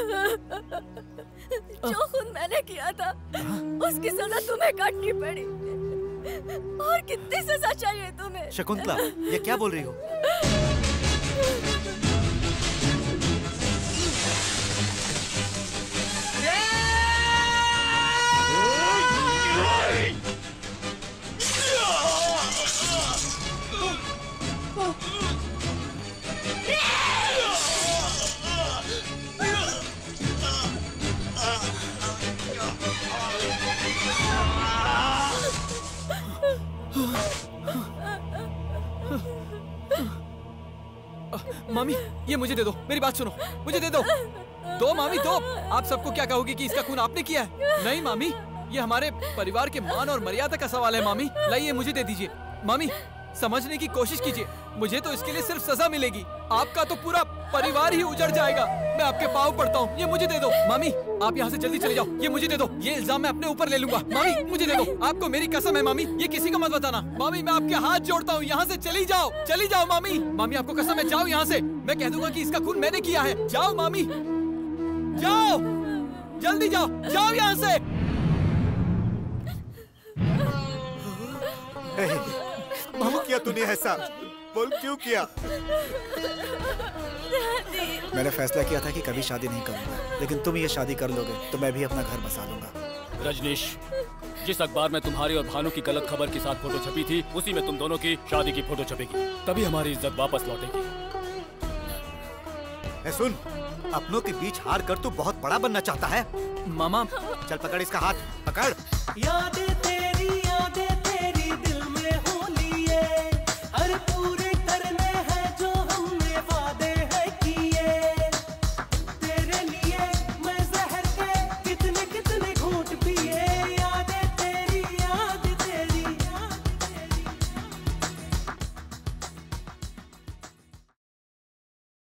जो खून मैंने किया था उसकी सजा तुम्हें काटनी पड़ी। और कितनी सजा चाहिए तुम्हें? शकुंतला, ये क्या बोल रही हो? मामी, ये मुझे दे दो, मेरी बात सुनो, मुझे दे दो। दो मामी, दो। आप सबको क्या कहोगे कि इसका खून आपने किया है? नहीं मामी, ये हमारे परिवार के मान और मर्यादा का सवाल है। मामी, लाइए मुझे दे दीजिए। मामी, समझने की कोशिश कीजिए, मुझे तो इसके लिए सिर्फ सजा मिलेगी, आपका तो पूरा परिवार ही उजड़ जाएगा। मैं आपके पाँव पड़ता हूँ, ये मुझे दे दो। मामी, आप यहाँ से जल्दी चले जाओ, ये मुझे दे दो। ये इल्जाम मैं अपने ऊपर ले लूंगा। मामी, मुझे दे दो, आपको मेरी कसम है मामी, ये किसी को मत बताना। मामी, मैं आपके हाथ जोड़ता हूँ, यहाँ से चली जाओ, चली जाओ मामी। मामी, आपको कसम है, जाओ यहाँ से। मैं कह दूंगा कि इसका खून मैंने किया है। जाओ मामी, जाओ, जल्दी जाओ, जाओ यहाँ से। क्यों किया तूने ऐसा? बोल, क्यों किया? मैंने फैसला किया था कि कभी शादी नहीं करूंगा, लेकिन तुम ये शादी कर लोगे तो मैं भी अपना घर बसा लूंगा। रजनीश, जिस अखबार में तुम्हारी और भानु की गलत खबर के साथ फोटो छपी थी, उसी में तुम दोनों की शादी की फोटो छपेगी, तभी हमारी इज्जत वापस लौटेगी। ए सुन, अपनों के बीच हार कर तू बहुत बड़ा बनना चाहता है। मामा, चल पकड़ इसका हाथ, पकड़। याद तेरी